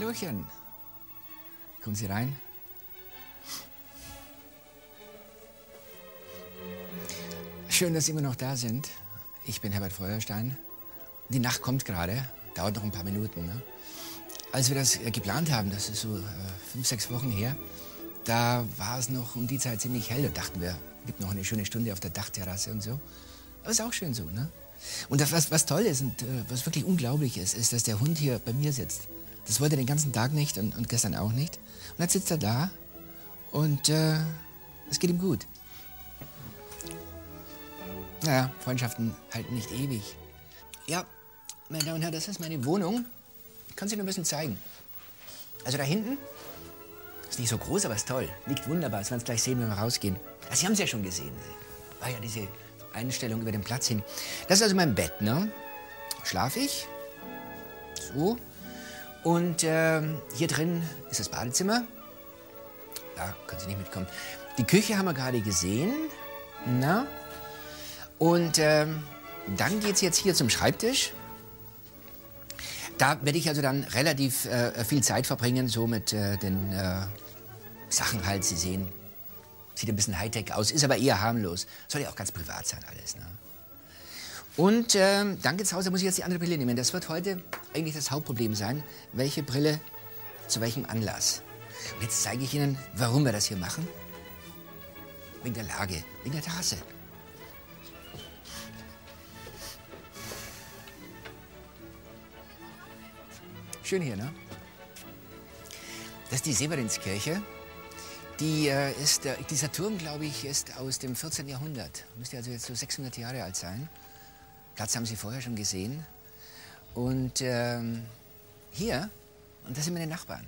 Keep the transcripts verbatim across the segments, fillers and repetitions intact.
Hallöchen. Kommen Sie rein. Schön, dass Sie immer noch da sind. Ich bin Herbert Feuerstein. Die Nacht kommt gerade, dauert noch ein paar Minuten. Ne? Als wir das äh, geplant haben, das ist so äh, fünf, sechs Wochen her, da war es noch um die Zeit ziemlich hell. Da dachten wir, es gibt noch eine schöne Stunde auf der Dachterrasse und so. Aber ist auch schön so, ne? Und das, was, was toll ist und äh, was wirklich unglaublich ist, ist, dass der Hund hier bei mir sitzt. Das wollte er den ganzen Tag nicht und, und gestern auch nicht. Und jetzt sitzt er da und äh, es geht ihm gut. Naja, Freundschaften halten nicht ewig. Ja, meine Damen und Herren, das ist meine Wohnung. Ich kann sie nur ein bisschen zeigen. Also da hinten ist nicht so groß, aber ist toll. Liegt wunderbar, das werden Sie gleich sehen, wenn wir rausgehen. Also Sie haben es ja schon gesehen. War ja diese Einstellung über den Platz hin. Das ist also mein Bett, ne? Schlaf ich. So. Und äh, hier drin ist das Badezimmer. Da können Sie nicht mitkommen. Die Küche haben wir gerade gesehen. Na? Und äh, dann geht es jetzt hier zum Schreibtisch. Da werde ich also dann relativ äh, viel Zeit verbringen, so mit äh, den äh, Sachen halt, Sie sehen. Sieht ein bisschen Hightech aus, ist aber eher harmlos. Soll ja auch ganz privat sein alles, ne? Und äh, dann geht's raus, da muss ich jetzt die andere Brille nehmen. Das wird heute eigentlich das Hauptproblem sein. Welche Brille zu welchem Anlass? Und jetzt zeige ich Ihnen, warum wir das hier machen. Wegen der Lage, wegen der Terrasse. Schön hier, ne? Das ist die Severinskirche. Die, äh, ist, äh, dieser Turm, glaube ich, ist aus dem vierzehnten Jahrhundert. Müsste also jetzt so sechshundert Jahre alt sein. Platz haben Sie vorher schon gesehen. Und ähm, hier, und das sind meine Nachbarn.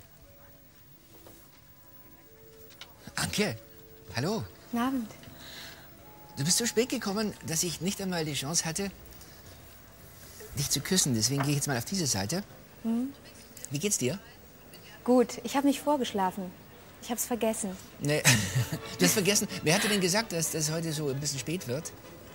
Anke, hallo. Guten Abend. Du bist so spät gekommen, dass ich nicht einmal die Chance hatte, dich zu küssen. Deswegen gehe ich jetzt mal auf diese Seite. Hm? Wie geht's dir? Gut, ich habe nicht vorgeschlafen. Ich habe es vergessen. Nee, du hast vergessen. Wer hat dir denn gesagt, dass das heute so ein bisschen spät wird?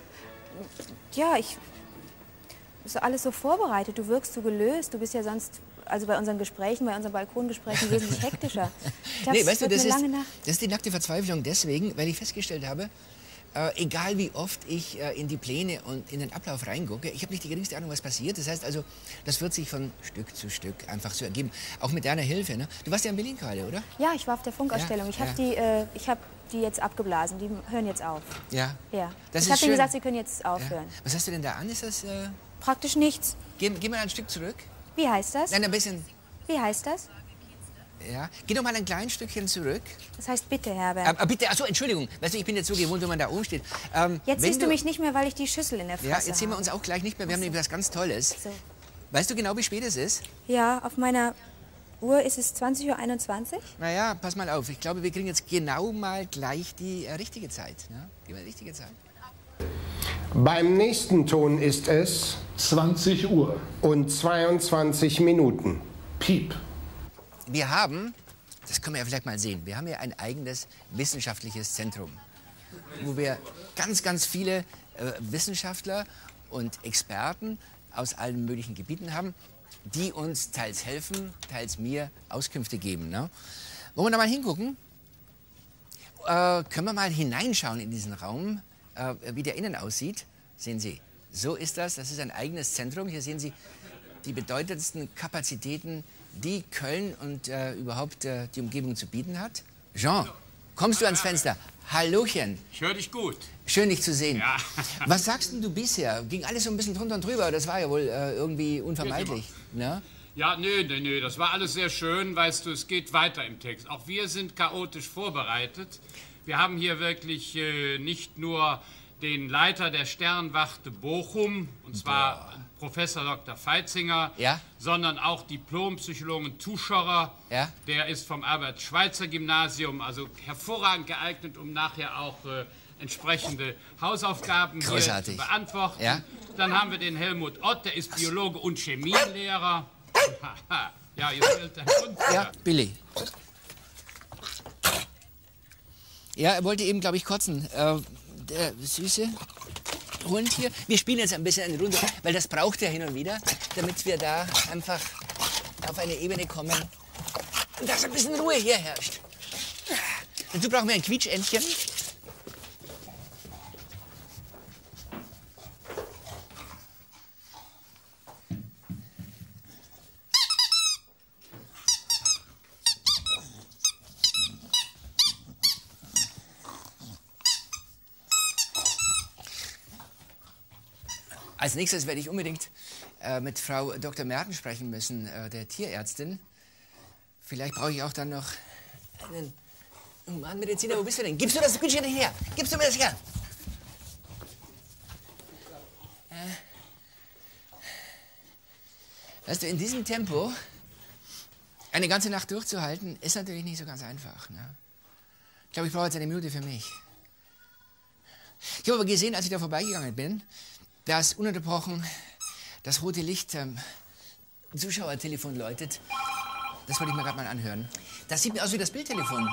Ja, ich... Ist alles so vorbereitet. Du wirkst so gelöst. Du bist ja sonst, also bei unseren Gesprächen, bei unseren Balkongesprächen wesentlich hektischer. Ich glaub, nee, weißt du, das ist, lange Nacht. das ist die nackte Verzweiflung deswegen, weil ich festgestellt habe, äh, egal wie oft ich äh, in die Pläne und in den Ablauf reingucke, ich habe nicht die geringste Ahnung, was passiert. Das heißt also, das wird sich von Stück zu Stück einfach so ergeben. Auch mit deiner Hilfe, ne? Du warst ja in Berlin gerade, oder? Ja, ich war auf der Funkausstellung. Ja, ich habe ja. die, äh, ich hab die jetzt abgeblasen. Die hören jetzt auf. Ja. Ja. Das ich ist habe schön. denen gesagt, sie können jetzt aufhören. Ja. Was hast du denn da an? Ist das... Äh Praktisch nichts. Geh, geh mal ein Stück zurück. Wie heißt das? Nein, ein bisschen... Wie heißt das? Ja. Geh doch mal ein kleines Stückchen zurück. Das heißt bitte, Herbert. Aber bitte, achso, Entschuldigung. Weißt du, ich bin jetzt so gewohnt, wenn man da oben steht. Ähm, Jetzt siehst du du mich nicht mehr, weil ich die Schüssel in der Fresse Ja, jetzt sehen wir habe. uns auch gleich nicht mehr. Wir haben nämlich was ganz Tolles. So. Weißt du genau, wie spät es ist? Ja, auf meiner Uhr ist es zwanzig Uhr einundzwanzig. Naja, pass mal auf. Ich glaube, wir kriegen jetzt genau mal gleich die äh, richtige Zeit. Ne? Die richtige Zeit. Beim nächsten Ton ist es zwanzig Uhr und zweiundzwanzig Minuten. Piep. Wir haben, das können wir ja vielleicht mal sehen, wir haben ja ein eigenes wissenschaftliches Zentrum, wo wir ganz, ganz viele äh, Wissenschaftler und Experten aus allen möglichen Gebieten haben, die uns teils helfen, teils mir Auskünfte geben. Ne? Wollen wir da mal hingucken? Äh, können wir mal hineinschauen in diesen Raum, äh, wie der innen aussieht? Sehen Sie, so ist das. Das ist ein eigenes Zentrum. Hier sehen Sie die bedeutendsten Kapazitäten, die Köln und äh, überhaupt äh, die Umgebung zu bieten hat. Jean, kommst du ans Fenster? Hallochen. Ich höre dich gut. Schön, dich zu sehen. Ja. Was sagst denn du bisher? Ging alles so ein bisschen drunter und drüber? Das war ja wohl äh, irgendwie unvermeidlich. Ne? Ja, nö, nö, nö, das war alles sehr schön. Weißt du, es geht weiter im Text. Auch wir sind chaotisch vorbereitet. Wir haben hier wirklich äh, nicht nur den Leiter der Sternwarte Bochum, und zwar Boah. Professor Doktor Feitzinger, ja? sondern auch Diplompsychologen Tuscherer. Ja? Der ist vom Albert-Schweitzer-Gymnasium, also hervorragend geeignet, um nachher auch äh, entsprechende Hausaufgaben Großartig. hier zu beantworten. Ja? Dann haben wir den Helmut Ott, der ist Biologe und Chemielehrer. Ja, ihr fällt der Hund. Ja, Billy. Ja, er wollte eben, glaube ich, kotzen. Äh, der süße Hund hier. Wir spielen jetzt ein bisschen eine Runde, weil das braucht er hin und wieder, damit wir da einfach auf eine Ebene kommen, Und dass ein bisschen Ruhe hier herrscht. Dazu brauchen wir ein Quietschentchen. Als nächstes werde ich unbedingt äh, mit Frau Doktor Merten sprechen müssen, äh, der Tierärztin. Vielleicht brauche ich auch dann noch einen Humanmediziner. Wo bist du denn? Gibst du das Quietschchen her? Gibst du mir das her? Äh. Weißt du, in diesem Tempo eine ganze Nacht durchzuhalten, ist natürlich nicht so ganz einfach. Ne? Ich glaube, ich brauche jetzt eine Minute für mich. Ich habe aber gesehen, als ich da vorbeigegangen bin, dass ununterbrochen das rote Licht am ähm, Zuschauertelefon läutet. Das wollte ich mir gerade mal anhören. Das sieht mir aus wie das Bildtelefon.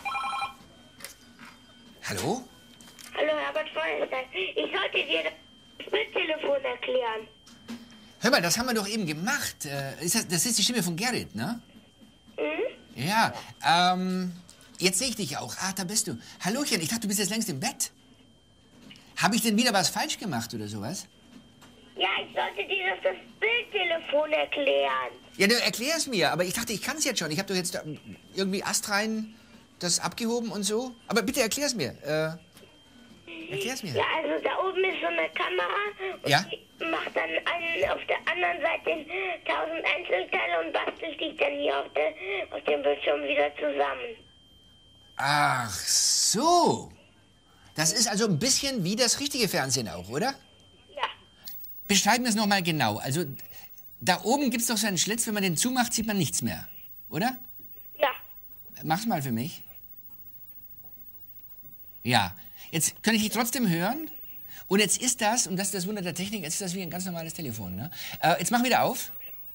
Hallo? Hallo, Herbert Feuerstein. Ich sollte dir das Bildtelefon erklären. Hör mal, das haben wir doch eben gemacht. Äh, ist das, das ist die Stimme von Gerrit, ne? Mhm. Ja, ähm, jetzt sehe ich dich auch. Ah, da bist du. Hallochen, ich dachte, du bist jetzt längst im Bett. Habe ich denn wieder was falsch gemacht oder sowas? Ja, ich sollte dir das, das Bildtelefon erklären. Ja, du erklär es mir, aber ich dachte, ich kann es jetzt schon. Ich habe doch jetzt irgendwie astrein das abgehoben und so. Aber bitte erklär es mir. Äh, erklär es mir. Ja, also da oben ist so eine Kamera und ja? die macht dann einen, auf der anderen Seite tausend Einzelteile und bastelt dich dann hier auf, der, auf dem Bildschirm wieder zusammen. Ach so. Das ist also ein bisschen wie das richtige Fernsehen auch, oder? Ja. Beschreiben wir es noch mal genau. Also, da oben gibt es doch so einen Schlitz, wenn man den zumacht, sieht man nichts mehr, oder? Ja. Mach's mal für mich. Ja. Jetzt kann ich dich trotzdem hören. Und jetzt ist das, und das ist das Wunder der Technik, jetzt ist das wie ein ganz normales Telefon, ne? Äh, jetzt mach wieder auf.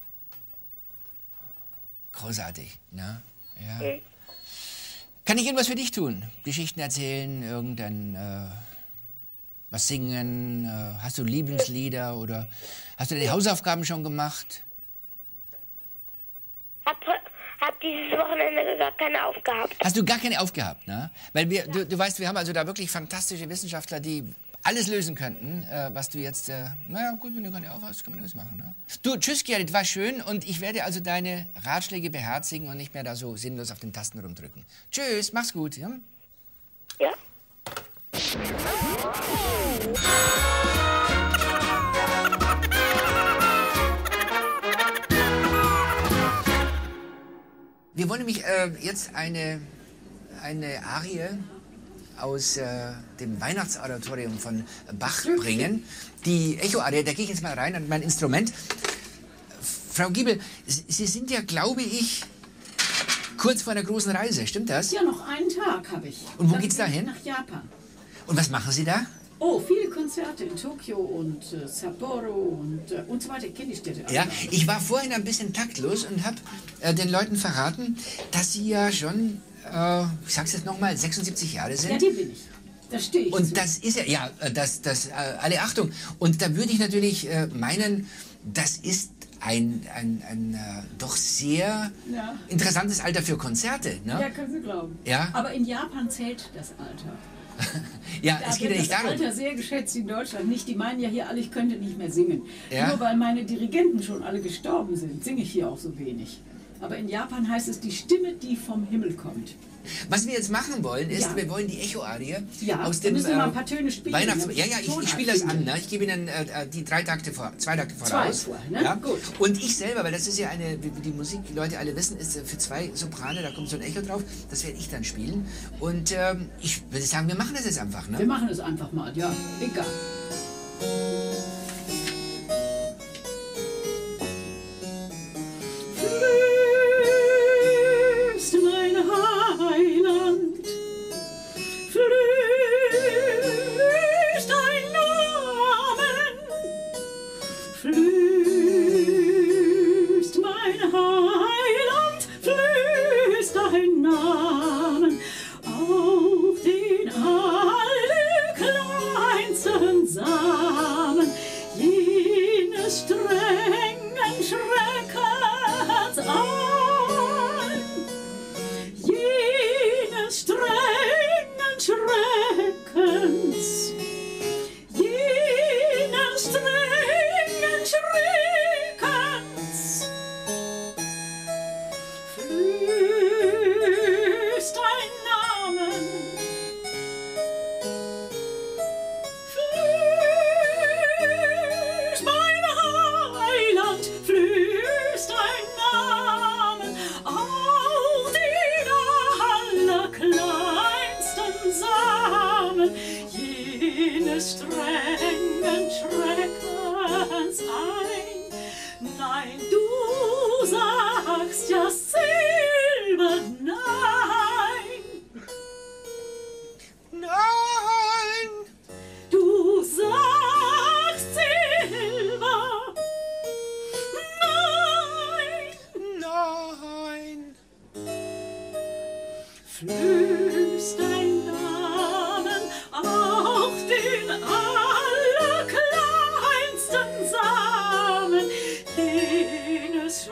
Großartig, ne? Ja. Mhm. Kann ich irgendwas für dich tun? Geschichten erzählen, irgendein, äh, was singen? Äh, hast du Lieblingslieder oder hast du deine Hausaufgaben schon gemacht? Hab, hab dieses Wochenende gar keine aufgehabt. Hast du gar keine aufgehabt, ne? Weil wir, ja. du, du weißt, wir haben also da wirklich fantastische Wissenschaftler, die alles lösen könnten, äh, was du jetzt, äh, naja gut, wenn du keine aufhast, kann man das machen, ne? Du, tschüss Gerrit, war schön und ich werde also deine Ratschläge beherzigen und nicht mehr da so sinnlos auf den Tasten rumdrücken. Tschüss, mach's gut, ja? Ja. Wir wollen nämlich äh, jetzt eine, eine Arie aus äh, dem Weihnachtsoratorium von Bach bringen. Die Echo-Arie, da gehe ich jetzt mal rein an mein Instrument. Frau Giebel, Sie sind ja, glaube ich, kurz vor einer großen Reise, stimmt das? Ja, noch einen Tag habe ich. Und wo Dann geht's da hin? Nach Japan. Und was machen Sie da? Oh, viele Konzerte in Tokio und äh, Sapporo und, äh, und so weiter. Kenne ich Städte. Ja, ich war vorhin ein bisschen taktlos und habe äh, den Leuten verraten, dass Sie ja schon, äh, ich sag's jetzt nochmal, sechsundsiebzig Jahre sind. Ja, die bin ich. Da stehe ich. Und so. das ist ja, ja, das, das, äh, alle Achtung. Und da würde ich natürlich äh, meinen, das ist ein, ein, ein äh, doch sehr ja. interessantes Alter für Konzerte, ne? Ja, können Sie glauben. Ja? Aber in Japan zählt das Alter. Ja, da es geht ja nicht darum. Das Alter sehr geschätzt in Deutschland nicht. Die meinen ja hier alle, ich könnte nicht mehr singen. Ja? Nur weil meine Dirigenten schon alle gestorben sind, singe ich hier auch so wenig. Aber in Japan heißt es die Stimme, die vom Himmel kommt. Was wir jetzt machen wollen, ist, ja. wir wollen die Echo-Arie ja, aus dem müssen wir mal ein äh, paar Töne spielen. Weihnachts ne? ja, ja, ich, ich spiele das an. Ne? Ich gebe Ihnen äh, die drei Takte vor, zwei Takte voraus. Zwei vor, ne? Ja? Gut. Und ich selber, weil das ist ja eine, wie die Musik, die Leute alle wissen, ist für zwei Soprane, da kommt so ein Echo drauf, das werde ich dann spielen. Und ähm, ich würde sagen, wir machen das jetzt einfach. Ne? Wir machen es einfach mal, ja, egal. Samen strengen Schreckens flößt ein Namen, flößt mein Heiland, flößt ein Namen, auch den allerkleinsten Samen jenes strengen Schreckens ein. Nein, du sagst ja selber nein. Nein! Du sagst selber nein. Nein! Flößt dein Namen auch den allerkleinsten Samen jenes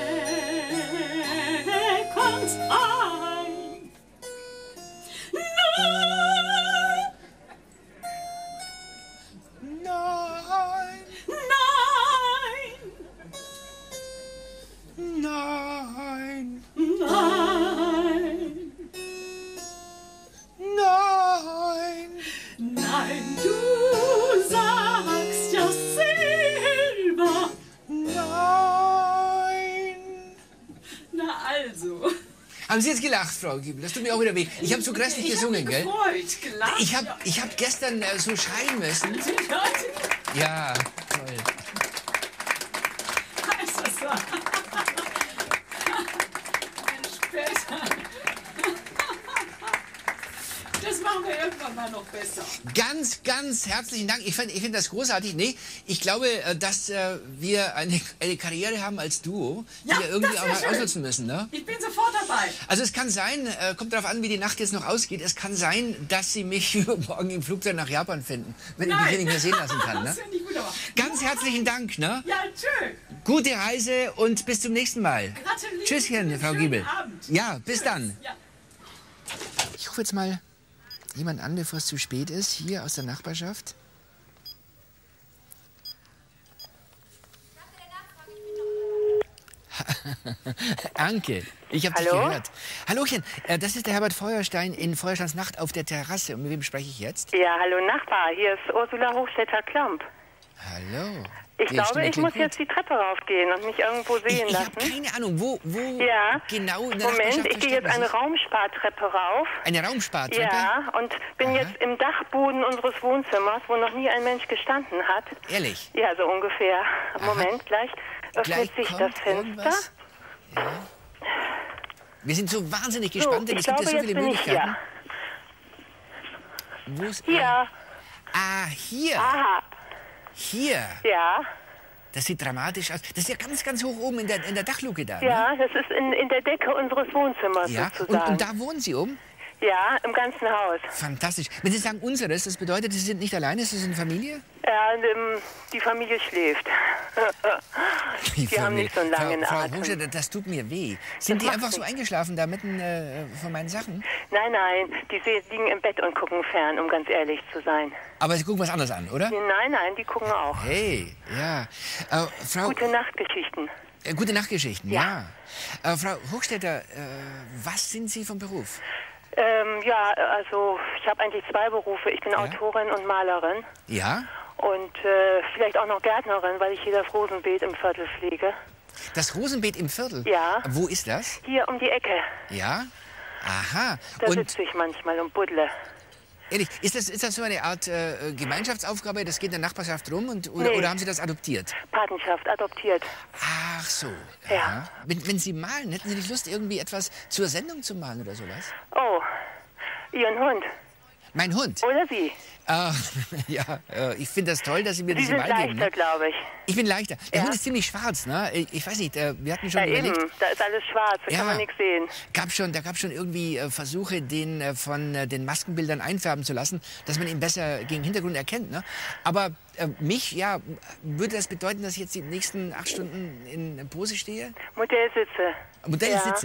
Schreckens ein. Nein, Nein! nein, Nein! nein. Nein! Nein, du sagst ja selber. Nein! Na also. Haben Sie jetzt gelacht, Frau Giebel? Das tut mir auch wieder weh. Ich habe so grässlich Ich hab gesungen, mich gell? gefreut, gelacht. Ich habe ich hab gestern äh, so schreien müssen. Ja, toll. Heißt das so? Mensch, Peter. Das machen wir irgendwann mal noch besser. Ganz, ganz herzlichen Dank. Ich finde ich find das großartig. Nee, ich glaube, äh, dass äh, wir eine, eine Karriere haben als Duo, die Ja, wir irgendwie das auch wär mal schön. ausnutzen müssen. Ne? Ich bin sofort dabei. Also es kann sein, äh, kommt darauf an, wie die Nacht jetzt noch ausgeht, es kann sein, dass Sie mich übermorgen im Flugzeug nach Japan finden, wenn ich mich hier nicht mehr sehen lassen kann. Ne? Das finde ich wunderbar. Ganz herzlichen Dank. Ne? Ja, tschö. Gute Reise und bis zum nächsten Mal. Gratuliere. Tschüsschen, Frau Schönen Giebel. Abend. Ja, bis dann. Ja. Ich rufe jetzt mal jemand an, bevor es zu spät ist, hier aus der Nachbarschaft. Anke, ich habe dich Hallo? gehört. Hallochen, äh, das ist der Herbert Feuerstein in Feuersteins Nacht auf der Terrasse. Und mit wem spreche ich jetzt? Ja, hallo Nachbar, hier ist Ursula Hochstetter-Klomp. Hallo. Ich Die glaube, Stimme ich klingt muss gut. jetzt die Treppe raufgehen und mich irgendwo Ich, sehen ich habe lassen. keine Ahnung, wo, wo Ja, genau in der Moment, Nachbarschaft ich gehe jetzt verstecken eine Sie sich? Raumspartreppe rauf. Eine Raumspartreppe? Ja, und bin Aha. jetzt im Dachboden unseres Wohnzimmers, wo noch nie ein Mensch gestanden hat. Ehrlich? Ja, so ungefähr. Moment, gleich öffnet Gleich sich kommt das Fenster. irgendwas. Ja. Wir sind so wahnsinnig So, gespannt, denn ich es gibt glaube, ja so jetzt viele bin ich Möglichkeiten. hier. Wo ist Hier. Ah, hier. Aha. Hier. Ja. Das sieht dramatisch aus. Das ist ja ganz, ganz hoch oben in der, in der Dachluke da. Ne? Ja, das ist in, in der Decke unseres Wohnzimmers Ja. Und, sozusagen. und da wohnen Sie oben? Ja, im ganzen Haus. Fantastisch. Wenn Sie sagen unseres, das bedeutet, Sie sind nicht alleine, Sie sind Familie? Ja, ähm, die Familie schläft. Die haben nicht so einen langen Frau, Frau Atem. Hochstetter, das tut mir weh. Sind Das die macht einfach so nichts. eingeschlafen da mitten äh, von meinen Sachen? Nein, nein, die se- liegen im Bett und gucken fern, um ganz ehrlich zu sein. Aber Sie gucken was anderes an, oder? Nein, nein, die gucken auch. Hey, ja. Äh, Frau, Gute Nachtgeschichten. äh, gute Nachtgeschichten, Ja. ja. Äh, Frau Hochstetter, äh, was sind Sie vom Beruf? Ähm, ja, also ich habe eigentlich zwei Berufe. Ich bin Ja? Autorin und Malerin Ja? und äh, vielleicht auch noch Gärtnerin, weil ich hier das Rosenbeet im Viertel pflege. Das Rosenbeet im Viertel? Ja. Wo ist das? Hier um die Ecke. Ja? Aha. Da Und sitze ich manchmal und buddle. ehrlich, ist das, ist das so eine Art äh, Gemeinschaftsaufgabe? Das geht in der Nachbarschaft rum? Und, oder, Nee. oder haben Sie das adoptiert? Patenschaft, adoptiert. Ach so. Ja. Aha. Wenn, wenn Sie malen, hätten Sie nicht Lust, irgendwie etwas zur Sendung zu malen oder sowas? Oh, Ihren Hund. Mein Hund? Oder Sie. Ah, ja, äh, ich finde das toll, dass Sie mir Sie diese sind Wahl geben. leichter, Ne? glaube ich. Ich bin leichter. Der Ja. Hund ist ziemlich schwarz, ne? Ich, ich weiß nicht, äh, wir hatten schon Ja, überlegt. eben. Da ist alles schwarz, da Ja. kann man nichts sehen. Gab schon, da gab es schon irgendwie äh, Versuche, den äh, von äh, den Maskenbildern einfärben zu lassen, dass man ihn besser gegen Hintergrund erkennt. Ne? Aber äh, mich, ja, würde das bedeuten, dass ich jetzt die nächsten acht Stunden in Pose stehe? Modellsitze. Modell ja. sitze.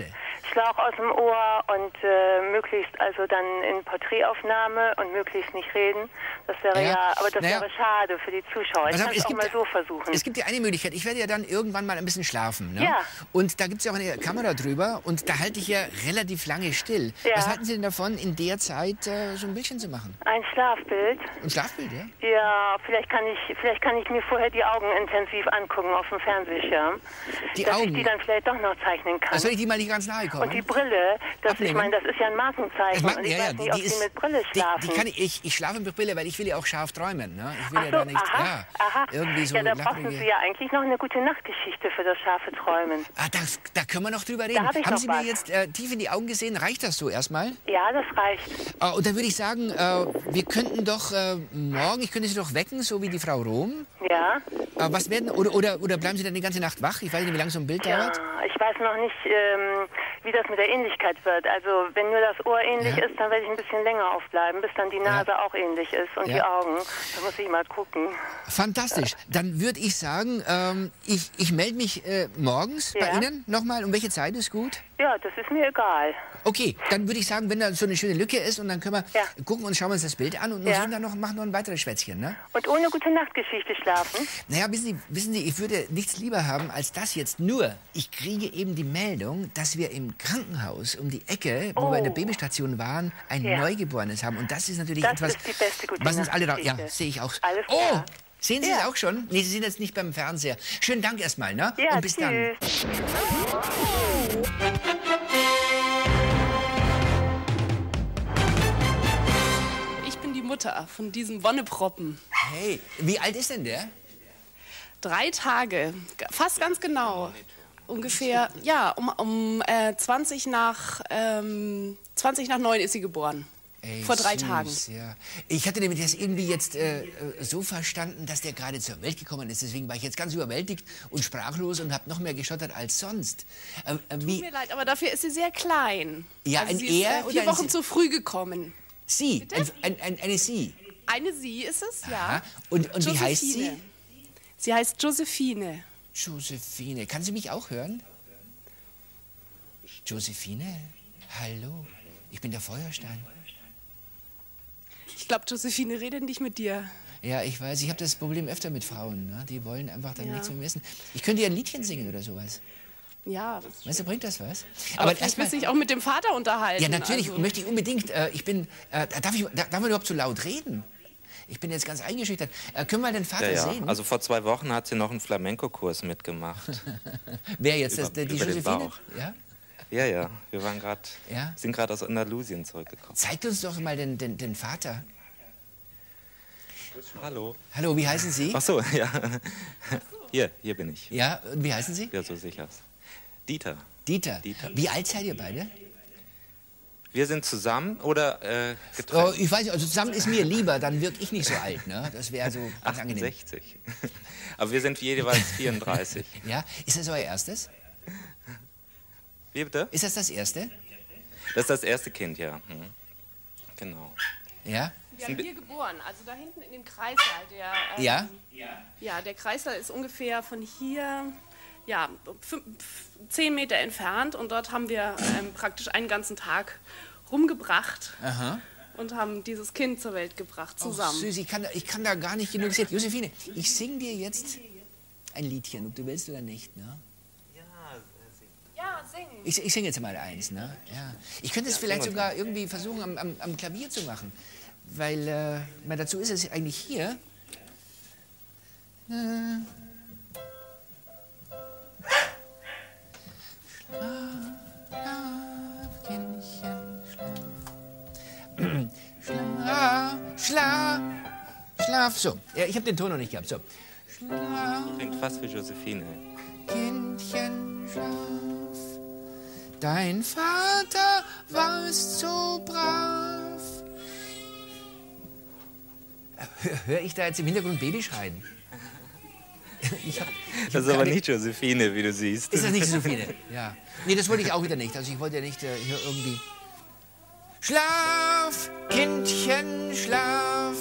Schlauch aus dem Ohr und äh, möglichst also dann in Porträtaufnahme und möglichst nicht reden. Das wäre ja, ja aber das naja. wäre schade für die Zuschauer. Ich Also, kann es auch gibt, mal so versuchen. Es gibt ja eine Möglichkeit. Ich werde ja dann irgendwann mal ein bisschen schlafen. Ne? Ja. Und da gibt es ja auch eine Kamera drüber und da halte ich ja relativ lange still. Ja. Was halten Sie denn davon, in der Zeit äh, so ein Bildchen zu machen? Ein Schlafbild? Ein Schlafbild, ja? Ja, vielleicht kann ich, vielleicht kann ich mir vorher die Augen intensiv angucken auf dem Fernsehschirm. Die dass Augen? ich die dann vielleicht doch noch zeichnen kann. Also soll ich die mal nicht ganz nahe kommen? Und die Brille, das, ich meine, das ist ja ein Markenzeichen. Ich und ich ja, ja, weiß nicht, die, ob die Sie ist, mit Brille schlafen. Die, die kann ich, ich, ich schlafe mit Brille, weil ich will ja auch scharf träumen. Ne? Ich will Ach ja so, da nicht, aha, ja, aha. irgendwie so ja, da brauchen lapprige- Sie ja eigentlich noch eine gute Nachtgeschichte für das scharfe Träumen. Ah, da, da können wir noch drüber reden. hab ich Haben noch Sie mir was. jetzt äh, tief in die Augen gesehen? Reicht das so erstmal? Ja, das reicht. Äh, und dann würde ich sagen, äh, wir könnten doch äh, morgen, ich könnte Sie doch wecken, so wie die Frau Rom. Ja. Äh, was werden, oder, oder, oder bleiben Sie dann die ganze Nacht wach? Ich weiß nicht, wie lange so ein Bild Ja, dauert. ich weiß noch nicht, ähm, wie das mit der Ähnlichkeit wird. Also wenn nur das Ohr ähnlich Ja. ist, dann werde ich ein bisschen länger aufbleiben, bis dann die Nase auch ähnlich ist und Ja. die Augen. Da muss ich mal gucken. Fantastisch. Dann würde ich sagen, ähm, ich, ich melde mich äh, morgens bei Ja. Ihnen nochmal. Um welche Zeit ist gut? Ja, das ist mir egal. Okay, dann würde ich sagen, wenn da so eine schöne Lücke ist und dann können wir Ja. gucken und schauen uns das Bild an und Ja. ja. dann noch, machen noch ein weiteres Schwätzchen. Ne? Und ohne gute Nachtgeschichte schlafen? Naja, wissen Sie, wissen Sie, ich würde nichts lieber haben als das jetzt. Nur, ich kriege eben die Meldung, dass wir im Krankenhaus um die Ecke, wo Oh. wir in der Babystation waren, ein Ja. Neugeborenes haben. Und das ist natürlich Das etwas, ist die beste gute was uns alle da... Ja, Nachtgeschichte. sehe ich auch. Alles Oh, klar. sehen Sie Ja. es auch schon? Nee, Sie sind jetzt nicht beim Fernseher. Schönen Dank erstmal, ne? Ja, und bis dann. tschüss. Ich bin die Mutter von diesem Wonneproppen. Hey, wie alt ist denn der? Drei Tage, g- fast ganz genau. Ungefähr, ja, um, um äh, zwanzig nach, ähm, zwanzig nach neun ist sie geboren. Ey, Vor drei süß, Tagen. Ja. Ich hatte nämlich das irgendwie jetzt äh, äh, so verstanden, dass der gerade zur Welt gekommen ist. Deswegen war ich jetzt ganz überwältigt und sprachlos und habe noch mehr gestottert als sonst. Äh, äh, wie, Tut mir leid, aber dafür ist sie sehr klein. Ja, also ein sie ist Er äh, oder vier ein Wochen Sie? zu früh gekommen. Sie, ein, ein, ein, eine Sie. Eine Sie ist es, ja. Aha. Und, und wie heißt sie? Josephine. Sie heißt Josephine. Josephine. Kann sie mich auch hören? Josephine? Hallo, ich bin der Feuerstein. Ich glaube, Josephine redet nicht mit dir. Ja, ich weiß, ich habe das Problem öfter mit Frauen. Ne? Die wollen einfach dann Ja. nichts mehr wissen. Ich könnte ja ein Liedchen singen oder sowas. Ja, das Weißt du, bringt das was? aber vielleicht erstmal- willst du dich auch mit dem Vater unterhalten. Ja, natürlich, Also. möchte ich unbedingt. Äh, ich bin, äh, darf, ich, darf man überhaupt so laut reden? Ich bin jetzt ganz eingeschüchtert. Äh, können wir den Vater Ja, ja. sehen? Also vor zwei Wochen hat sie noch einen Flamenco-Kurs mitgemacht. Wer jetzt? Über- Das, die über den Josephine? Bauch. Ja? Ja, ja. Wir waren gerade, Ja? sind gerade aus Andalusien zurückgekommen. Zeigt uns doch mal den, den, den Vater. Hallo. Hallo, wie heißen Sie? Ach so, ja. Hier, hier bin ich. Ja, und wie heißen Sie? Ja, so sicher. Dieter. Dieter. Dieter. Wie alt seid ihr beide? Wir sind zusammen oder äh, Oh, getrennt? ich weiß nicht, also zusammen ist mir lieber, dann wirke ich nicht so alt. Ne? Das wäre so ganz angenehm. achtundsechzig. Aber wir sind jeweils vierunddreißig. Ja? Ist das euer erstes? Wie bitte? Ist das das erste? Das ist das erste Kind, ja. Hm. Genau. Ja? Wir haben hier geboren, also da hinten in dem Kreißsaal. Der, ähm, Ja? Ja, der Kreißsaal ist ungefähr von hier, ja, fünf, zehn Meter entfernt und dort haben wir ähm, praktisch einen ganzen Tag rumgebracht Aha. und haben dieses Kind zur Welt gebracht Oh, zusammen. süß, ich kann, da- ich kann da gar nicht genug sehen. Josephine, ich sing dir jetzt ein Liedchen, ob du willst oder nicht. Ne? Ja, singen. Ich, ich singe jetzt mal eins. Ne? Ja. Ich könnte es vielleicht sogar irgendwie versuchen, am, am, am Klavier zu machen. Weil, äh, mal dazu ist es eigentlich hier. Äh, Schlaf, Kindchen, schlaf. Schlaf, schlaf, schlaf. So, ja, ich habe den Ton noch nicht gehabt. So. Schlaf, Klingt fast wie Josephine. Kindchen, schlaf. Dein Vater war so brav. Hör, hör ich da jetzt im Hintergrund Baby schreien? Ich hab, ich Das hab ist aber keine- nicht Josephine, wie du siehst. Ist das nicht Josephine? Ja. Nee, das wollte ich auch wieder nicht. Also ich wollte ja nicht äh, hier irgendwie... Schlaf, Kindchen, schlaf.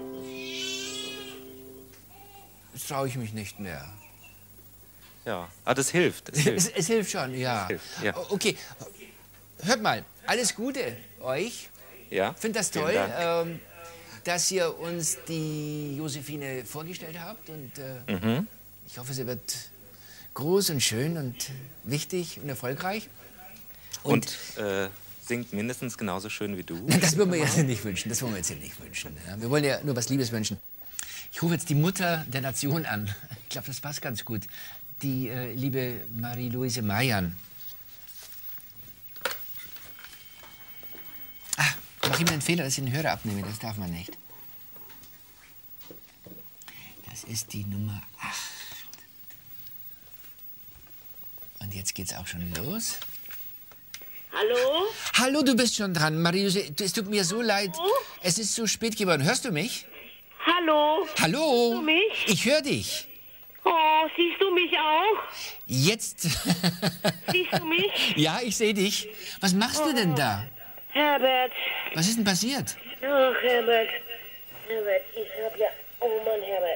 Jetzt traue ich mich nicht mehr. Ja, ah, das hilft. Das hilft. Es, es hilft schon, ja. hilft, ja. O- Okay, hört mal, alles Gute euch. Ja. Finde das toll, ähm, dass ihr uns die Josephine vorgestellt habt. Und äh, Mhm. ich hoffe, sie wird groß und schön und wichtig und erfolgreich. Und, und äh, singt mindestens genauso schön wie du. Das würden wir jetzt nicht wünschen. Das wollen wir jetzt hier nicht wünschen. Ja. Wir wollen ja nur was Liebes wünschen. Ich rufe jetzt die Mutter der Nation an. Ich glaube, das passt ganz gut. Die äh, liebe Marie-Louise Meyern. Ah, mach ihm den Fehler, dass ich den Hörer abnehme. Das darf man nicht. Das ist die Nummer acht. Und jetzt geht's auch schon los. Hallo? Hallo, du bist schon dran. Marie-Louise, es tut mir so leid. Es ist so spät geworden. Hörst du mich? Hallo? Hallo? Siehst du mich? Ich höre dich. Oh, siehst du mich auch? Jetzt. Siehst du mich? Ja, ich sehe dich. Was machst du denn da? Herbert. Was ist denn passiert? Ach, Herbert. Herbert, ich hab ja... Oh Mann, Herbert.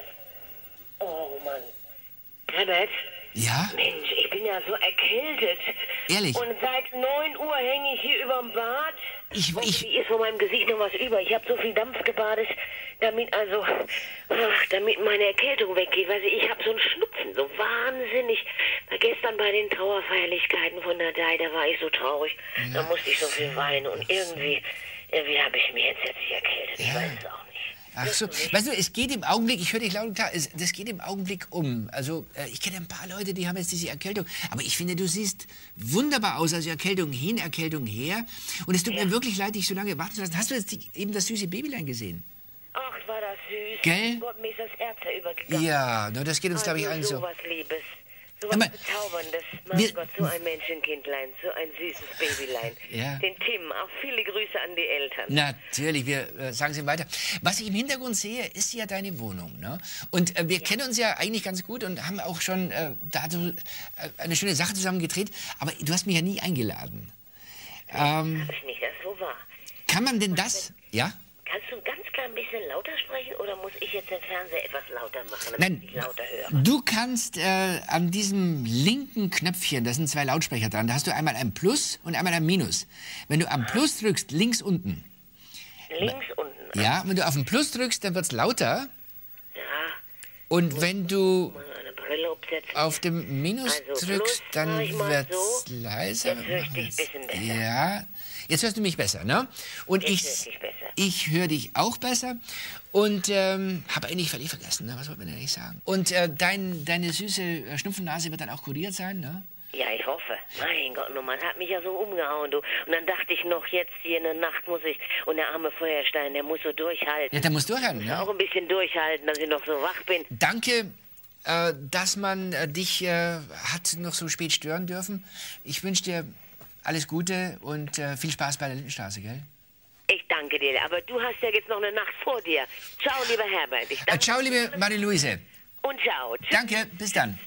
Oh Mann. Herbert? Ja? Mensch, ich bin ja so erkältet. Ehrlich? Und seit neun Uhr hänge ich hier überm Bad. Ich, Und ich, wie ist von meinem Gesicht noch was über? Ich habe so viel Dampf gebadet, damit also, ach, damit meine Erkältung weggeht. Weißt du, ich habe so einen Schnupfen, so wahnsinnig. Weil gestern bei den Trauerfeierlichkeiten von der Dai, da war ich so traurig. Ja. Da musste ich so viel weinen und irgendwie, irgendwie habe ich mir jetzt letztlich erkältet. Ich Ja. weiß es auch nicht. Ach so, weißt du, es geht im Augenblick, ich höre dich laut und klar, es, das geht im Augenblick um. Also, äh, ich kenne ein paar Leute, die haben jetzt diese Erkältung. Aber ich finde, du siehst wunderbar aus. Also Erkältung hin, Erkältung her. Und es tut mir wirklich leid, dich so lange warten zu lassen. Hast du jetzt die, eben das süße Babylein gesehen? Ach, war das süß. Gell? Gott, mir ist das Herz ja übergegangen. Ja, no, das geht uns, glaube ich, allen also, so. so was Liebes. So was Aber Bezauberndes. Mein wir- Gott, so ein Menschenkindlein, so ein süßes Babylein. Ja. Den Tim, auch viele Grüße an die Eltern. Natürlich, wir äh, sagen es ihm weiter. Was ich im Hintergrund sehe, ist ja deine Wohnung. Ne? Und äh, wir kennen uns ja eigentlich ganz gut und haben auch schon äh, dazu äh, eine schöne Sache zusammen gedreht. Aber du hast mich ja nie eingeladen. Ähm, Hab ich nicht, das ist so wahr. kann man denn das? Ja? Kannst du ein ganz klein bisschen lauter sprechen oder muss ich jetzt den Fernseher etwas lauter machen, damit Nein. ich lauter höre? Du kannst äh, an diesem linken Knöpfchen, da sind zwei Lautsprecher dran, da hast du einmal ein Plus und einmal ein Minus. Wenn du am Plus drückst, links unten. Links unten. Ja, wenn du auf den Plus drückst, dann wird es lauter. Ja, Und wenn du mal eine Brille aufsetzen. auf dem Minus Also, drückst, Plus dann mach ich mal wird's so. leiser. Jetzt höre ich dich ein bisschen besser. Ja, jetzt hörst du mich besser, ne? Und Jetzt ich, höre ich dich besser. ich höre dich auch besser. Und ähm, habe eigentlich völlig vergessen, ne? Was wollte man denn nicht sagen? Und äh, dein, deine süße äh, Schnupfennase wird dann auch kuriert sein, ne? Ja, ich hoffe. Mein Gott, nur man hat mich ja so umgehauen, du. Und dann dachte ich noch, jetzt hier in der Nacht muss ich, und der arme Feuerstein, der muss so durchhalten. Ja, der muss durchhalten, Auch ne? ein bisschen durchhalten, dass ich noch so wach bin. Danke, äh, dass man äh, dich äh, hat noch so spät stören dürfen. Ich wünsche dir alles Gute und äh, viel Spaß bei der Lindenstraße, gell? Ich danke dir, aber du hast ja jetzt noch eine Nacht vor dir. Ciao, lieber Herbert. Ich Äh, danke ciao, liebe Marie-Louise. und ciao. Danke, bis dann.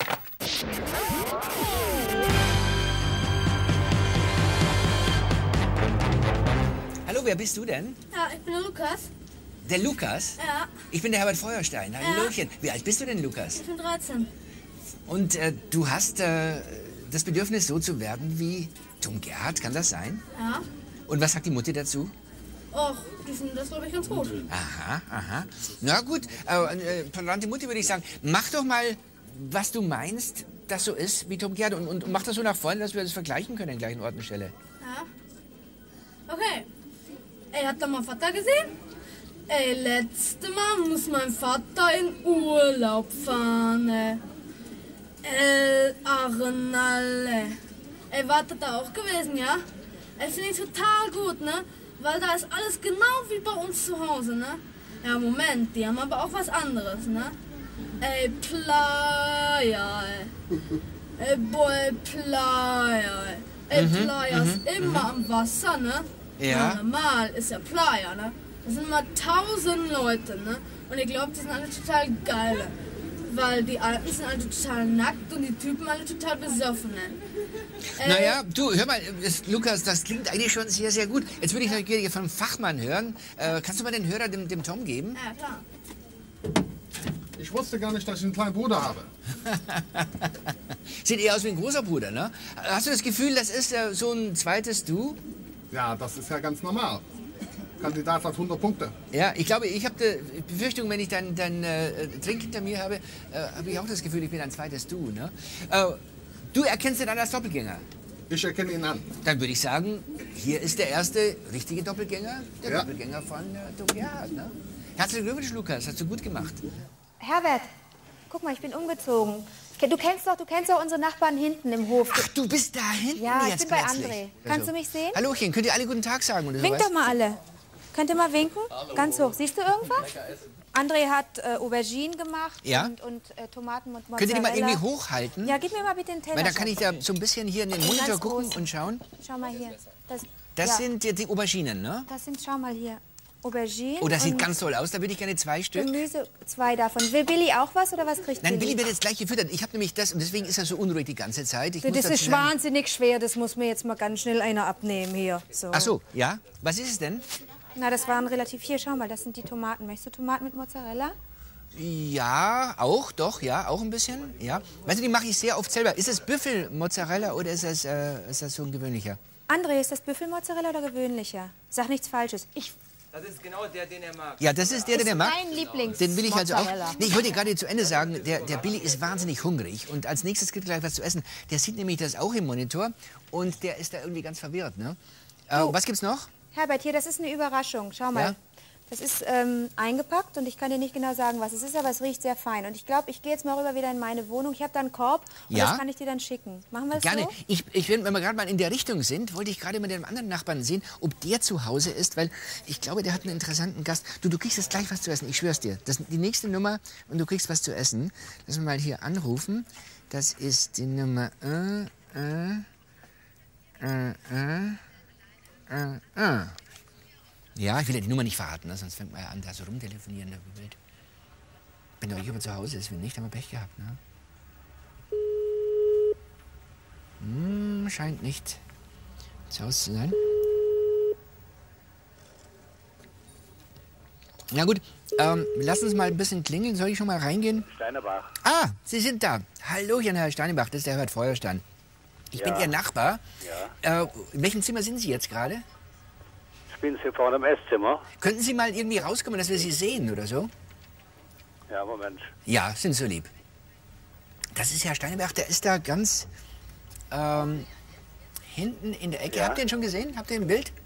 Hallo, wer bist du denn? Ja, ich bin der Lukas. Der Lukas? Ja, Ich bin der Herbert Feuerstein. Hallöchen. Wie alt bist du denn, Lukas? ich bin dreizehn. Und äh, du hast äh, das Bedürfnis, so zu werden wie Tom Gerhardt, kann das sein? Ja. Und was sagt die Mutti dazu? Och, die finden das, glaube ich, ganz gut. Aha, aha. Na gut, äh, äh, tolerante Mutti würde ich sagen, mach doch mal, was du meinst, das so ist wie Tom Gerhardt und, und, und mach das so nach vorne, dass wir das vergleichen können an der gleichen Ort und Stelle. Ja. Okay. Ey, hat da mein Vater gesehen? Ey, letzte Mal muss mein Vater in Urlaub fahren. ey. El Arenale. Ey, wartet da auch gewesen, ja? Ey, finde ich total gut, ne? Weil da ist alles genau wie bei uns zu Hause, ne? Ja, Moment, die haben aber auch was anderes, ne? Ey, Playa, ey. Ey, boy, Playa, ey. Ey, Mhm, Playa ist mhm, immer mhm. am Wasser, ne? Ja. Normal ist ja Playa, ne? Das sind mal tausend Leute, ne? Und ich glaube, die sind alle total geil. Weil die Alten sind alle total nackt und die Typen alle total besoffen, ne? Äh, Naja, du, hör mal, das, Lukas, das klingt eigentlich schon sehr, sehr gut. Jetzt würde ich natürlich von einem Fachmann hören. Äh, kannst du mal den Hörer dem, dem Tom geben? Ja, klar. Ich wusste gar nicht, dass ich einen kleinen Bruder habe. Sieht eher aus wie ein großer Bruder, ne? Hast du das Gefühl, das ist äh, so ein zweites Du? Ja, das ist ja ganz normal. Kandidat hat hundert Punkte. Ja, ich glaube, ich habe die Befürchtung, wenn ich dann, dann äh, Trink hinter mir habe, äh, habe ich auch das Gefühl, ich bin ein zweites Du, ne? Äh, du erkennst ihn dann als Doppelgänger? Ich erkenne ihn an. Dann würde ich sagen, hier ist der erste richtige Doppelgänger, der Ja. Doppelgänger von äh, Tobias, ne? Herzlichen Glückwunsch, Lukas, hast du gut gemacht. Herbert, guck mal, ich bin umgezogen. Du kennst doch, du kennst doch unsere Nachbarn hinten im Hof. Ach, du bist da hinten Ja, ich jetzt bin bei plötzlich. André. Kannst du mich sehen? Hallochen, könnt ihr alle guten Tag sagen oder Winkt sowas? doch mal alle. Könnt ihr mal winken? Ganz hoch. Siehst du irgendwas? André hat äh, Auberginen gemacht Ja. und, und äh, Tomaten und Mozzarella. Könnt ihr die mal irgendwie hochhalten? Ja, gib mir mal bitte den Teller. Weil dann kann ich da so ein bisschen hier in den Den Monitor ganz gucken großen. und schauen. Schau mal hier. Das, Das ja, sind jetzt die Auberginen, ne? das sind, schau mal hier, Auberginen. Oh, das sieht und ganz toll aus. Da würde ich gerne zwei Stück. Gemüse, zwei davon. Will Billy auch was oder was kriegt Nein, Billy? Billy wird jetzt gleich gefüttert. Ich habe nämlich das und deswegen ist er so unruhig die ganze Zeit. Ich Du, muss das dazu ist sagen- wahnsinnig schwer, das muss mir jetzt mal ganz schnell einer abnehmen hier. So. Ach so, ja. Was ist es denn? Na, das waren relativ hier. Schau mal, das sind die Tomaten. Möchtest du Tomaten mit Mozzarella? Ja, auch, doch, ja, auch ein bisschen, ja. Weißt du, die mache ich sehr oft selber. Ist das Büffelmozzarella oder ist das, äh, ist das so ein gewöhnlicher? André, ist das Büffelmozzarella oder gewöhnlicher? Sag nichts Falsches. Ich, Das ist genau der, den er mag. Ja, das ist der, den er mag. mein Lieblings Den will ich also auch. Mozzarella. Nee, ich wollte gerade zu Ende sagen, der, der Billy ist wahnsinnig hungrig. Und als nächstes gibt er gleich was zu essen. Der sieht nämlich das auch im Monitor und der ist da irgendwie ganz verwirrt, ne? Äh, was gibt's noch? Herbert, hier, das ist eine Überraschung. Schau mal. Ja? Das ist ähm, eingepackt und ich kann dir nicht genau sagen, was es ist, aber es riecht sehr fein. Und ich glaube, ich gehe jetzt mal rüber wieder in meine Wohnung. Ich habe da einen Korb und Ja? das kann ich dir dann schicken. Machen wir das Gerne. so? Ich, ich, wenn wenn wir gerade mal in der Richtung sind, wollte ich gerade mit dem anderen Nachbarn sehen, ob der zu Hause ist, weil ich glaube, der hat einen interessanten Gast. Du, du kriegst jetzt gleich was zu essen, ich schwör's dir. Das ist die nächste Nummer und du kriegst was zu essen. Lass uns mal hier anrufen. Das ist die Nummer... Äh, äh, äh, äh, äh, äh. Ja, ich will ja die Nummer nicht verraten, ne? Sonst fängt man ja an, da so rumtelefonieren. Da wie wild. Wenn der aber zu Hause ist, wenn nicht, haben wir Pech gehabt. Ne? Hm, scheint nicht zu Hause zu sein. Na gut, ähm, lass uns mal ein bisschen klingeln. Soll ich schon mal reingehen? Steinebach. Ah, Sie sind da. Hallöchen, Herr Steinebach, das ist der Herbert Feuerstein. Ich Ja. bin Ihr Nachbar. Ja. Äh, in welchem Zimmer sind Sie jetzt gerade? Ich bin hier vorne im Esszimmer. Könnten Sie mal irgendwie rauskommen, dass wir Sie sehen oder so? Ja, Moment. Ja, sind so lieb. Das ist Herr Steinebach, der ist da ganz ähm, hinten in der Ecke. Ja. Habt ihr ihn schon gesehen? Habt ihr ein Bild?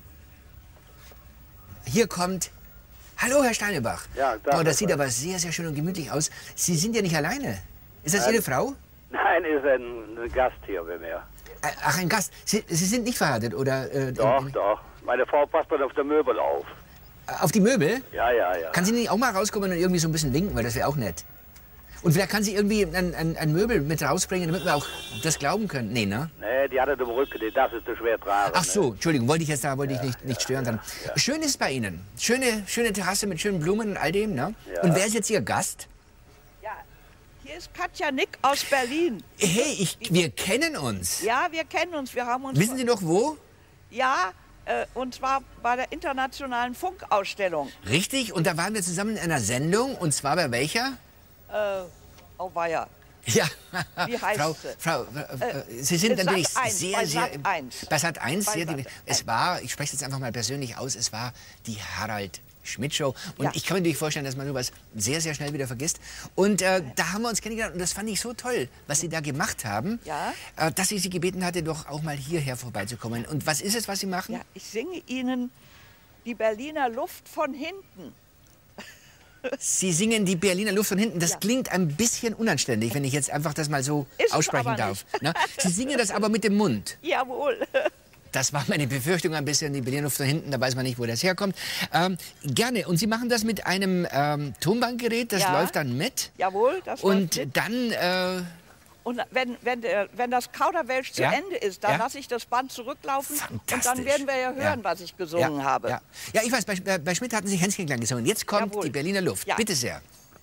Hier kommt... Hallo, Herr Steinebach. Ja, da oh, das ist sieht er. aber sehr, sehr schön und gemütlich aus. Sie sind ja nicht alleine. Ist das Nein. Ihre Frau? Nein, ist ein, ein Gast hier bei mir. Äh, Ach, ein Gast. Sie, Sie sind nicht verheiratet, oder? Äh, Doch, in, doch. Meine Frau passt dann auf der Möbel auf. auf die Möbel? Ja, ja, ja. Kann sie nicht auch mal rauskommen und irgendwie so ein bisschen winken, weil das wäre auch nett. Und vielleicht kann sie irgendwie ein, ein, ein Möbel mit rausbringen, damit wir auch das glauben können. Nee, ne? Nee, die hatte im Rücken, die darf es zu schwer tragen. Ach so, Entschuldigung, wollte ich jetzt da, wollte ich nicht, nicht stören. Dann. Schön ist es bei Ihnen. Schöne, schöne Terrasse mit schönen Blumen und all dem, ne? Ja. Und wer ist jetzt Ihr Gast? Hier ist Katja Nick aus Berlin. Hey, ich, wir kennen uns. Ja, wir kennen uns. Wir haben uns. Wissen Sie noch wo? Ja, äh, und zwar bei der internationalen Funkausstellung. Richtig, und da waren wir zusammen in einer Sendung, und zwar bei welcher? Äh, oh weia. Ja, Wie heißt Frau, sie? Frau, äh, Äh, Sie sind Sat natürlich eins, sehr, bei sehr... Sat eins. Bei Sat eins, Bei sehr, Sat die, es war, ich spreche es jetzt einfach mal persönlich aus, es war die Harald Schmidt Show. Und Ja. ich kann mir natürlich vorstellen, dass man sowas sehr, sehr schnell wieder vergisst. Und äh, da haben wir uns kennengelernt und das fand ich so toll, was Sie da gemacht haben, Ja. äh, dass ich Sie gebeten hatte, doch auch mal hierher vorbeizukommen. Und was ist es, was Sie machen? Ja, ich singe Ihnen die Berliner Luft von hinten. Sie singen die Berliner Luft von hinten. Das Ja. klingt ein bisschen unanständig, wenn ich jetzt einfach das mal so Ist es aussprechen aber darf. nicht. Ne? Sie singen das aber mit dem Mund. Jawohl. Das war meine Befürchtung ein bisschen, die Berliner Luft von hinten, da weiß man nicht, wo das herkommt. Ähm, gerne. Und Sie machen das mit einem ähm, Tonbandgerät, das Ja. läuft dann mit. Jawohl, das läuft Und mit. dann, äh, Und wenn, wenn, der, wenn das Kauderwelsch zu Ja. Ende ist, dann Ja. lasse ich das Band zurücklaufen. Und dann Fantastisch. werden wir ja hören, Ja. was ich gesungen ja, habe. Ja. ja, ich weiß, bei, bei- bei Schmidt hatten Sie Hänschenklang gesungen. Jetzt kommt Jawohl. die Berliner Luft. Ja. Bitte sehr.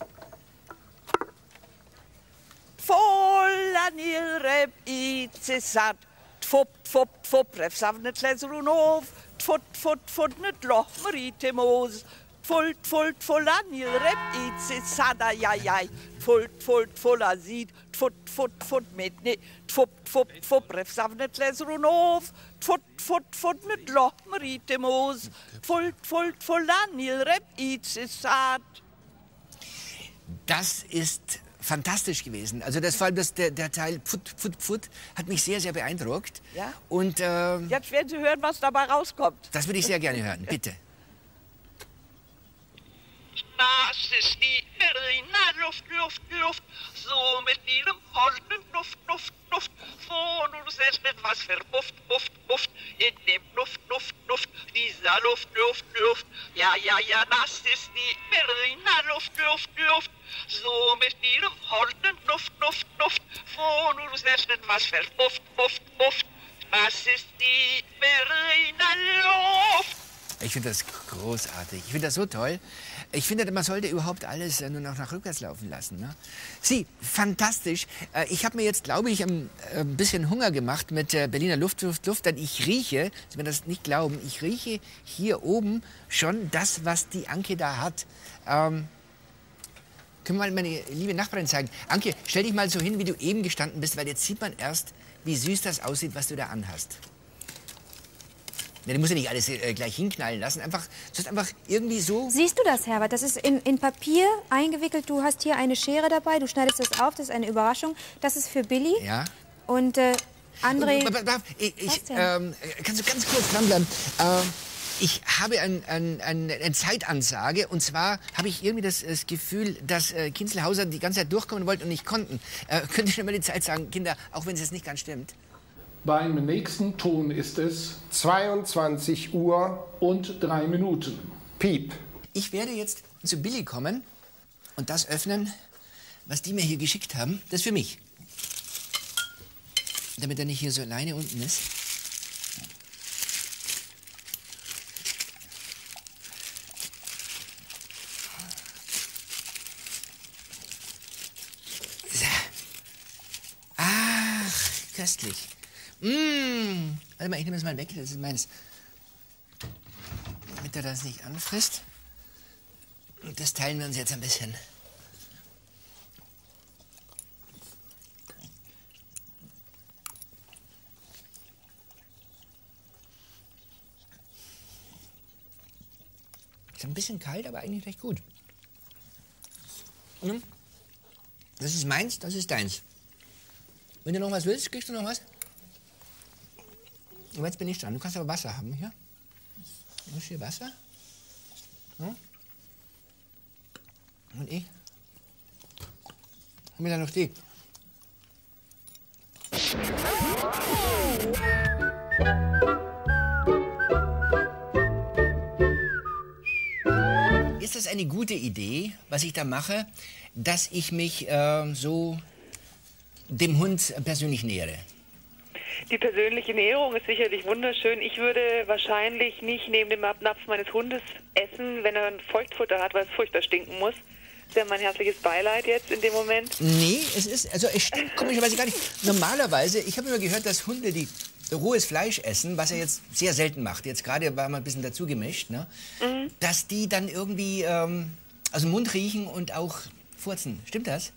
Volla nilreb i cesat, tfup, tfup, tfup, refsavnet lezrunov, tfut, tfut, tfut, net loch, maritemos, Tfult, tfult, tfulanil, rep, itse, sada, ja, ja. Tfult, tfult, tfulasid, tfut, tfut, tfut, mit, ne, tfup, tfup, tfup, refsavnet, lesrunov, tfut, tfut, tfut, mit loch, merite, moos, tfult, tfult, tfulanil, rep, itse, sad. Das ist fantastisch gewesen. Also das, vor allem das, der, der Teil Pfut, Pfut, Pfut hat mich sehr, sehr beeindruckt. Ja? Und äh, jetzt werden Sie hören, was dabei rauskommt. Das würde ich sehr gerne hören. Bitte. Das ist die Berliner Luft, Luft, Luft, so mit ihrem Horten Luft, Luft, Luft, von uns ist etwas verpufft, Luft, Luft, in dem Luft, Luft, Luft, dieser Luft, Luft, Luft, ja, ja, ja, das ist die Berliner Luft, Luft, Luft, so mit ihrem Horten Luft, Luft, Luft, von uns ist etwas verpufft, Luft, Luft, das ist die Berliner Luft. Ich finde das großartig. Ich finde das so toll. Ich finde, man sollte überhaupt alles nur noch nach rückwärts laufen lassen. Ne? Sie, fantastisch. Ich habe mir jetzt, glaube ich, ein bisschen Hunger gemacht mit Berliner Luft, Luft, Luft. Denn ich rieche, Sie werden das nicht glauben, ich rieche hier oben schon das, was die Anke da hat. Ähm, können wir mal meine liebe Nachbarin zeigen? Anke, stell dich mal so hin, wie du eben gestanden bist, weil jetzt sieht man erst, wie süß das aussieht, was du da anhast. Ja, du musst ja nicht alles äh, gleich hinknallen lassen. Einfach, das ist einfach irgendwie so. Siehst du das, Herbert? Das ist in, in Papier eingewickelt. Du hast hier eine Schere dabei. Du schneidest das auf. Das ist eine Überraschung. Das ist für Billy. Ja. Und äh, André. Ich, ich, ähm, kannst du ganz kurz dranbleiben? Ähm, ich habe ein, ein, ein, eine Zeitansage. Und zwar habe ich irgendwie das, das Gefühl, dass äh, Kinzelhauser die ganze Zeit durchkommen wollten und nicht konnten. Äh, könnt ihr schon mal die Zeit sagen, Kinder, auch wenn es jetzt nicht ganz stimmt? Beim nächsten Ton ist es zweiundzwanzig Uhr und drei Minuten. Piep. Ich werde jetzt zu Billy kommen und das öffnen, was die mir hier geschickt haben. Das ist für mich. Damit er nicht hier so alleine unten ist. So. Ach, köstlich. Mmh. Warte mal, ich nehme das mal weg, das ist meins. Damit er das nicht anfrisst. Und das teilen wir uns jetzt ein bisschen. Ist ein bisschen kalt, aber eigentlich recht gut. Und das ist meins, das ist deins. Wenn du noch was willst, kriegst du noch was? Und jetzt bin ich dran. Du kannst aber Wasser haben hier. Du hast hier Wasser. Ja. Und ich. Haben wir da noch die? Ist das eine gute Idee, was ich da mache, dass ich mich äh, so dem Hund persönlich nähere? Die persönliche Näherung ist sicherlich wunderschön. Ich würde wahrscheinlich nicht neben dem Napf meines Hundes essen, wenn er ein Feuchtfutter hat, weil es furchtbar stinken muss. Das wäre mein herzliches Beileid jetzt in dem Moment. Nee, es ist, also es stinkt komischerweise gar nicht. Normalerweise, ich habe immer gehört, dass Hunde, die rohes Fleisch essen, was er jetzt sehr selten macht, jetzt gerade war mal ein bisschen dazu gemischt, ne? Mhm. Dass die dann irgendwie ähm, aus dem Mund riechen und auch furzen. Stimmt das?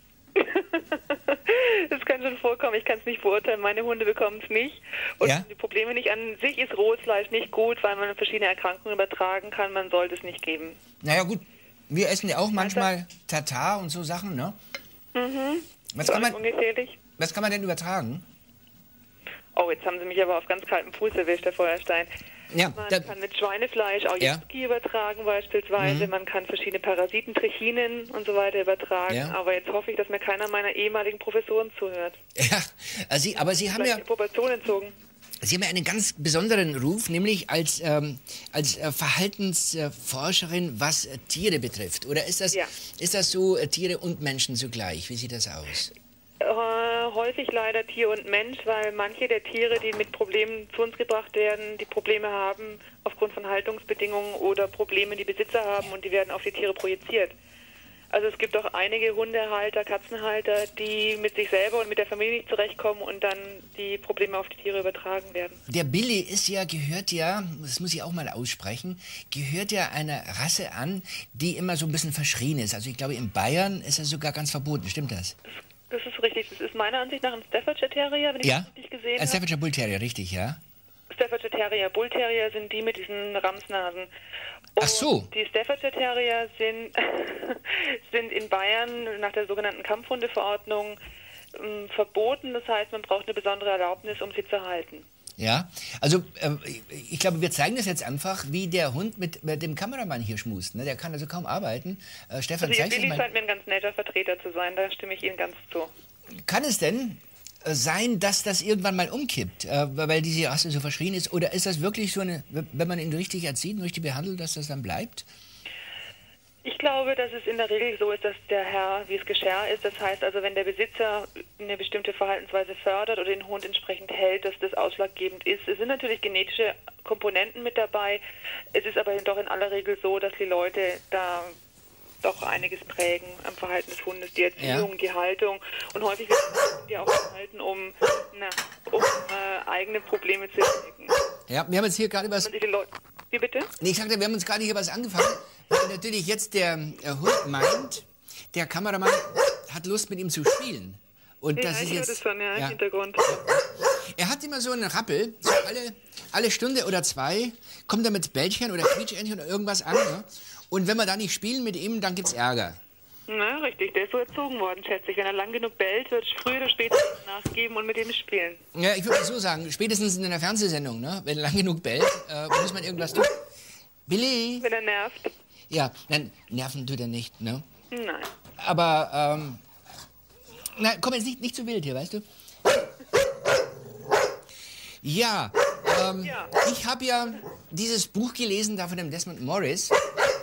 Das kann schon vorkommen, ich kann es nicht beurteilen. Meine Hunde bekommen es nicht. Und ja? Die Probleme nicht. An sich ist rohes Fleisch nicht gut, weil man verschiedene Erkrankungen übertragen kann. Man sollte es nicht geben. Naja gut, wir essen ja auch manchmal Tatar und so Sachen, ne? Mhm. Was kann man, was kann man denn übertragen? Oh, jetzt haben Sie mich aber auf ganz kaltem Fuß erwischt, Herr Feuerstein. Ja, man da, kann mit Schweinefleisch auch ja. Jizki übertragen beispielsweise. Mhm. Man kann verschiedene Parasiten, Trichinen und so weiter übertragen. Ja. Aber jetzt hoffe ich, dass mir keiner meiner ehemaligen Professoren zuhört. Ja, also Sie, aber Sie haben ja... die Proportion entzogen. Sie haben ja einen ganz besonderen Ruf, nämlich als, ähm, als äh, Verhaltensforscherin, was äh, Tiere betrifft. Oder ist das, ja. ist das so, äh, Tiere und Menschen zugleich? Wie sieht das aus? Äh, häufig leider Tier und Mensch, weil manche der Tiere, die mit Problemen zu uns gebracht werden, die Probleme haben aufgrund von Haltungsbedingungen oder Probleme, die Besitzer haben und die werden auf die Tiere projiziert. Also es gibt auch einige Hundehalter, Katzenhalter, die mit sich selber und mit der Familie nicht zurechtkommen und dann die Probleme auf die Tiere übertragen werden. Der Billy ist ja, gehört ja, das muss ich auch mal aussprechen, gehört ja einer Rasse an, die immer so ein bisschen verschrien ist. Also ich glaube, in Bayern ist er sogar ganz verboten. Stimmt das? Das ist richtig. Das ist meiner Ansicht nach ein Staffordshire Terrier, wenn ich Ja? das richtig gesehen Ein habe. Staffordshire Bull Terrier, richtig, ja? Staffordshire Terrier, Bull Terrier sind die mit diesen Ramsnasen. Ach so. Die Staffordshire Terrier sind, sind in Bayern nach der sogenannten Kampfhundeverordnung ähm, verboten. Das heißt, man braucht eine besondere Erlaubnis, um sie zu halten. Ja, also äh, ich glaube, wir zeigen das jetzt einfach, wie der Hund mit, mit dem Kameramann hier schmust. Ne? Der kann also kaum arbeiten. Äh, Stefan, Also ihr zeigst du Billy mal. scheint mir ein ganz netter Vertreter zu sein, da stimme ich Ihnen ganz zu. Kann es denn äh, sein, dass das irgendwann mal umkippt, äh, weil diese Rasse so verschrien ist? Oder ist das wirklich so eine, wenn man ihn richtig erzieht und richtig behandelt, dass das dann bleibt? Ich glaube, dass es in der Regel so ist, dass der Herr, wie es Geschirr ist, das heißt also, wenn der Besitzer eine bestimmte Verhaltensweise fördert oder den Hund entsprechend hält, dass das ausschlaggebend ist. Es sind natürlich genetische Komponenten mit dabei. Es ist aber doch in aller Regel so, dass die Leute da doch einiges prägen am Verhalten des Hundes, die Erziehung, Ja. die Haltung und häufig wird die auch gehalten, um, na, um äh, eigene Probleme zu entdecken. Ja, wir haben jetzt hier gerade was. Und die Leute, wie bitte? Nee, ich sagte, wir haben uns gerade hier was angefangen, weil natürlich jetzt der äh, Hund meint, der Kameramann hat Lust, mit ihm zu spielen. Und ja, das ich ist höre jetzt. das schon, ja, im ja. Hintergrund. Er hat immer so einen Rappel, so alle, alle Stunde oder zwei kommt er mit Bällchen oder Quietschentchen oder irgendwas an. Ne? Und wenn wir da nicht spielen mit ihm, dann gibt's Ärger. Na, richtig. Der ist so erzogen worden, schätze ich. Wenn er lang genug bellt, wird es früher oder später nachgeben und mit ihm spielen. Ja, ich würde mal so sagen, spätestens in einer Fernsehsendung, ne? Wenn er lang genug bellt, äh, muss man irgendwas tun. Billy? Wenn er nervt? Ja, nein, nerven tut er nicht, ne? Nein. Aber, ähm, na, komm jetzt nicht, nicht zu wild hier, weißt du? Ja, ähm, Ja. ich habe ja dieses Buch gelesen, da von dem Desmond Morris.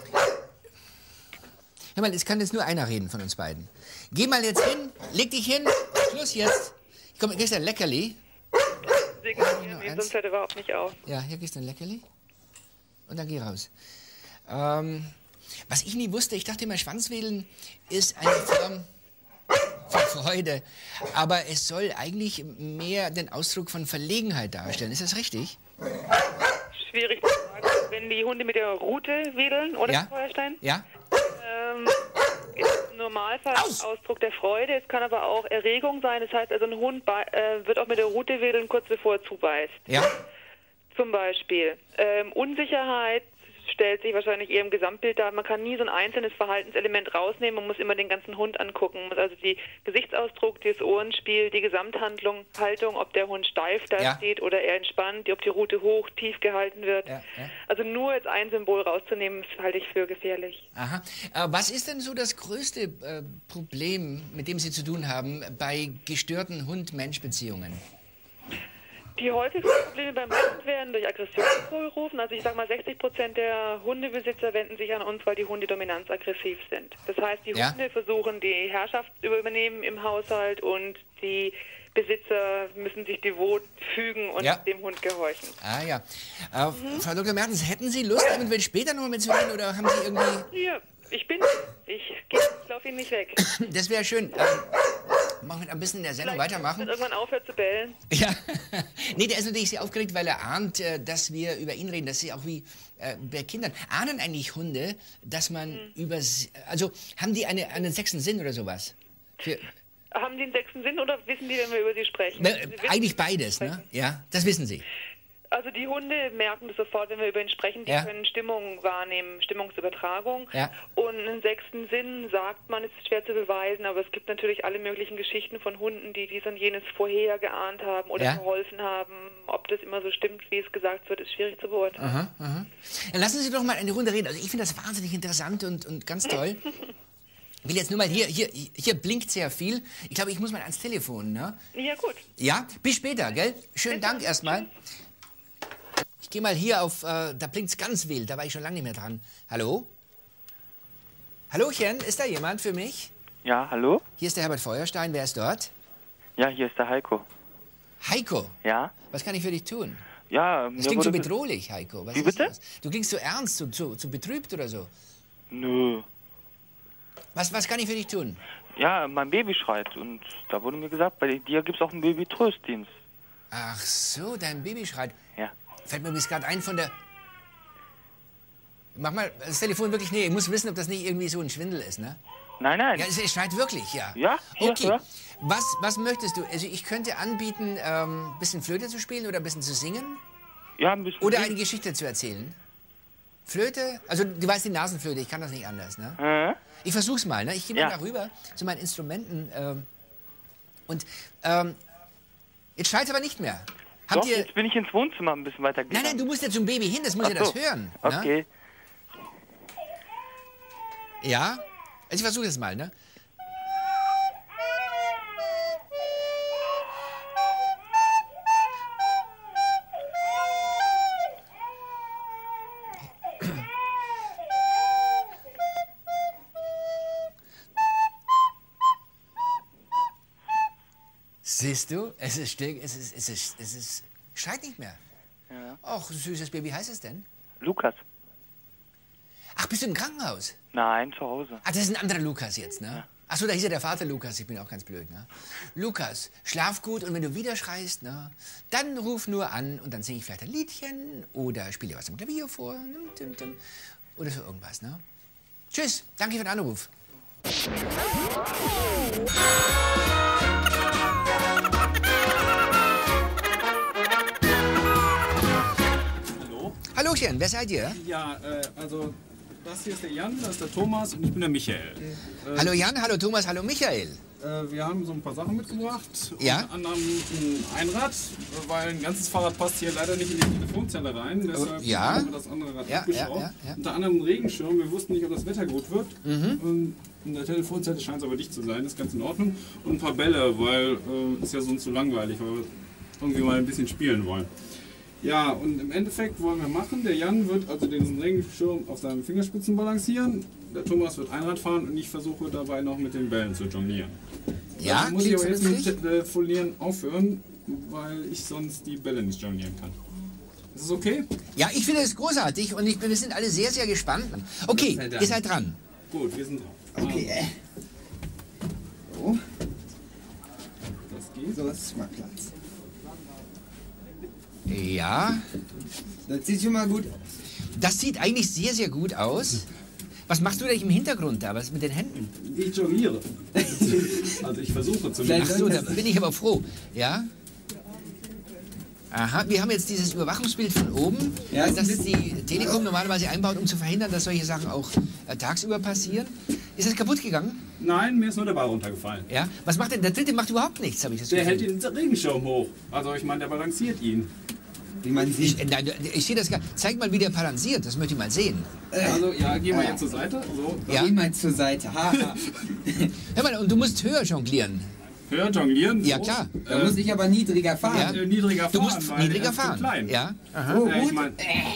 Hör mal, es kann jetzt nur einer reden von uns beiden. Geh mal jetzt hin, leg dich hin, Schluss jetzt. Komm, kriegst du ein Leckerli. Signalisieren, nee, sonst hört er überhaupt nicht auf. Ja, hier kriegst du ein Leckerli. Und dann geh raus. Ähm, was ich nie wusste, ich dachte immer, Schwanzwedeln ist eine Form von Freude. Aber es soll eigentlich mehr den Ausdruck von Verlegenheit darstellen. Ist das richtig? Schwierig zu sagen. Wenn die Hunde mit der Rute wedeln, oder, Ja. Feuerstein? Ja? Ähm, ist im Normalfall Ausdruck der Freude. Es kann aber auch Erregung sein. Das heißt, also ein Hund bei, äh, wird auch mit der Rute wedeln, kurz bevor er zubeißt. Ja? Zum Beispiel. Ähm, Unsicherheit stellt sich wahrscheinlich eher im Gesamtbild dar. Man kann nie so ein einzelnes Verhaltenselement rausnehmen. Man muss immer den ganzen Hund angucken. Man muss also die Gesichtsausdruck, das Ohrenspiel, die Gesamthandlung, Haltung, ob der Hund steif da Ja. steht oder eher entspannt, ob die Rute hoch, tief gehalten wird. Ja, ja. Also nur jetzt ein Symbol rauszunehmen, halte ich für gefährlich. Aha. Äh, was ist denn so das größte äh, Problem, mit dem Sie zu tun haben, bei gestörten Hund-Mensch-Beziehungen? Die häufigsten Probleme beim Hund werden durch Aggression hervorgerufen. Also ich sage mal, sechzig Prozent der Hundebesitzer wenden sich an uns, weil die Hunde dominanzaggressiv sind. Das heißt, die Ja. Hunde versuchen, die Herrschaft zu übernehmen im Haushalt und die Besitzer müssen sich devot fügen und Ja. dem Hund gehorchen. Ah ja. Äh, Frau Doktor Mertens, hätten Sie Lust, eventuell später noch mal mitzureden oder haben Sie irgendwie... Hier, ich bin, ich, geh- ich laufe ihn nicht weg. Das wäre schön. Ähm, machen wir ein bisschen in der Sendung Vielleicht, weitermachen. wenn er irgendwann aufhört zu bellen. Ja, nee, der ist natürlich sehr aufgeregt, weil er ahnt, äh, dass wir über ihn reden. Das ist ja auch wie äh, bei Kindern. Ahnen eigentlich Hunde, dass man Mhm. über... sie- Also haben die eine, einen sechsten Sinn oder sowas? Für, Haben die einen sechsten Sinn oder wissen die, wenn wir über sie sprechen? Ne, Sie wissen, eigentlich beides, ne? Ja, das wissen Sie. Also die Hunde merken das sofort, wenn wir über ihn sprechen. Die Ja. können Stimmung wahrnehmen, Stimmungsübertragung. Ja. Und einen sechsten Sinn, sagt man, ist schwer zu beweisen, aber es gibt natürlich alle möglichen Geschichten von Hunden, die dies und jenes vorher geahnt haben oder Ja. geholfen haben. Ob das immer so stimmt, wie es gesagt wird, ist schwierig zu beurteilen. Aha, aha. Dann lassen Sie doch mal eine Runde reden. Also ich finde das wahnsinnig interessant und, und ganz toll. Ich will jetzt nur mal, hier, hier, hier blinkt sehr viel. Ich glaube, ich muss mal ans Telefon, ne? Ja, gut. Ja, bis später, gell? Schönen Dank erstmal. Ich gehe mal hier auf, äh, da blinkt's ganz wild, da war ich schon lange nicht mehr dran. Hallo? Hallochen, ist da jemand für mich? Ja, hallo? Hier ist der Herbert Feuerstein, wer ist dort? Ja, hier ist der Heiko. Heiko? Ja? Was kann ich für dich tun? Ja, Das mir klingt so wurde ge- bedrohlich, Heiko. Was Wie ist bitte? das? Du klingst so ernst, so, so, so betrübt oder so. Nö. Was, was kann ich für dich tun? Ja, mein Baby schreit und da wurde mir gesagt, bei dir gibt es auch einen Baby-Tröstdienst. Ach so, dein Baby schreit. Ja. Fällt mir bis gerade ein von der... Mach mal das Telefon wirklich näher. Ich muss wissen, ob das nicht irgendwie so ein Schwindel ist, ne? Nein, nein. Ja, es, es schreit wirklich, ja. Ja? Hier, Okay. ja. Was, was möchtest du? Also ich könnte anbieten, ähm, ein bisschen Flöte zu spielen oder ein bisschen zu singen. Ja, ein bisschen. Oder eine Geschichte zu erzählen. Flöte? Also du weißt die Nasenflöte, ich kann das nicht anders, ne? Äh? Ich versuch's mal, ne? Ich gehe mal Ja. darüber zu meinen Instrumenten. Ähm, und ähm, jetzt schreit aber nicht mehr. Habt Doch, ihr... jetzt bin ich ins Wohnzimmer ein bisschen weiter gegangen. Nein, nein, du musst ja zum Baby hin, das muss Ach ja das so. hören. Okay. Ne? Ja? Also ich versuche das mal, ne? Siehst du, es ist still, es ist, es ist, es ist, schreit nicht mehr. Ja. Ach, süßes Baby, wie heißt es denn? Lukas. Ach, bist du im Krankenhaus? Nein, zu Hause. Ah, das ist ein anderer Lukas jetzt, ne? Ach so, da hieß ja der Vater Lukas, ich bin auch ganz blöd, ne? Lukas, schlaf gut und wenn du wieder schreist, ne, dann ruf nur an und dann singe ich vielleicht ein Liedchen oder spiele dir was am Klavier vor, oder so irgendwas, ne? Tschüss, danke für den Anruf. Hallo? Hallöchen, wer seid ihr? Ja, äh, also das hier ist der Jan, das ist der Thomas und ich bin der Michael. Äh, Hallo Jan, hallo Thomas, hallo Michael. Äh, wir haben so ein paar Sachen mitgebracht. Ja? Unter anderem ein Einrad, weil ein ganzes Fahrrad passt hier leider nicht in die Telefonzelle rein. Deshalb Ja. haben wir das andere Rad Ja, abgeschraubt. ja, ja, ja. Unter anderem ein Regenschirm. Wir wussten nicht, ob das Wetter gut wird. Mhm. Und in der Telefonzelle scheint es aber dicht zu sein. Das ist ganz in Ordnung. Und ein paar Bälle, weil äh, ist ja sonst so langweilig, weil wir irgendwie mal ein bisschen spielen wollen. Ja, und im Endeffekt wollen wir machen, der Jan wird also den Regenschirm auf seinen Fingerspitzen balancieren, der Thomas wird Einrad fahren und ich versuche dabei noch mit den Bällen zu jonglieren. Ja, also muss ich klingt aber jetzt mit vernünftig. dem Telefonieren aufhören, weil ich sonst die Bälle nicht jonglieren kann. Ist das okay? Ja, ich finde es großartig und ich, wir sind alle sehr, sehr gespannt. Okay, Dank. ihr seid dran. Gut, wir sind dran. Okay. So. Das geht. So, das ist mal Platz. Ja. Das sieht schon mal gut aus. Das sieht eigentlich sehr, sehr gut aus. Was machst du da im Hintergrund da? Was mit den Händen? Ich jongliere. Also ich versuche zumindest. Ach so, da bin ich aber froh. Ja? Aha, wir haben jetzt dieses Überwachungsbild von oben, Ja, das die Telekom normalerweise einbaut, um zu verhindern, dass solche Sachen auch äh, tagsüber passieren. Ist das kaputt gegangen? Nein, mir ist nur der Ball runtergefallen. Ja? Was macht denn? Der dritte macht überhaupt nichts, habe ich das Der hält Gefühl. den Regenschirm hoch. Also ich meine, der balanciert ihn. Wie man sieht. Ich, nein, ich sehe das gar Zeig mal, wie der balanciert, das möchte ich mal sehen. Also ja, geh mal jetzt zur Seite. So. Ja? Geh mal zur Seite. Haha. Hör mal, und du musst höher jonglieren. Höher jonglieren? So. Ja, klar. Da muss ich aber niedriger fahren. Ja. Äh, niedriger Du fahren, musst weil niedriger er ist zu fahren. klein. Ja. Aha. So, Äh, ich gut. mein,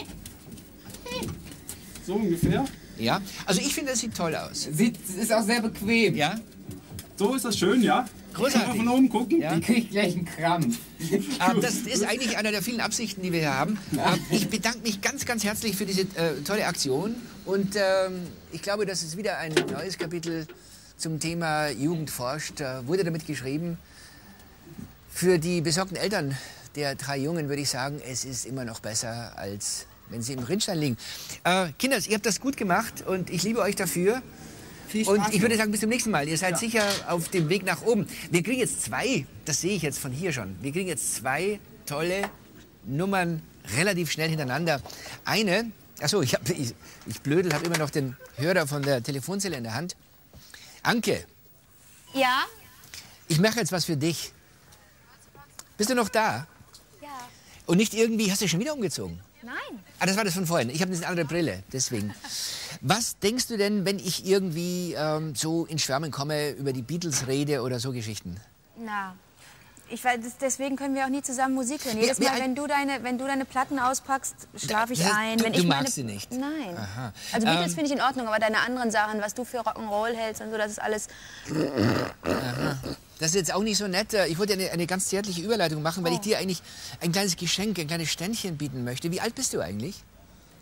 so ungefähr. Ja. Also ich finde, das sieht toll aus. Sieht, ist auch sehr bequem. Ja. So ist das schön, ja? Großartig. Kann man von oben gucken? Ja. Die kriegt gleich einen Krampf. Ähm, das ist eigentlich einer der vielen Absichten, die wir hier haben. Ähm, ich bedanke mich ganz, ganz herzlich für diese äh, tolle Aktion. Und ähm, ich glaube, das ist wieder ein neues Kapitel zum Thema Jugend forscht. Da wurde damit geschrieben. Für die besorgten Eltern der drei Jungen würde ich sagen, es ist immer noch besser, als wenn sie im Rinnstein liegen. Äh, Kinders, ihr habt das gut gemacht und ich liebe euch dafür. Viel Spaß Und ich würde noch. sagen, bis zum nächsten Mal. Ihr seid Ja. sicher auf dem Weg nach oben. Wir kriegen jetzt zwei, das sehe ich jetzt von hier schon, wir kriegen jetzt zwei tolle Nummern relativ schnell hintereinander. Eine, achso, ich, hab, ich, ich blödel, habe immer noch den Hörer von der Telefonzelle in der Hand. Anke, Ja? ich mache jetzt was für dich. Bist du noch da? Ja. Und nicht irgendwie, hast du schon wieder umgezogen? Nein. Ah, das war das von vorhin. Ich habe eine andere Brille, deswegen. Was denkst du denn, wenn ich irgendwie ähm, so in Schwärmen komme, über die Beatles rede oder so Geschichten? Na, ich weiß, das- deswegen können wir auch nie zusammen Musik hören. Jedes Ja, Mal, ja, wenn du deine, wenn du deine Platten auspacht, schlafe ich Das- ein. du- wenn du ich magst meine, sie nicht? Nein. Aha. Also Beatles Ähm, finde ich in Ordnung, aber deine anderen Sachen, was du für Rock'n'Roll hältst und so, das ist alles... Aha. Das ist jetzt auch nicht so nett. Ich wollte eine, eine ganz zärtliche Überleitung machen, weil ich dir eigentlich ein kleines Geschenk, ein kleines Ständchen bieten möchte. Wie alt bist du eigentlich?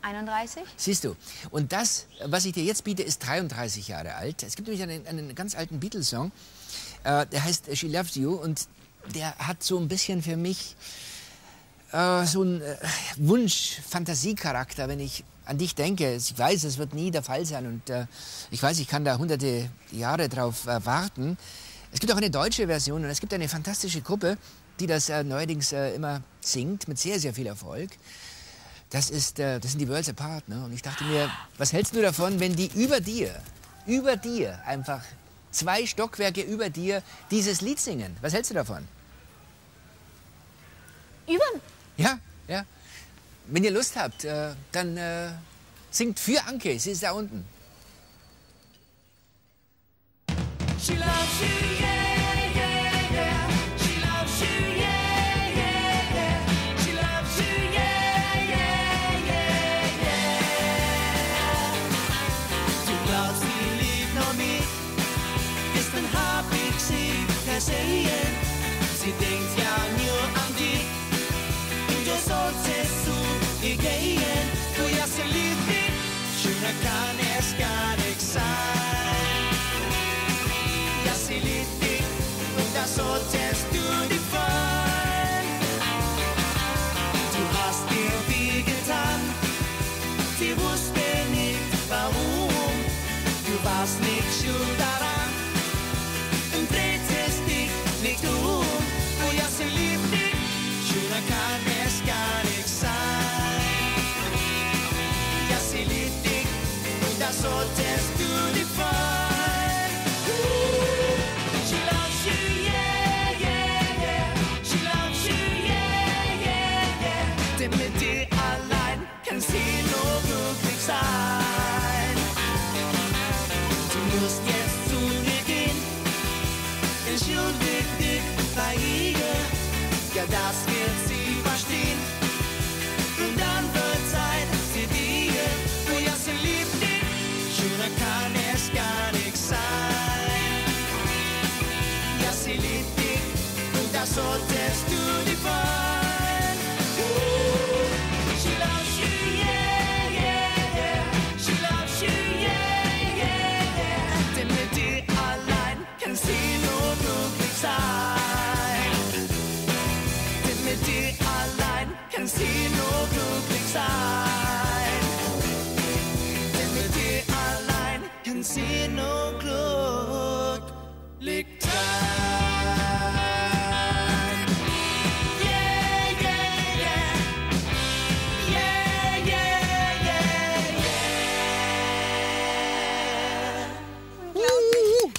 einunddreißig. Siehst du. Und das, was ich dir jetzt biete, ist dreiunddreißig Jahre alt. Es gibt nämlich einen, einen ganz alten Beatles-Song, äh, der heißt She Loves You. Und der hat so ein bisschen für mich äh, so einen äh, Wunsch-Fantasiecharakter, wenn ich an dich denke. Ich weiß, es wird nie der Fall sein. Und äh, ich weiß, ich kann da hunderte Jahre drauf äh, warten. Es gibt auch eine deutsche Version und es gibt eine fantastische Gruppe, die das äh, neuerdings äh, immer singt, mit sehr, sehr viel Erfolg. Das, ist, äh, das sind die Worlds Apart. Ne? Und ich dachte mir, was hältst du davon, wenn die über dir, über dir, einfach zwei Stockwerke über dir dieses Lied singen? Was hältst du davon? Über? Ja, ja. Wenn ihr Lust habt, äh, dann äh, singt für Anke, sie ist da unten. She loves you, yeah, yeah, yeah. She loves you, yeah, yeah, yeah. She loves you, yeah, yeah, yeah, yeah. Du glaubst, sie liebt nur mich. Gestern hab ich sie gesehen. Sie denkt ja nur an dich. Und du solltest zu ihr gehen. Du ja, sie liebt dich. Schöner kann es gar nicht sein. Sie liebt dich und das solltest du dir freuen. Du hast dir viel getan, sie wusste nicht warum. Du warst nicht schuld daran und drehtest dich nicht um. Oh ja, sie liebt dich, schöner kann es gar nicht sein. Ja, sie liebt dich und das solltest du dir freuen. Mit dir allein kann sie nur glücklich sein. Du musst jetzt zu ihr gehen, entschuldig dich bei ihr. Ja, das wird sie verstehen. Und dann wird Zeit für dir. Oh ja, sie liebt dich, schöner kann es gar nicht sein. Ja, sie liebt dich und das solltest du dir freuen. Kann sie nur glücklich sein. Denn mit dir allein kann sie nur glücklich sein. Yeah, yeah, yeah. Yeah, yeah, yeah, yeah. Uh.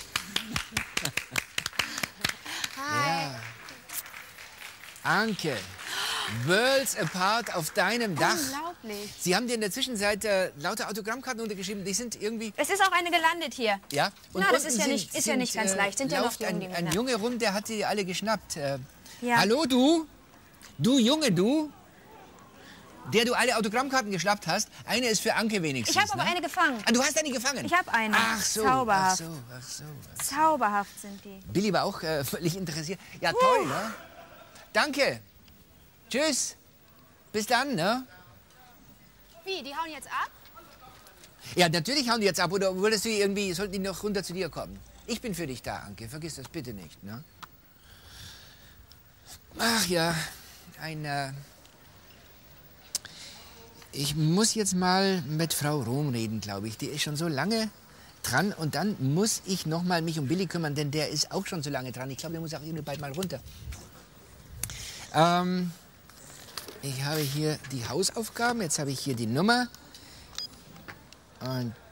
Hi. Ja. Anke. Worlds Apart auf deinem Dach. Unglaublich. Sie haben dir in der Zwischenzeit äh, lauter Autogrammkarten untergeschrieben. Die sind irgendwie... Es ist auch eine gelandet hier. Ja? Na, das unten ist ja sind- nicht- ist ja sind, nicht ganz äh, leicht. Sind ja noch läuft jung, ein, die ein Männer. Junge rum, der hat die alle geschnappt. Äh, Ja. Hallo, du? Du Junge, du? Der du alle Autogrammkarten geschnappt hast. Eine ist für Anke wenigstens. Ich habe aber ne? eine gefangen. Ah, du hast eine gefangen? Ich habe eine. Ach so, Zauberhaft. ach so, ach so. Zauberhaft sind die. Billy war auch äh, völlig interessiert. Ja, toll, ne? Danke. Tschüss. Bis dann, ne? Wie, die hauen jetzt ab? Ja, natürlich hauen die jetzt ab. Oder würdest du irgendwie, sollten die noch runter zu dir kommen? Ich bin für dich da, Anke. Vergiss das bitte nicht, ne? Ach ja, ein... Äh ich muss jetzt mal mit Frau Rom reden, glaube ich. Die ist schon so lange dran. Und dann muss ich noch mal mich um Billy kümmern, denn der ist auch schon so lange dran. Ich glaube, der muss auch irgendwie bald mal runter. Ähm... Ich habe hier die Hausaufgaben, jetzt habe ich hier die Nummer. Und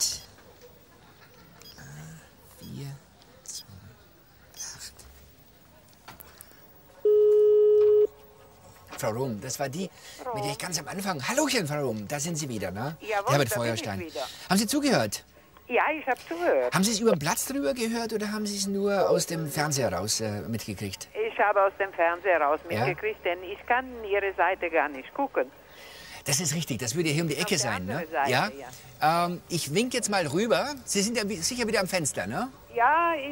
vier, zwei, acht. Frau Rum, das war die, mit der ich ganz am Anfang... Hallöchen, Frau Rum, da sind Sie wieder, ne? Jawohl, Herbert da bin ich Feuerstein. wieder. Haben Sie zugehört? Ja, ich habe zugehört. Haben Sie es über den Platz drüber gehört oder haben Sie es nur aus dem Fernseher raus äh, mitgekriegt? Ich habe aus dem Fernseher raus Ja? mitgekriegt, denn ich kann Ihre Seite gar nicht gucken. Das ist richtig, das würde hier um die Ecke Auf die sein, ne? andere Seite, ja? Ähm, ich wink jetzt mal rüber. Sie sind ja wi- sicher wieder am Fenster, ne? Ja, ich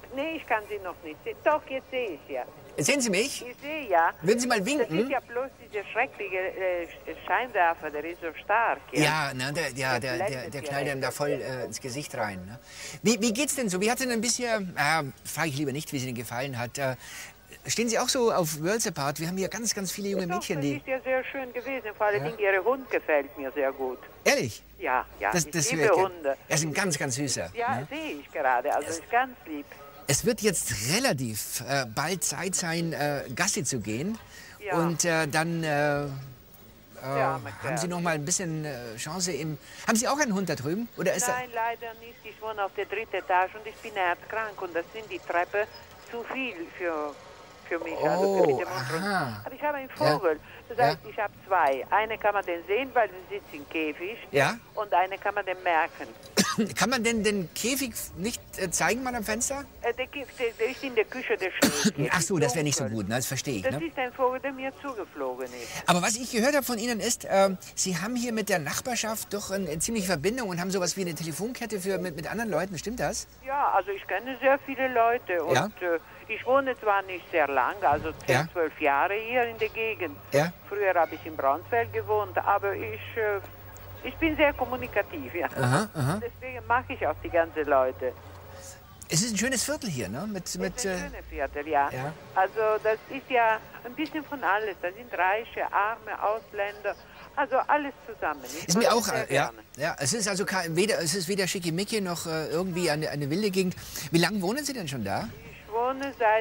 Nee, ich kann Sie noch nicht sehen. Doch, jetzt sehe ich ja. Sehen Sie mich? Ich sehe ja. Würden Sie mal Das winken? ist ja bloß dieser schreckliche äh, Scheinwerfer, der ist so stark. Ja, Ja, ne, der, ja, der, der, der knallt einem da voll äh, ins Gesicht rein. Ne? Wie, wie geht's denn so? Wie hat es denn bisher, äh, frage ich lieber nicht, wie es Ihnen gefallen hat. Äh, stehen Sie auch so auf Worlds Apart? Wir haben hier ganz, ganz viele junge Mädchen, Das die... ist ja sehr schön gewesen. Vor allem Ja. Ihr Hund gefällt mir sehr gut. Ehrlich? Ja, ja, Das, ich das liebe höre ich gern. Hunde. Er ist ein ganz, ganz süßer. Ja, ne? sehe ich gerade. Also ist ganz lieb. Es wird jetzt relativ äh, bald Zeit sein, äh, Gassi zu gehen. Ja. Und äh, dann äh, äh, arme haben Sie noch mal ein bisschen äh, Chance im... Haben Sie auch einen Hund da drüben? Oder ist Nein, leider nicht. Ich wohne auf der dritten Etage und ich bin herzkrank und das sind die Treppe zu viel für, für mich. also für Oh, mit dem Hund. aha. Aber ich habe einen Vogel. Das heißt, Ja. ich habe zwei. Eine kann man den sehen, weil sie sitzt im Käfig. Ja? Und eine kann man den merken. er... Kann man denn den Käfig nicht äh, zeigen, mal am Fenster? Äh, der, Käfig, der, der ist in der Küche, der Schneekäfig. Ach so, das wäre nicht so gut, ne? Das verstehe ich. Das Ne? ist ein Vogel, der mir zugeflogen ist. Aber was ich gehört habe von Ihnen ist, äh, Sie haben hier mit der Nachbarschaft doch eine, eine ziemliche Verbindung und haben sowas wie eine Telefonkette für, mit, mit anderen Leuten. Stimmt das? Ja, also ich kenne sehr viele Leute und Ja? äh, ich wohne zwar nicht sehr lang, also zehn, Ja. zwölf Jahre hier in der Gegend. Ja? Früher habe ich in Braunsfeld gewohnt, aber ich, äh, ich bin sehr kommunikativ. Ja. Aha, aha. Deswegen mag ich auch die ganzen Leute. Es ist ein schönes Viertel hier, ne? Mit, mit, Das ist ein äh, schönes Viertel, ja. ja. Also das ist ja ein bisschen von alles. Da sind Reiche, Arme, Ausländer, also alles zusammen. Ich Ist mir mag auch, sehr äh, ja, gerne. ja, es ist also kein, weder, es ist weder schickimicki noch äh, irgendwie eine, eine wilde Gegend. Wie lange wohnen Sie denn schon da? Ich wohne seit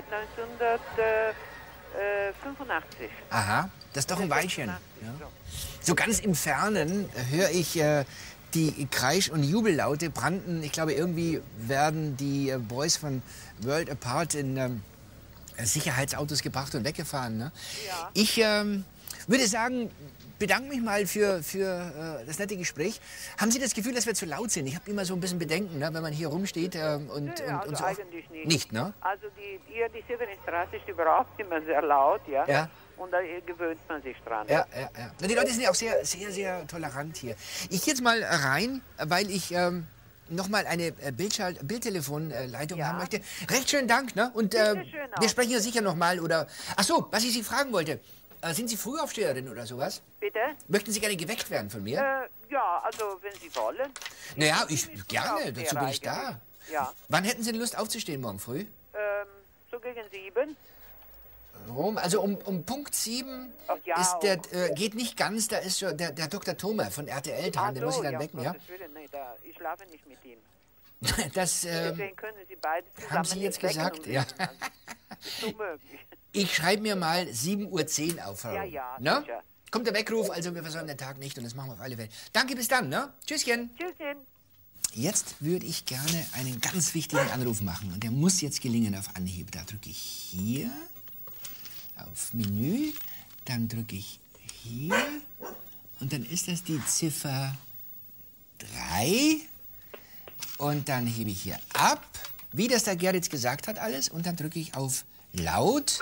neunzehnhundertfünfundachtzig. Aha, das ist doch ein Weilchen. Ja. So ganz im Fernen höre ich äh, die Kreisch- und Jubellaute brannten. Ich glaube, irgendwie werden die äh, Boys von World Apart in ähm, Sicherheitsautos gebracht und weggefahren. Ne? Ja. Ich ähm, würde sagen, bedanke mich mal für, für äh, das nette Gespräch. Haben Sie das Gefühl, dass wir zu laut sind? Ich habe immer so ein bisschen Bedenken, ne, wenn man hier rumsteht ähm, und, Nö, und, also und so. eigentlich nicht. Nicht, ne? Also die, hier, die Severinstraße ist überhaupt immer sehr laut, ja. Ja. Und da gewöhnt man sich dran. Ja, ja, ja. Na, die Leute sind ja auch sehr, sehr, sehr tolerant hier. Ich gehe jetzt mal rein, weil ich ähm, noch mal eine äh, Bildschalt Bildtelefonleitung haben möchte. Recht schönen Dank, ne? Und äh, Bitte schön auch. wir sprechen ja sicher noch mal oder. Ach so, was ich Sie fragen wollte: äh, Sind Sie Frühaufsteherin oder sowas? Bitte? Möchten Sie gerne geweckt werden von mir? Äh, ja, also wenn Sie wollen. naja, ich gerne. Dazu bin ich da. Ja. Wann hätten Sie denn Lust aufzustehen morgen früh? Ähm, so gegen sieben. Rom, also um, um Punkt sieben Ach ja, ist der, um- äh, geht nicht ganz, da ist schon der, der Doktor Thoma von R T L dran, Ach den muss ich so, dann ja, wecken, um ja? Gottes Willen, nee, da, ich schlafe nicht mit ihm. Das ähm, Deswegen können Sie beide zusammen haben Sie jetzt nicht wecken gesagt, um ja. sieben. Das ist unmöglich. Ich schreibe mir mal sieben Uhr zehn auf, Frau. Ja, ja, Ne? sicher. Kommt der Weckruf, also wir versäumen den Tag nicht und das machen wir auf alle Fälle. Danke, bis dann, ne? Tschüsschen. Tschüsschen. Jetzt würde ich gerne einen ganz wichtigen Anruf machen und der muss jetzt gelingen auf Anhieb. Da drücke ich hier auf Menü, dann drücke ich hier und dann ist das die Ziffer drei und dann hebe ich hier ab, wie das der Gerritz gesagt hat alles und dann drücke ich auf laut.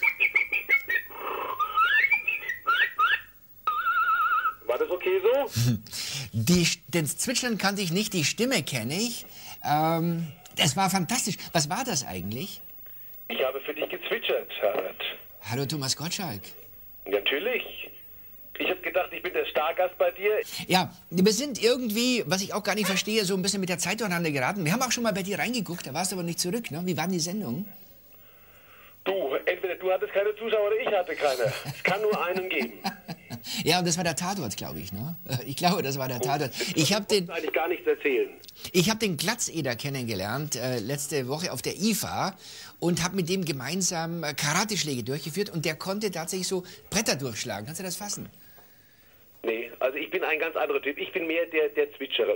War das okay so? Die, den Zwitschern kannte ich nicht, die Stimme kenne ich. Ähm, das war fantastisch. Was war das eigentlich? Ich habe für dich gezwitschert, Herbert. Hallo Thomas Gottschalk. Natürlich. Ich habe gedacht, ich bin der Stargast bei dir. Ja, wir sind irgendwie, was ich auch gar nicht verstehe, so ein bisschen mit der Zeit durcheinander geraten. Wir haben auch schon mal bei dir reingeguckt, da warst du aber nicht zurück. Ne? Wie waren die Sendungen? Du, entweder du hattest keine Zuschauer oder ich hatte keine. Es kann nur einen geben. Ja, und das war der Tatort, glaube ich. Ne? Ich glaube, das war der Tatort. Ich habe den, eigentlich gar nichts erzählen. ich hab den Glatzeder kennengelernt äh, letzte Woche auf der I F A und habe mit dem gemeinsam äh, Karateschläge durchgeführt und der konnte tatsächlich so Bretter durchschlagen. Kannst du das fassen? Nee, also ich bin ein ganz anderer Typ. Ich bin mehr der, der Zwitscherer.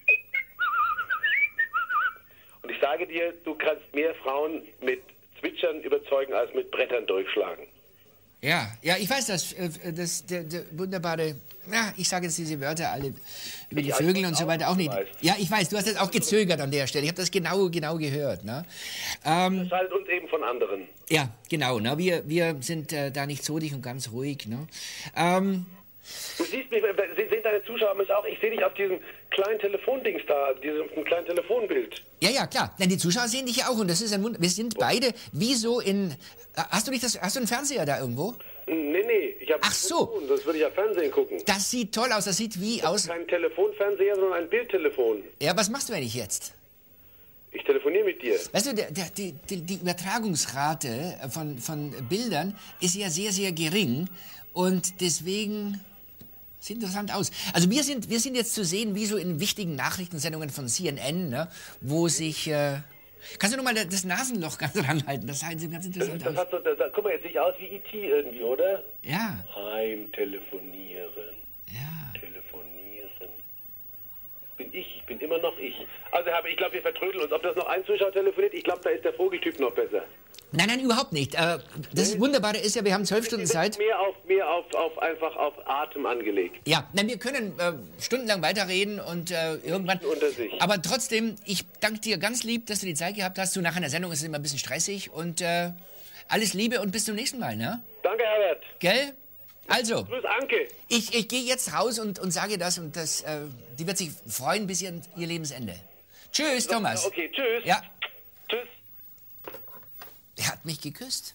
Und ich sage dir, du kannst mehr Frauen mit Zwitschern überzeugen als mit Brettern durchschlagen. Ja, ja, ich weiß das, äh, das der, der wunderbare, ja, ich sage jetzt diese Wörter alle über die Ja, Vögel ich und so auch, weiter auch nicht. du weißt. Ja, ich weiß, du hast das auch gezögert an der Stelle. Ich habe das genau, genau gehört. Ne? Ähm, Das halt uns eben von anderen. ja, genau. Ne? Wir, wir sind äh, da nicht zotig und ganz ruhig. Ne? Ähm, Du siehst mich, Sie sehen deine Zuschauer mich auch. Ich sehe dich auf diesem kleinen Telefondings da, diesem kleinen Telefonbild. Ja, ja, klar. Denn die Zuschauer sehen dich ja auch und das ist ein Wunder. Wir sind beide wie so in... Hast du nicht das, hast du einen Fernseher da irgendwo? Nee, nee, ich habe Ach so. Das würde ich ja Fernsehen gucken. Das sieht toll aus. Das sieht wie das aus... ist kein Telefonfernseher, sondern ein Bildtelefon. Ja, was machst du eigentlich jetzt? Ich telefoniere mit dir. Weißt du, der, der, die, die, die Übertragungsrate von, von Bildern ist ja sehr, sehr gering und deswegen... Sieht interessant aus. Also wir sind, wir sind jetzt zu sehen, wie so in wichtigen Nachrichtensendungen von C N N, ne, wo sich... Äh, kannst du noch mal das Nasenloch ganz ranhalten? Das sah ganz interessant das, das aus. Hat so, das, das, guck mal, jetzt sieht aus wie E T irgendwie, oder? Ja. Heimtelefonieren. Ja. Telefonieren. Das bin ich. Ich bin immer noch ich. Also, ich glaube, wir vertrödeln uns. Ob das noch ein Zuschauer telefoniert, ich glaube, da ist der Vogeltyp noch besser. Nein, nein, überhaupt nicht. Äh, das Wunderbare ist ja, wir haben zwölf Stunden Zeit. Mehr auf, mehr auf, auf einfach auf Atem angelegt. Ja, nein, wir können äh, stundenlang weiterreden und äh, irgendwann... Unter sich. Aber trotzdem, ich danke dir ganz lieb, dass du die Zeit gehabt hast. So nach einer Sendung ist es immer ein bisschen stressig und äh, alles Liebe und bis zum nächsten Mal, ne? Danke, Herbert. Gell? Also, Grüß Anke. ich, ich gehe jetzt raus und, und sage das und das, äh, die wird sich freuen bis ihr, ihr Lebensende. Tschüss, Thomas. Okay, tschüss. Ja. Tschüss. Er hat mich geküsst.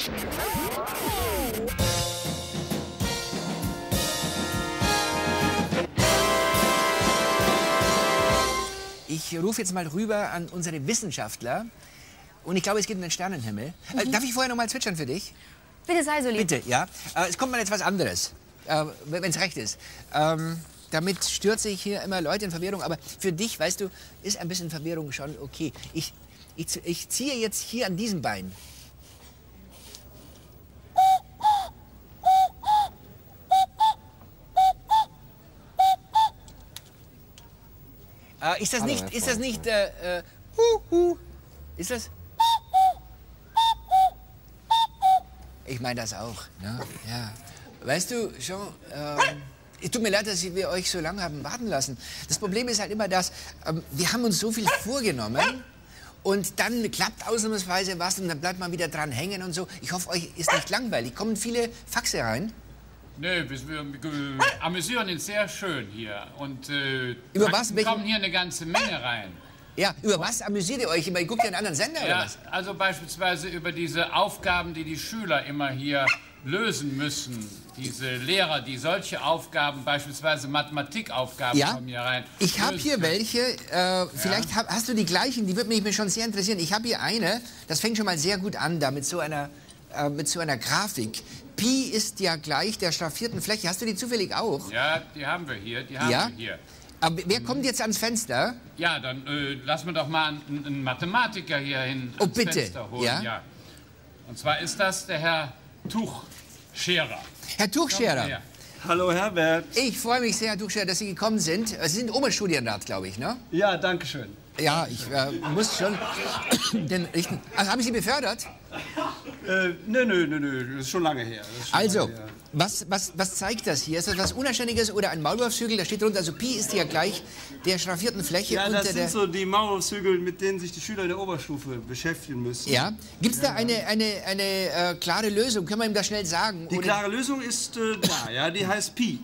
Ich rufe jetzt mal rüber an unsere Wissenschaftler. Und ich glaube, es geht um den Sternenhimmel. Mhm. Äh, darf ich vorher noch mal zwitschern für dich? Bitte sei so lieb. Bitte, ja. Äh, es kommt mal jetzt was anderes, äh, wenn es recht ist. Ähm, damit stürze ich hier immer Leute in Verwirrung. Aber für dich, weißt du, ist ein bisschen Verwirrung schon okay. Ich, ich, ich ziehe jetzt hier an diesem Bein. Äh, ist das Hallo, nicht, Herr ist das Freund. nicht, äh, äh, hu, hu. Ist das? Ich meine das auch, ne? Ja. Weißt du, Jean, ähm, es tut mir leid, dass wir euch so lange haben warten lassen. Das Problem ist halt immer das, ähm, wir haben uns so viel vorgenommen und dann klappt ausnahmsweise was und dann bleibt man wieder dran hängen und so. Ich hoffe, euch ist nicht langweilig. Kommen viele Faxe rein? Nee, wir, wir äh, amüsieren uns sehr schön hier. Und äh, Über Fakten was? Welchen- kommen hier eine ganze Menge rein. Ja, über was amüsiert ihr euch immer? Ihr guckt ja einen anderen Sender oder Ja, was? also beispielsweise über diese Aufgaben, die die Schüler immer hier lösen müssen. Diese Lehrer, die solche Aufgaben, beispielsweise Mathematikaufgaben, Ja, kommen hier rein. ich habe lösen hier können. welche, äh, vielleicht hab, hast du die gleichen, die würde mich mich schon sehr interessieren. Ich habe hier eine, das fängt schon mal sehr gut an da, mit so einer, äh, mit so einer Grafik. Pi ist ja gleich der schraffierten Fläche. Hast du die zufällig auch? Ja, die haben wir hier, die haben Ja? wir hier. Aber wer kommt jetzt ans Fenster? Ja, dann äh, lassen wir doch mal einen, einen Mathematiker hier hin Oh, ans bitte. Fenster holen. Ja? Und zwar ist das der Herr Tuchscherer. Herr Tuchscherer. Kommt her. Hallo Herbert. Ich freue mich sehr, Herr Tuchscherer, dass Sie gekommen sind. Sie sind Oberstudienrat, glaube ich, ne? Ja, danke schön. Ja, ich äh, muss schon den richten. Also, habe ich Sie befördert? Äh, nö, nö, nö, nö, das ist schon lange her. Das ist schon Also, lange her. was, was, was zeigt das hier? Ist das was Unanständiges oder ein Maulwurfshügel? Da steht drunter, also Pi ist ja gleich der schraffierten Fläche Ja, unter das sind der... so die Maulwurfshügel, mit denen sich die Schüler in der Oberstufe beschäftigen müssen. Ja? Gibt es da eine, eine, eine äh, klare Lösung? Können wir ihm das schnell sagen? Die Oder- klare Lösung ist äh, da, ja, die heißt Pi.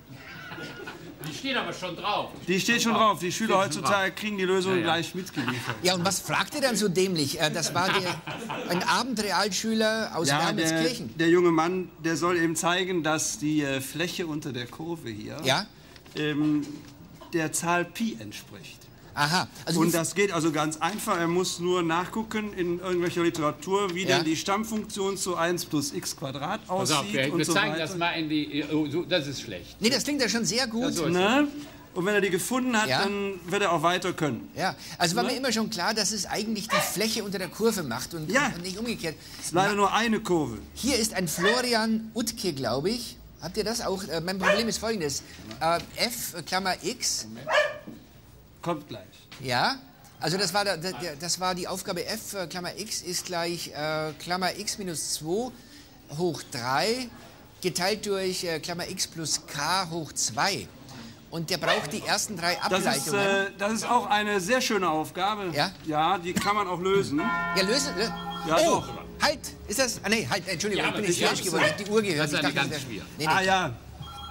Die steht aber schon drauf. Die steht schon drauf. Die Schüler Steht schon heutzutage drauf. kriegen die Lösung Ja, ja. gleich mitgeliefert. Ja, und was fragt ihr dann so dämlich? Äh, das war der, ein Abendrealschüler aus Ja, der, Wermelskirchen. der junge Mann, der soll eben zeigen, dass die äh, Fläche unter der Kurve hier Ja? ähm, der Zahl Pi entspricht. Aha. Also Und die- das geht also ganz einfach. Er muss nur nachgucken in irgendwelcher Literatur, wie Ja. denn die Stammfunktion zu eins plus x Quadrat Pass aussieht auf, wir, und wir so zeigen weiter. das mal in die... Oh, so, das ist schlecht. Nee, das klingt ja schon sehr gut. Ja, so ist Ne? Und wenn er die gefunden hat, Ja. dann wird er auch weiter können. Ja, also war Ne? mir immer schon klar, dass es eigentlich die Fläche unter der Kurve macht und, Ja. und nicht umgekehrt. Ist leider nur eine Kurve. Hier ist ein Florian Utke, glaube ich. Habt ihr das auch? Äh, mein Problem ist folgendes. Äh, F, äh, Klammer X. Kommt gleich. Ja, also das war, der, der, das war die Aufgabe F, äh, Klammer X ist gleich äh, Klammer X minus zwei hoch drei geteilt durch äh, Klammer X plus K hoch zwei. Und der braucht die ersten drei Das ist, Ableitungen. äh, das ist auch eine sehr schöne Aufgabe. Ja? Ja, die kann man auch lösen. Ja, lösen. Lö Ja, oh, doch. halt! Ist das. Ah, nee, halt, Entschuldigung, Ja, ich bin aber nicht das falsch ist- geworden. Ich hab die Uhr gehört. das ist Ich eine dachte, ganz wär- schwer. Nee, nee. Ah ja.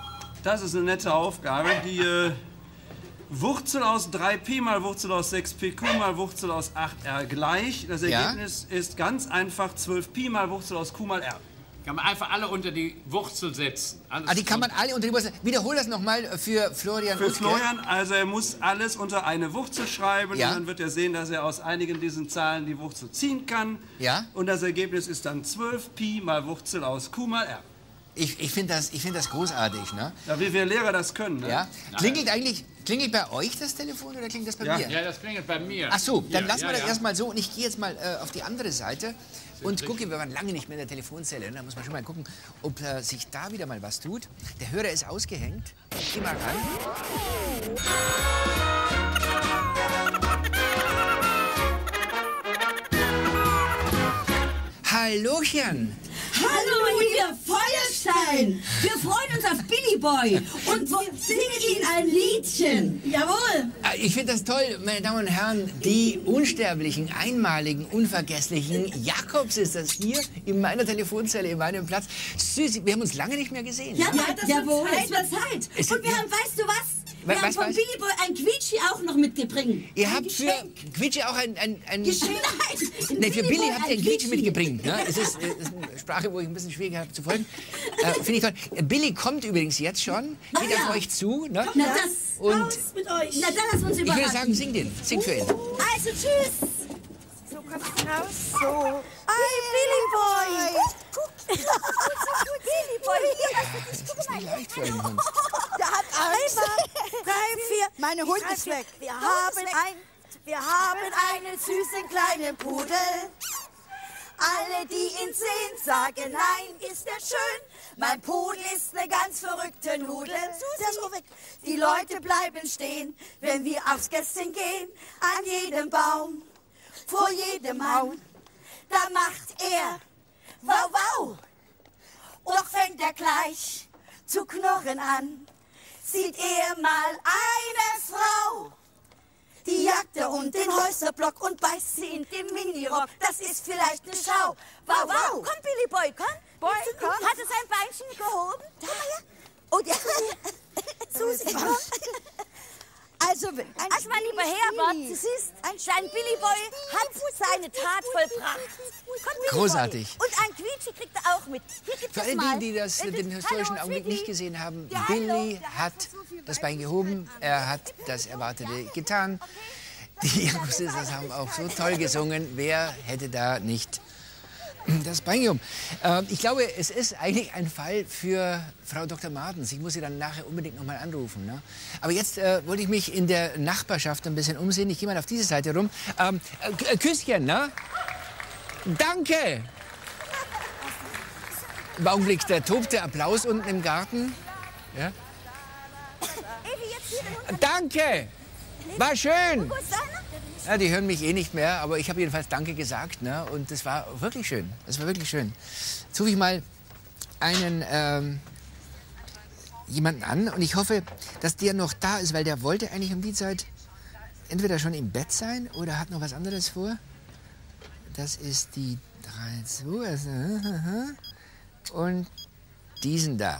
Das ist eine nette Aufgabe. Die äh, Wurzel aus drei Pi mal Wurzel aus sechs P Q mal Wurzel aus acht R gleich. Das Ergebnis ja? ist ganz einfach zwölf Pi mal Wurzel aus Q mal R. Kann man einfach alle unter die Wurzel setzen. Alles ah, die kann man alle unter die Wurzel... Wiederhol das nochmal für Florian. Für Florian, also er muss alles unter eine Wurzel schreiben. Ja? Und dann wird er sehen, dass er aus einigen diesen Zahlen die Wurzel ziehen kann. Ja? Und das Ergebnis ist dann zwölf Pi mal Wurzel aus Q mal R. Ich, ich finde das, ich find das großartig, ne? Ja, wie wir Lehrer das können, ne? Ja. Klingelt eigentlich, klingelt bei euch das Telefon oder klingelt das bei ja. mir? Ja, das klingelt bei mir. Ach so, dann ja, lassen wir ja, das ja. erstmal so und ich gehe jetzt mal äh, auf die andere Seite und gucke, wir waren lange nicht mehr in der Telefonzelle. Da muss man schon mal gucken, ob äh, sich da wieder mal was tut. Der Hörer ist ausgehängt. Ich geh mal ran. Hallöchen! Hallo, ihr Feuerstein! Wir freuen uns auf Billy Boy und singen Ihnen ein Liedchen. Jawohl! Ich finde das toll, meine Damen und Herren. Die unsterblichen, einmaligen, unvergesslichen Jakobs ist das hier in meiner Telefonzelle, in meinem Platz. Süß, wir haben uns lange nicht mehr gesehen. Ja, ne? ja, das jawohl. Es wird Zeit. Es- Und wir haben, weißt du was? Wir Was- haben was- von was? Billy Boy ein Quietschi auch noch mitgebracht. Ihr Ein habt für Geschenk. Quietschi auch ein... ein, ein Geschenk. Nein, Nee, für Billy Billy Boy habt ihr ein ein Quietschi Quietschi. mitgebracht. Ne? Es ist, äh, ist eine Sprache, wo ich ein bisschen schwierig habe zu folgen. Äh, Finde ich toll. Äh, Billy kommt übrigens jetzt schon, Na geht ja. auf euch zu. Ne? Na, das Und raus mit euch. Na, dann lass uns ich überraschen. würde sagen, sing den. Sing für ihn. Also, tschüss. So, kommst du raus. So. Hey, Billy Boy. Billy Boy, hier, was für dich. Guck mal. Leicht für einen Hund. Der hat Angst. Drei, vier. Meine Hund ist weg. Wir haben ein, wir haben einen süßen kleinen Pudel. Alle, die ihn sehen, sagen, nein, ist er schön. Mein Pudel ist eine ganz verrückte Nudel. Der ist auch weg. Die Leute bleiben stehen, wenn wir aufs Gässchen gehen. An jedem Baum, vor jedem Mann, da macht er wow, wow. Doch fängt er gleich zu knurren an. Sieht er mal eine Frau, die jagt er um den Häuserblock und beißt sie in den Minirock. Das ist vielleicht eine Schau. Wow, wow. Komm, Billy Boy, komm. Boy, komm. Hat er sein Beinchen gehoben? Komm mal her. Oh, der. Susi, komm. Also, also mein lieber Herbert, du siehst, dein Billy Boy hat seine Tat vollbracht. Komm, Billy Großartig. Boy. Und ein Quietschi kriegt er auch mit. Hier gibt Für es alle mal. die, die das, Bitte. den historischen Hallo, Augenblick Sweetie. nicht gesehen haben, Ja, Billy hallo. hat das Bein gehoben, er hat das Erwartete getan. Die Jakobs-Sisters haben auch so toll gesungen, wer hätte da nicht das Bein gehoben. Ähm, ich glaube, es ist eigentlich ein Fall für Frau Doktor Martens. Ich muss sie dann nachher unbedingt noch mal anrufen. Ne? Aber jetzt äh, wollte ich mich in der Nachbarschaft ein bisschen umsehen. Ich gehe mal auf diese Seite rum. Ähm, äh, Küsschen, ne? Danke! Im Augenblick, der tobte Applaus unten im Garten. Ja? Danke! War schön! Ja, die hören mich eh nicht mehr, aber ich habe jedenfalls Danke gesagt. Ne? Und das war wirklich schön. Das war wirklich schön. Jetzt rufe ich mal einen ähm, jemanden an und ich hoffe, dass der noch da ist, weil der wollte eigentlich um die Zeit entweder schon im Bett sein oder hat noch was anderes vor. Das ist die drei zwei also, und diesen da.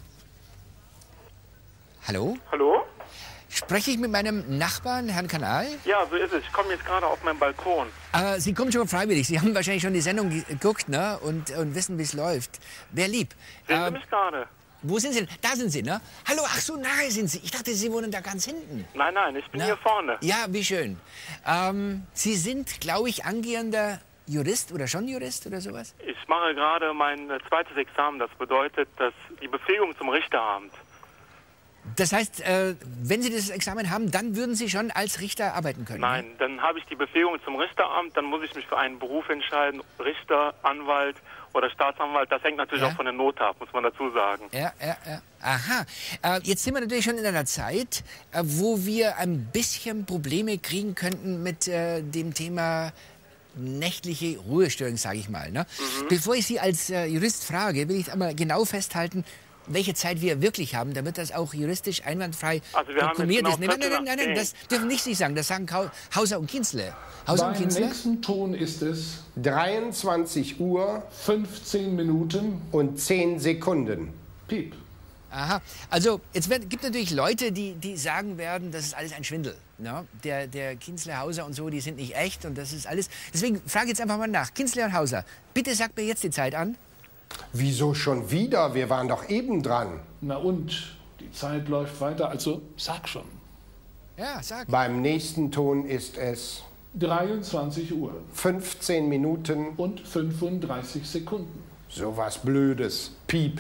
Hallo? Hallo? Spreche ich mit meinem Nachbarn, Herrn Kanal? Ja, so ist es. Ich komme jetzt gerade auf meinen Balkon. Äh, Sie kommen schon freiwillig. Sie haben wahrscheinlich schon die Sendung geguckt, ne? Und, und wissen, wie es läuft. Wer lieb. Sehen Sie Ähm, mich gerade? Wo sind Sie denn? Da sind Sie, ne? Hallo, ach so, nahe sind Sie. Ich dachte, Sie wohnen da ganz hinten. Nein, nein, ich bin Na? hier vorne. Ja, wie schön. Ähm, Sie sind, glaube ich, angehender Jurist oder schon Jurist oder sowas? Ich mache gerade mein äh, zweites Examen. Das bedeutet, dass die Befähigung zum Richteramt. Das heißt, äh, wenn Sie das Examen haben, dann würden Sie schon als Richter arbeiten können? Nein, dann habe ich die Befähigung zum Richteramt. Dann muss ich mich für einen Beruf entscheiden. Richter, Anwalt oder Staatsanwalt. Das hängt natürlich Ja. auch von der Note ab, muss man dazu sagen. Ja, ja, ja. Aha. Äh, jetzt sind wir natürlich schon in einer Zeit, äh, wo wir ein bisschen Probleme kriegen könnten mit äh, dem Thema nächtliche Ruhestörung, sage ich mal. Ne? Mhm. Bevor ich Sie als äh, Jurist frage, will ich aber genau festhalten, welche Zeit wir wirklich haben, damit das auch juristisch einwandfrei Also wir haben dokumentiert jetzt ist. genau Nein, nein, nein, nein, nein, Viertel das dürfen nicht Sie sagen. Das sagen Kau- Hauser und Kienzle. Hauser und Beim Kienzle? nächsten Ton ist es dreiundzwanzig Uhr fünfzehn Minuten und zehn Sekunden. Piep. Aha, also es wird, gibt natürlich Leute, die, die sagen werden, das ist alles ein Schwindel. Ne? Der, der Kienzle, Hauser und so, die sind nicht echt und das ist alles. Deswegen frage ich jetzt einfach mal nach. Kienzle und Hauser, bitte sagt mir jetzt die Zeit an. Wieso schon wieder? Wir waren doch eben dran. Na und? Die Zeit läuft weiter, also sag schon. Ja, sag. Beim nächsten Ton ist es dreiundzwanzig Uhr. fünfzehn Minuten. Und fünfunddreißig Sekunden. So was Blödes. Piep.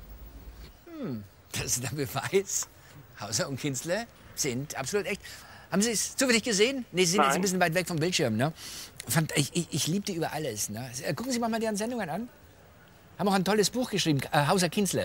Hm, das ist der Beweis. Hauser und Kienzle sind absolut echt. Haben Sie es zufällig gesehen? Nee, Sie sind Nein. jetzt ein bisschen weit weg vom Bildschirm. Ne? Fand, ich, ich, ich liebte über alles. Ne? Gucken Sie mal deren Sendungen an. Haben auch ein tolles Buch geschrieben, äh, Hauser Kienzle.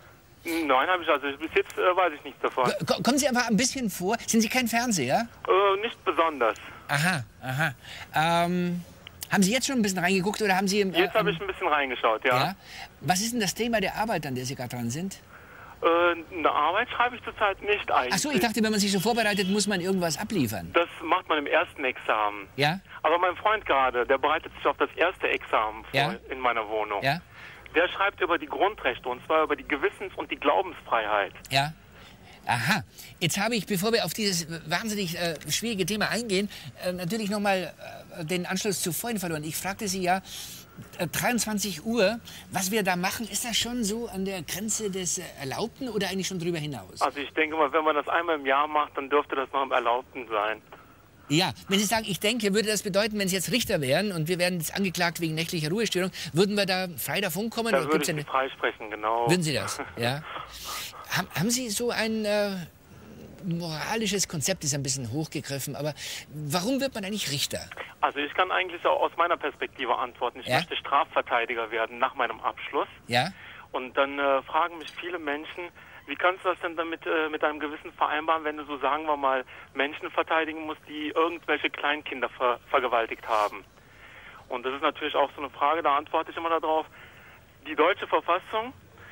Nein, habe ich also bis jetzt äh, weiß ich nichts davon. Ko- Kommen Sie einfach ein bisschen vor. Sind Sie kein Fernseher? Äh, nicht besonders. Aha, aha. Ähm, haben Sie jetzt schon ein bisschen reingeguckt oder haben Sie... Im, äh, Jetzt habe ich ein bisschen reingeschaut, ja. ja. Was ist denn das Thema der Arbeit, an der Sie gerade dran sind? Äh, eine Arbeit schreibe ich zurzeit nicht eigentlich. Ach so, ich dachte, wenn man sich so vorbereitet, muss man irgendwas abliefern. Das macht man im ersten Examen. Ja? Aber mein Freund gerade, der bereitet sich auf das erste Examen vor Ja? in meiner Wohnung. Ja? Der schreibt über die Grundrechte, und zwar über die Gewissens- und die Glaubensfreiheit. Ja? Aha. Jetzt habe ich, bevor wir auf dieses wahnsinnig äh, schwierige Thema eingehen, äh, natürlich noch mal äh, den Anschluss zu vorhin verloren. Ich fragte Sie ja, äh, dreiundzwanzig Uhr, was wir da machen, ist das schon so an der Grenze des äh, Erlaubten oder eigentlich schon drüber hinaus? Also ich denke mal, wenn man das einmal im Jahr macht, dann dürfte das noch im Erlaubten sein. Ja, wenn Sie sagen, ich denke, würde das bedeuten, wenn Sie jetzt Richter wären und wir werden jetzt angeklagt wegen nächtlicher Ruhestörung, würden wir da frei davon kommen? Da Oder würde gibt's ich eine- Sie freisprechen, genau. Würden Sie das? Ja. Haben, haben Sie so ein äh, moralisches Konzept, ist ein bisschen hochgegriffen, aber warum wird man eigentlich Richter? Also ich kann eigentlich auch aus meiner Perspektive antworten. Ich Ja? möchte Strafverteidiger werden nach meinem Abschluss. Ja? Und dann äh, fragen mich viele Menschen, wie kannst du das denn damit äh, mit deinem Gewissen vereinbaren, wenn du so, sagen wir mal, Menschen verteidigen musst, die irgendwelche Kleinkinder ver vergewaltigt haben? Und das ist natürlich auch so eine Frage, da antworte ich immer darauf. Die deutsche Verfassung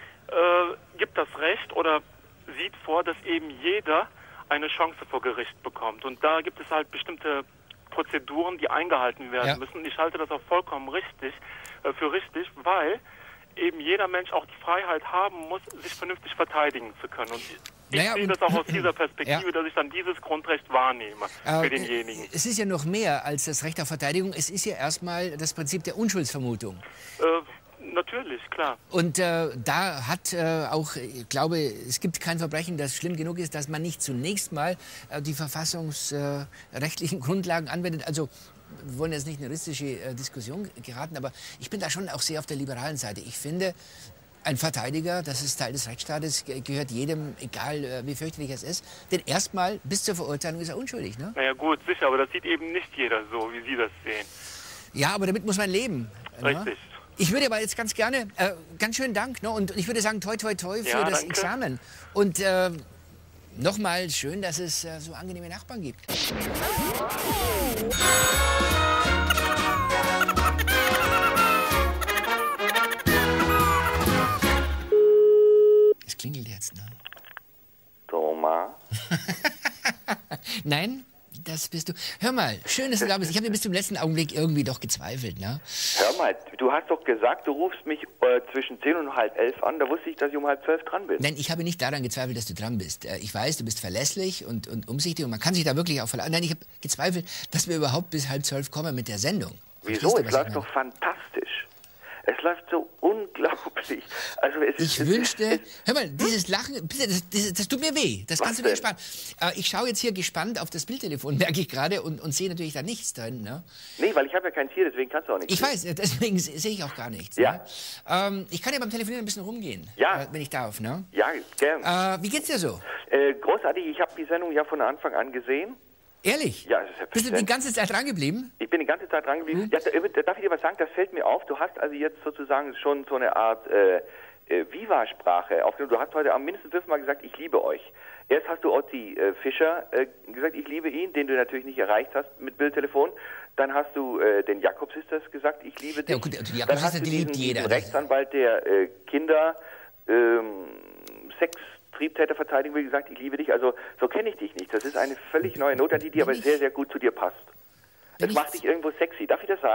äh, gibt das Recht oder sieht vor, dass eben jeder eine Chance vor Gericht bekommt. Und da gibt es halt bestimmte Prozeduren, die eingehalten werden Ja. müssen. Und ich halte das auch vollkommen richtig, äh, für richtig, weil eben jeder Mensch auch die Freiheit haben muss, sich vernünftig verteidigen zu können. Und ich Naja, sehe und- das auch aus dieser Perspektive, Ja. dass ich dann dieses Grundrecht wahrnehme für Äh, denjenigen. Es ist ja noch mehr als das Recht auf Verteidigung. Es ist ja erstmal das Prinzip der Unschuldsvermutung. Äh, natürlich, klar. Und äh, da hat äh, auch, ich glaube, es gibt kein Verbrechen, das schlimm genug ist, dass man nicht zunächst mal äh, die verfassungsrechtlichen Grundlagen anwendet. Also wir wollen jetzt nicht in eine juristische äh, Diskussion geraten, aber ich bin da schon auch sehr auf der liberalen Seite. Ich finde, ein Verteidiger, das ist Teil des Rechtsstaates, ge- gehört jedem, egal äh, wie fürchterlich es ist. Denn erstmal bis zur Verurteilung ist er unschuldig. Ne? Naja gut, sicher, aber das sieht eben nicht jeder so, wie Sie das sehen. Ja, aber damit muss man leben. Ne? Richtig. Ich würde aber jetzt ganz gerne, äh, ganz schönen Dank, ne? Und ich würde sagen, toi, toi, toi für Ja, das danke. Examen. Und äh, nochmal schön, dass es äh, so angenehme Nachbarn gibt. Es klingelt jetzt, ne? Thomas. Nein, das bist du. Hör mal, schön, dass du da bist. Ich habe dir bis zum letzten Augenblick irgendwie doch gezweifelt, ne? Hör mal, du hast doch gesagt, du rufst mich äh, zwischen zehn und halb elf an. Da wusste ich, dass ich um halb zwölf dran bin. Nein, ich habe nicht daran gezweifelt, dass du dran bist. Äh, Ich weiß, du bist verlässlich und, und umsichtig und man kann sich da wirklich auch verlassen. Nein, ich habe gezweifelt, dass wir überhaupt bis halb zwölf kommen mit der Sendung. Wieso? Verstehst du, Es was läuft ich doch fantastisch. Es läuft so unglaublich. Also es Ich es wünschte, hör mal, dieses Lachen, bitte, das, das, das tut mir weh. Das kannst du dir ersparen. Äh, ich schaue jetzt hier gespannt auf das Bildtelefon, merke ich gerade, und, und sehe natürlich da nichts drin. Ne? Nee, weil ich habe ja kein Tier, deswegen kannst du auch nichts Ich sehen. weiß, äh, deswegen se- sehe ich auch gar nichts. Ja. Ne? Ähm, ich kann ja beim Telefonieren ein bisschen rumgehen, Ja. äh, wenn ich darf. Ne? Ja, gern. Äh, wie geht's dir so? Äh, großartig, ich habe die Sendung ja von Anfang an gesehen. Ehrlich? Ja, das ist ja Bist du die ganze Zeit dran geblieben? Ich bin die ganze Zeit dran geblieben. Ja, da, da darf ich dir was sagen, das fällt mir auf. Du hast also jetzt sozusagen schon so eine Art äh, äh, Viva-Sprache aufgenommen. Du hast heute am mindestens fünfmal gesagt, ich liebe euch. Erst hast du Otti äh, Fischer äh, gesagt, ich liebe ihn, den du natürlich nicht erreicht hast mit Bildtelefon. Dann hast du äh, den Jakobs-Sisters gesagt, ich liebe dich. Ja, gut, die Dann Jakobs-Sisters, hast du die diesen, liebt jeder. diesen Rechtsanwalt, der äh, Kinder ähm, Sex Triebtäterverteidigung, wie gesagt, ich liebe dich. Also so kenne ich dich nicht. Das ist eine völlig neue Note, die dir aber sehr, sehr gut zu dir passt. Das macht dich irgendwo sexy. Darf ich das sagen?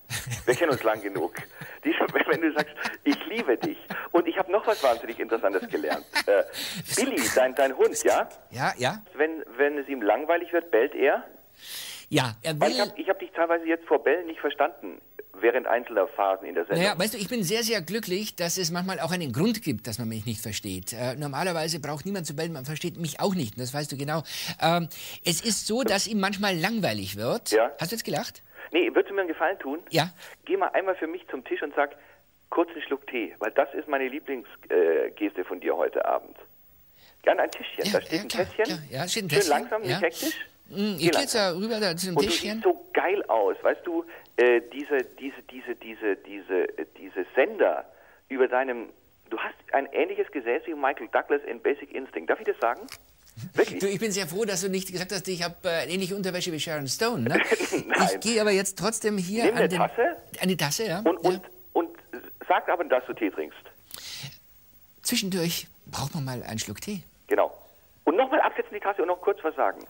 Wir kennen uns lang genug. Die, wenn du sagst, ich liebe dich. Und ich habe noch was wahnsinnig Interessantes gelernt. Äh, Billy, dein, dein Hund, ja? Ja, ja. Wenn, wenn es ihm langweilig wird, bellt er? Ja, er will... Weil ich habe ich hab dich teilweise jetzt vor Bällen nicht verstanden, während einzelner Phasen in der Sendung. Naja, weißt du, ich bin sehr, sehr glücklich, dass es manchmal auch einen Grund gibt, dass man mich nicht versteht. Äh, normalerweise braucht niemand zu bellen, man versteht mich auch nicht, das weißt du genau. Ähm, es ist so, dass ihm manchmal langweilig wird. Ja? Hast du jetzt gelacht? Nee, würdest du mir einen Gefallen tun? Ja. Geh mal einmal für mich zum Tisch und sag, kurz einen Schluck Tee, weil das ist meine Lieblingsgeste äh, von dir heute Abend. Gerne ein Tischchen, Ja, da steht ja, ein klar, Kästchen. klar. Ja, steht ein Schön Kästchen, langsam, nicht ja. hektisch. Mm, Geh ich gehe jetzt da rüber da zu dem Und du Tischchen. siehst so geil aus, weißt du, äh, diese, diese, diese, diese, diese, äh, diese Sender über deinem, du hast ein ähnliches Gesäß wie Michael Douglas in Basic Instinct. Darf ich das sagen? Wirklich? Du, ich bin sehr froh, dass du nicht gesagt hast, ich habe äh, ähnliche Unterwäsche wie Sharon Stone. Ne? Ich gehe aber jetzt trotzdem hier Nimm an, eine den, Tasse an die Tasse. Ja? und, und, und sag aber, dass du Tee trinkst. Zwischendurch braucht man mal einen Schluck Tee. Genau. Und nochmal absetzen die Tasse und noch kurz was sagen.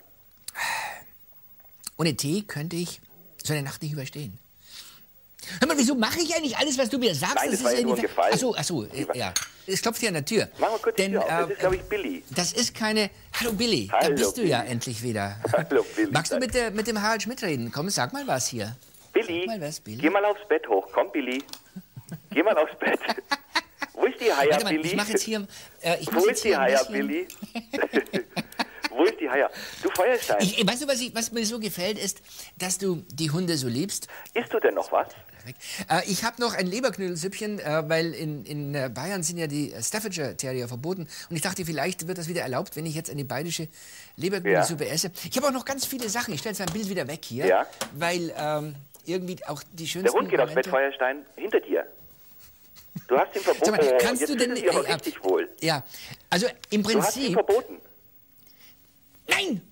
Ohne Tee könnte ich so eine Nacht nicht überstehen. Hör mal, wieso mache ich eigentlich alles, was du mir sagst? Nein, das war ja nur ein Gefallen. Achso, achso, äh, ja. Es klopft hier an der Tür. Mach mal kurz die Denn, Tür auf. Das äh, ist, glaube ich, Billy. Das ist keine... Hallo Billy, da Hallo, bist du Billy. ja endlich wieder. Hallo, Billy. Magst du mit, der, mit dem Harald Schmidt reden? Komm, sag mal was hier. Billy, Sag mal was, Billy. geh mal aufs Bett hoch. Komm, Billy. Geh mal aufs Bett. Wo ist die Haya, Warte mal, Billy? ich mache jetzt hier... Äh, ich Wo muss ist jetzt die hier ein Haya, bisschen- Billy? Wo ist die Haya? Du Feuerstein. Ich, weißt du, was, ich, was mir so gefällt, ist, dass du die Hunde so liebst. Isst du denn noch was? Äh, ich habe noch ein Leberknödelsüppchen, äh, weil in, in äh, Bayern sind ja die äh, Staffordshire Terrier verboten. Und ich dachte, vielleicht wird das wieder erlaubt, wenn ich jetzt eine bayerische Leberknödelsuppe esse. Ich habe auch noch ganz viele Sachen. Ich stelle jetzt mein Bild wieder weg hier, Ja. weil ähm, irgendwie auch die Der schönsten Hund geht aufs Bett, Momente- Feuerstein, hinter dir. Du hast ihn verboten. Sag mal, Oh, kannst jetzt du denn... fühlt er sich aber äh, richtig wohl. Ja, also im Du hast ihn Prinzip... verboten. Nein!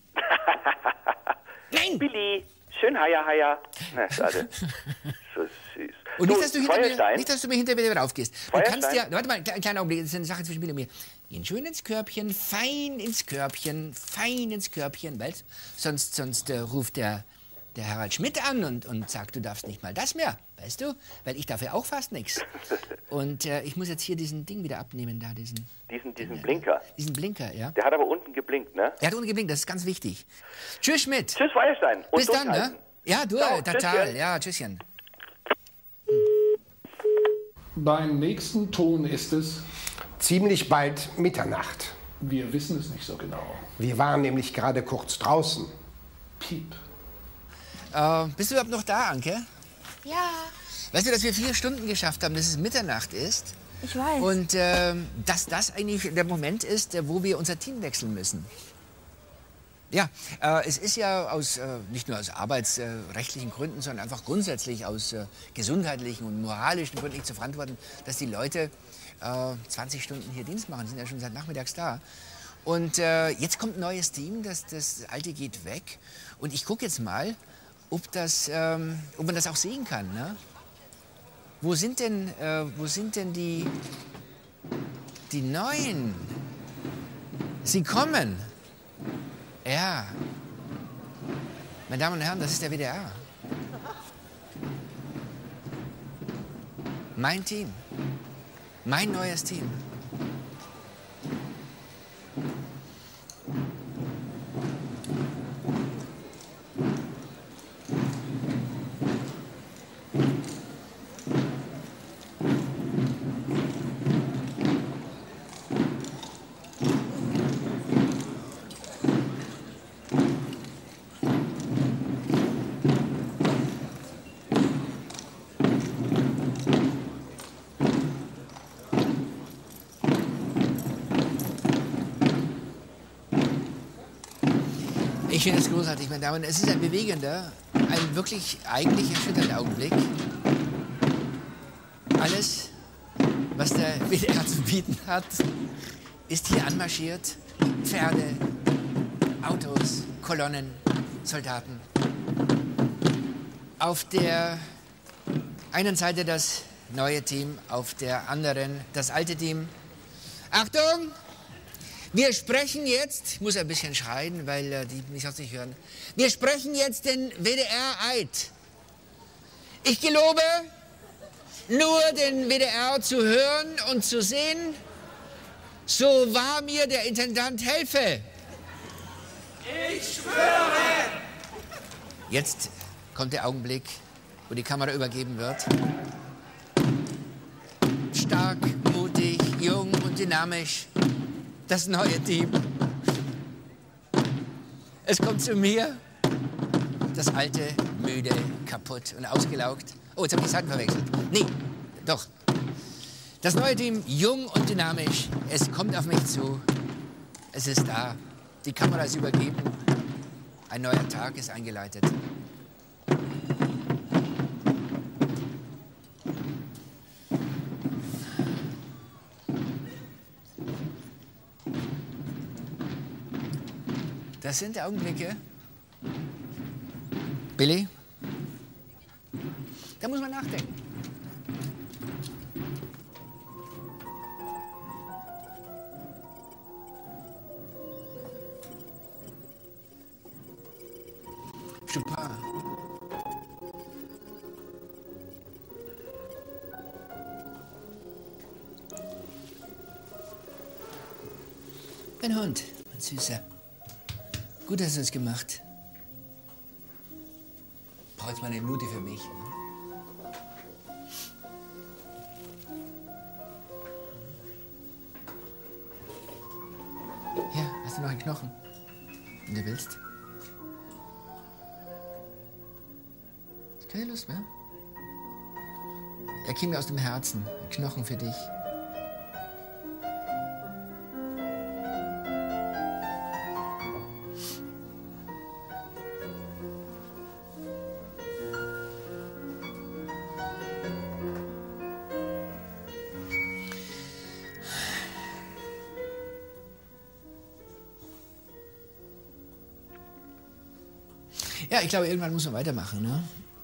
Nein! Billy, schön Haya, Haya. Na, schade. So süß. Und nicht, dass du, hinter mir, Feuerstein. nicht, dass du mir hinter mir wieder raufgehst. Du Feuerstein. kannst ja, warte mal, ein kleiner Augenblick, das ist eine Sache zwischen mir und mir. Gehen schön ins Körbchen, fein ins Körbchen, fein ins Körbchen, weil sonst, sonst äh, ruft der, der Harald Schmidt an und, und sagt, du darfst nicht mal das mehr, weißt du? Weil ich darf ja auch fast nichts. Und äh, ich muss jetzt hier diesen Ding wieder abnehmen, da, diesen, Diesen, diesen Blinker. diesen Blinker, ja. Der hat aber unten geblinkt, ne? Er hat unten geblinkt, das ist ganz wichtig. Tschüss, Schmidt. Tschüss, Feuerstein. Und Bis dann, ne? durchhalten. Ja, du, Ciao, total, tschüsschen. ja, tschüsschen. Beim nächsten Ton ist es... Ziemlich bald Mitternacht. Wir wissen es nicht so genau. Wir waren nämlich gerade kurz draußen. Piep. Äh, bist du überhaupt noch da, Anke? Ja, Weißt du, dass wir vier Stunden geschafft haben, dass es Mitternacht ist? ich weiß. Und ähm, dass das eigentlich der Moment ist, äh, wo wir unser Team wechseln müssen. Ja, äh, es ist ja aus, äh, nicht nur aus arbeitsrechtlichen Gründen, sondern einfach grundsätzlich aus äh, gesundheitlichen und moralischen Gründen nicht zu verantworten, dass die Leute äh, zwanzig Stunden hier Dienst machen. Die sind ja schon seit nachmittags da. Und äh, jetzt kommt ein neues Team, das, das alte geht weg. Und ich gucke jetzt mal, ob, das, ähm, ob man das auch sehen kann. Ne? Wo sind denn, äh, wo sind denn die, die Neuen? Sie kommen. Ja. Meine Damen und Herren, das ist der W D R. Mein Team. Mein neues Team. Ich finde es großartig, meine Damen und Herren. Es ist ein bewegender, ein wirklich eigentlich erschütternder Augenblick. Alles, was der W D R zu bieten hat, ist hier anmarschiert. Pferde, Autos, Kolonnen, Soldaten. Auf der einen Seite das neue Team, auf der anderen das alte Team. Achtung! Wir sprechen jetzt, ich muss ein bisschen schreien, weil äh, die mich sonst nicht hören. Wir sprechen jetzt den W D R-Eid. Ich gelobe, nur den W D R zu hören und zu sehen, so wahr mir der Intendant helfe. Ich schwöre! Jetzt kommt der Augenblick, wo die Kamera übergeben wird. Stark, mutig, jung und dynamisch. Das neue Team. Es kommt zu mir. Das alte, müde, kaputt und ausgelaugt. Oh, jetzt habe ich die Seiten verwechselt. Nee, doch. Das neue Team, jung und dynamisch. Es kommt auf mich zu. Es ist da. Die Kamera ist übergeben. Ein neuer Tag ist eingeleitet. Das sind Augenblicke. Billy? Da muss man nachdenken. Chopin. Mein Hund, mein Süßer. Gut hast du es gemacht. Brauchst mal eine Minute für mich. Ja, hast du noch einen Knochen? Wenn du willst. Keine Lust mehr? Er käme mir aus dem Herzen. Ein Knochen für dich. Ja, ich glaube, irgendwann muss man weitermachen, ne?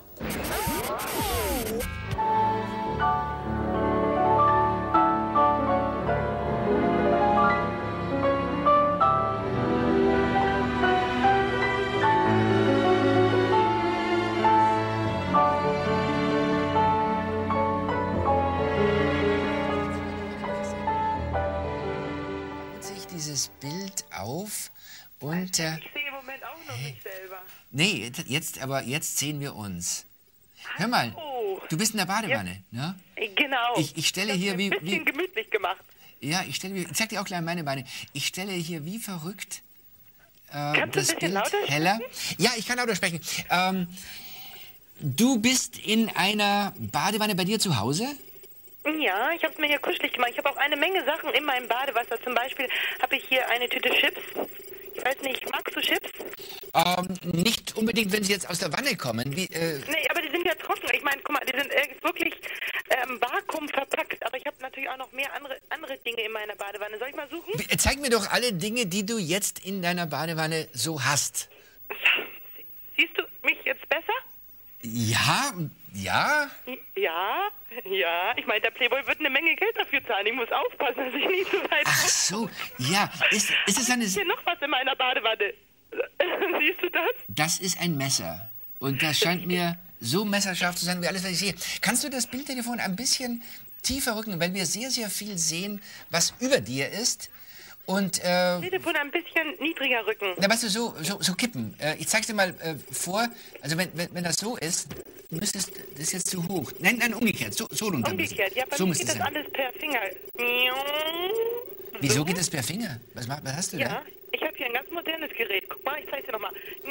Sich dieses Bild auf und äh, Ich sehe im Moment auch noch mich selber. nee, jetzt aber jetzt sehen wir uns. Hör mal, du bist in der Badewanne, ne? Genau. Ich, ich stelle Das hier ist wie, ein bisschen wie gemütlich gemacht. ja, ich stelle mir, ich zeig dir auch gleich meine Beine. Ich stelle hier wie verrückt äh, Kannst du ein das bisschen Bild lauter heller. Ja, ich kann lauter sprechen. Ähm, du bist in einer Badewanne bei dir zu Hause? Ja, ich habe es mir hier kuschelig gemacht. Ich habe auch eine Menge Sachen in meinem Badewasser. Zum Beispiel habe ich hier eine Tüte Chips. Ich weiß nicht, magst du Chips? Ähm, nicht unbedingt, wenn sie jetzt aus der Wanne kommen. Wie, äh, Nee, aber die sind ja trocken. Ich meine, guck mal, die sind äh, wirklich ähm, Vakuum verpackt. Aber ich habe natürlich auch noch mehr andere, andere Dinge in meiner Badewanne. Soll ich mal suchen? wie- zeig mir doch alle Dinge, die du jetzt in deiner Badewanne so hast. Siehst du mich jetzt besser? Ja, ja. Ja, ja. Ich meine, der Playboy wird eine Menge Geld dafür zahlen. Ich muss aufpassen, dass ich nicht so weit... Ach so, ja. Ist, ist es eine... Hier noch was in meiner Badewanne. Siehst du das? Das ist ein Messer. Und das scheint mir so messerscharf zu sein, wie alles, was ich sehe. Kannst du das Bildtelefon ein bisschen tiefer rücken, weil wir sehr, sehr viel sehen, was über dir ist. Und, äh, Telefon ein bisschen niedriger rücken. na, weißt du, so, so, so kippen. Äh, ich zeig's dir mal äh, vor. Also, wenn, wenn, wenn das so ist, müsstest das ist jetzt zu hoch. Nein, nein, umgekehrt. So, so runter. Umgekehrt, ja, bei so mir müsste geht es das sein. alles per Finger. Wieso geht es per Finger? Was, ma- was hast du da? Ja, ich habe hier ein ganz modernes Gerät. Guck mal, ich zeig's dir nochmal.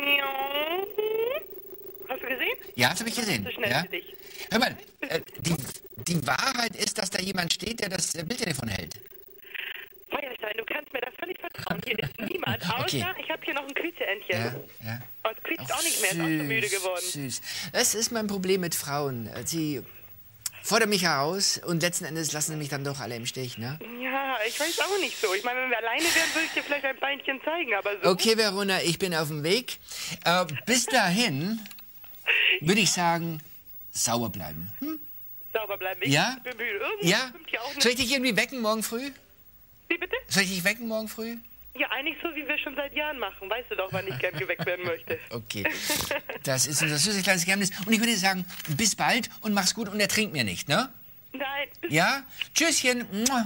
Hast du gesehen? Ja, das habe ich gesehen. Zu schnell Ja. für dich. Hör mal, äh, die, die Wahrheit ist, dass da jemand steht, der das äh, Bildtelefon hält. Feuerstein, du kannst mir da völlig vertrauen. Hier ist niemand, außer Okay. ich habe hier noch ein Quietscheentchen. Ja, ja. Aber es quietscht auch nicht mehr, ist auch schon müde geworden. Süß. Das ist mein Problem mit Frauen. Sie fordern mich heraus und letzten Endes lassen sie mich dann doch alle im Stich, ne? Ja, ich weiß auch nicht so. Ich meine, wenn wir alleine wären, würde ich dir vielleicht ein Beinchen zeigen, aber so... Okay, Verona, ich bin auf dem Weg. Äh, bis dahin würde ich sagen, sauber bleiben. Hm? Sauber bleiben. Ich Ja? bin müde. Irgendwo Ja? stimmt hier auch Soll ich nicht. dich irgendwie wecken morgen früh? Wie bitte? Soll ich dich wecken morgen früh? Ja, eigentlich so, wie wir schon seit Jahren machen. Weißt du doch, wann ich gern geweckt werden möchte. Okay, das ist unser süßes kleines Geheimnis. Und ich würde sagen, bis bald und mach's gut und ertrink mir nicht, ne? Nein. Ja? Tschüsschen. Mua.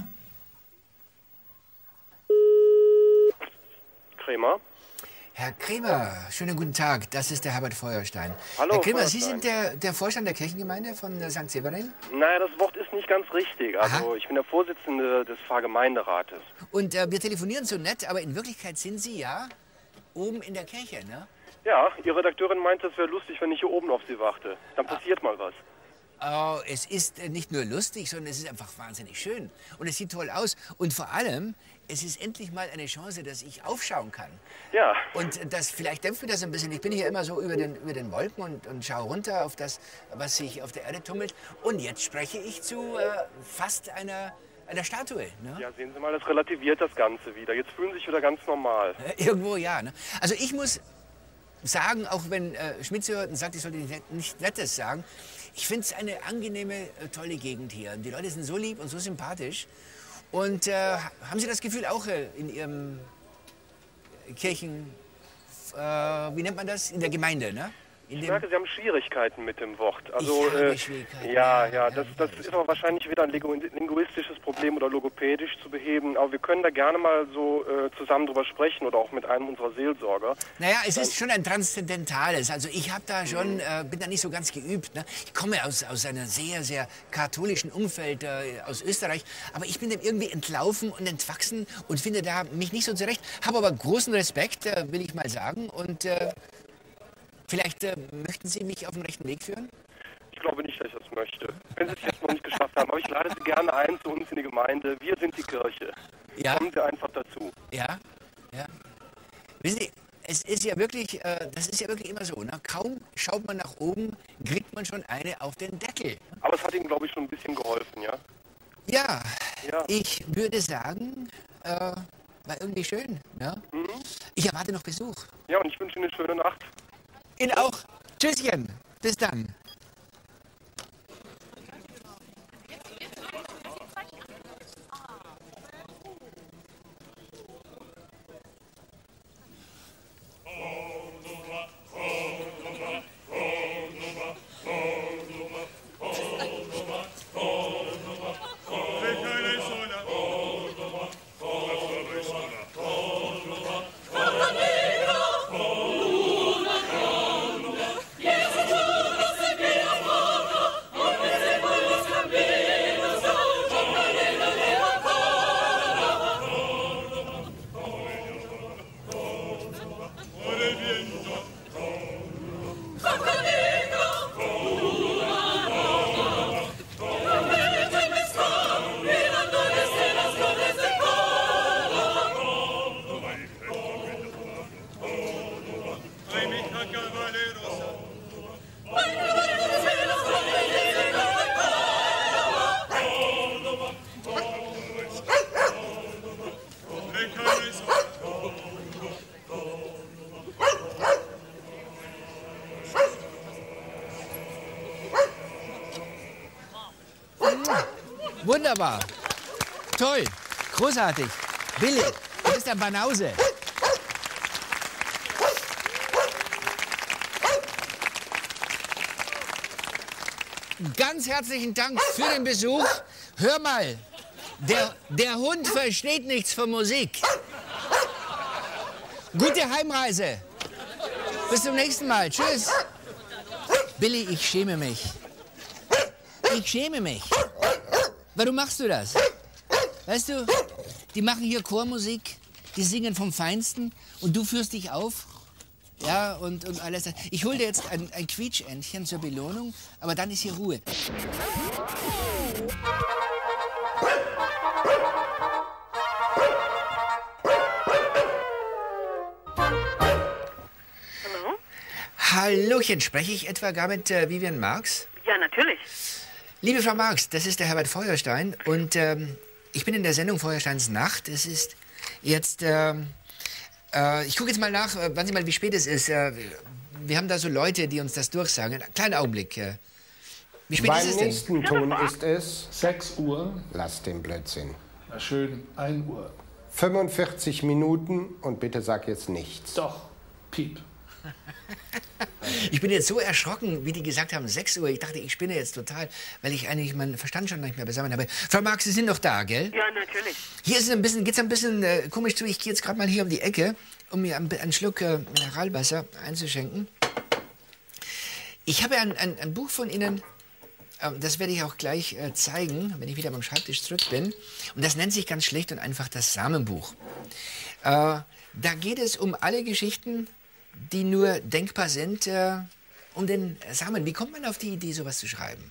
Kremer. Herr Kremer, schönen guten Tag. Das ist der Herbert Feuerstein. Hallo, Herr Kremer, Feuerstein. Sie sind der, der Vorstand der Kirchengemeinde von äh, Sankt Severin? Naja, das Wort ist nicht ganz richtig. Also ich bin der Vorsitzende des Pfarrgemeinderates. Und äh, wir telefonieren so nett, aber in Wirklichkeit sind Sie ja oben in der Kirche, ne? Ja, Ihre Redakteurin meinte, es wäre lustig, wenn ich hier oben auf Sie warte. Dann passiert mal was. Oh, es ist äh, nicht nur lustig, sondern es ist einfach wahnsinnig schön. Und es sieht toll aus. Und vor allem, es ist endlich mal eine Chance, dass ich aufschauen kann. Ja. Und das, vielleicht dämpft mir das ein bisschen. Ich bin hier immer so über den, über den Wolken und, und schaue runter auf das, was sich auf der Erde tummelt. Und jetzt spreche ich zu äh, fast einer, einer Statue. Ne? Ja, sehen Sie mal, das relativiert das Ganze wieder. Jetzt fühlen Sie sich wieder ganz normal. Äh, irgendwo ja. Ne? Also ich muss sagen, auch wenn äh, Schmidt Sie hört und sagt, ich sollte nicht, nicht Nettes sagen, ich finde es eine angenehme, äh, tolle Gegend hier. Die Leute sind so lieb und so sympathisch. Und äh, haben Sie das Gefühl auch äh, in Ihrem Kirchen, äh, wie nennt man das, in der Gemeinde, ne? In Ich dem merke, Sie haben Schwierigkeiten mit dem Wort. Also, Ich habe äh, Schwierigkeiten, ja, ja, das, das ist aber wahrscheinlich wieder ein lingu- linguistisches Problem oder logopädisch zu beheben. Aber wir können da gerne mal so äh, zusammen drüber sprechen oder auch mit einem unserer Seelsorger. Naja, es ist schon ein transzendentales. Also ich habe da schon, äh, bin da nicht so ganz geübt. Ne? Ich komme aus, aus einem sehr, sehr katholischen Umfeld äh, aus Österreich. Aber ich bin dem irgendwie entlaufen und entwachsen und finde da mich nicht so zurecht. Habe aber großen Respekt, äh, will ich mal sagen. Und äh, vielleicht äh, möchten Sie mich auf den rechten Weg führen? Ich glaube nicht, dass ich das möchte. Wenn Sie es jetzt noch nicht geschafft haben, aber ich lade Sie gerne ein zu uns in die Gemeinde. Wir sind die Kirche. Ja. Kommen Sie einfach dazu. Ja, ja. Wissen Sie, es ist ja wirklich, äh, das ist ja wirklich immer so. Ne? Kaum schaut man nach oben, kriegt man schon eine auf den Deckel. Aber es hat Ihnen, glaube ich, schon ein bisschen geholfen, ja? Ja, Ja. ich würde sagen, äh, war irgendwie schön. Ne? Mhm. Ich erwarte noch Besuch. Ja, und ich wünsche Ihnen eine schöne Nacht. Ihnen auch. Tschüsschen. Bis dann. Wunderbar. Toll. Großartig. Billy, du bist ein Banause. Ganz herzlichen Dank für den Besuch. Hör mal, der, der Hund versteht nichts von Musik. Gute Heimreise. Bis zum nächsten Mal. Tschüss. Billy, ich schäme mich. Ich schäme mich. Warum machst du das? Weißt du, die machen hier Chormusik, die singen vom Feinsten und du führst dich auf. Ja, und, und alles. Ich hol dir jetzt ein, ein Quietschentchen zur Belohnung, aber dann ist hier Ruhe. Hallo? Hallochen, spreche ich etwa gar mit äh, Vivian Marx? Ja, natürlich. Liebe Frau Marx, das ist der Herbert Feuerstein und ähm, ich bin in der Sendung Feuersteins Nacht. Es ist jetzt, ähm, äh, ich gucke jetzt mal nach, äh, wann Sie mal, wie spät es ist. Äh, wir haben da so Leute, die uns das durchsagen. Kleinen Augenblick. Äh, wie spät Beim ist es denn? nächsten Ton ist es sechs Uhr. Lass den Blödsinn. Na schön, ein Uhr. fünfundvierzig Minuten und bitte sag jetzt nichts. Doch, Piep. Ich bin jetzt so erschrocken, wie die gesagt haben, sechs Uhr. Ich dachte, ich spinne jetzt total, weil ich eigentlich meinen Verstand schon nicht mehr beisammen habe. Frau Marx, Sie sind noch da, gell? Ja, natürlich. Hier ist es ein bisschen, geht's ein bisschen äh, komisch zu. Ich gehe jetzt gerade mal hier um die Ecke, um mir einen, einen Schluck äh, Mineralwasser einzuschenken. Ich habe ein, ein, ein Buch von Ihnen, äh, das werde ich auch gleich äh, zeigen, wenn ich wieder beim Schreibtisch zurück bin. Und das nennt sich ganz schlicht und einfach das Samenbuch. Äh, da geht es um alle Geschichten, die nur denkbar sind, äh, um den Samen. Wie kommt man auf die Idee, sowas zu schreiben?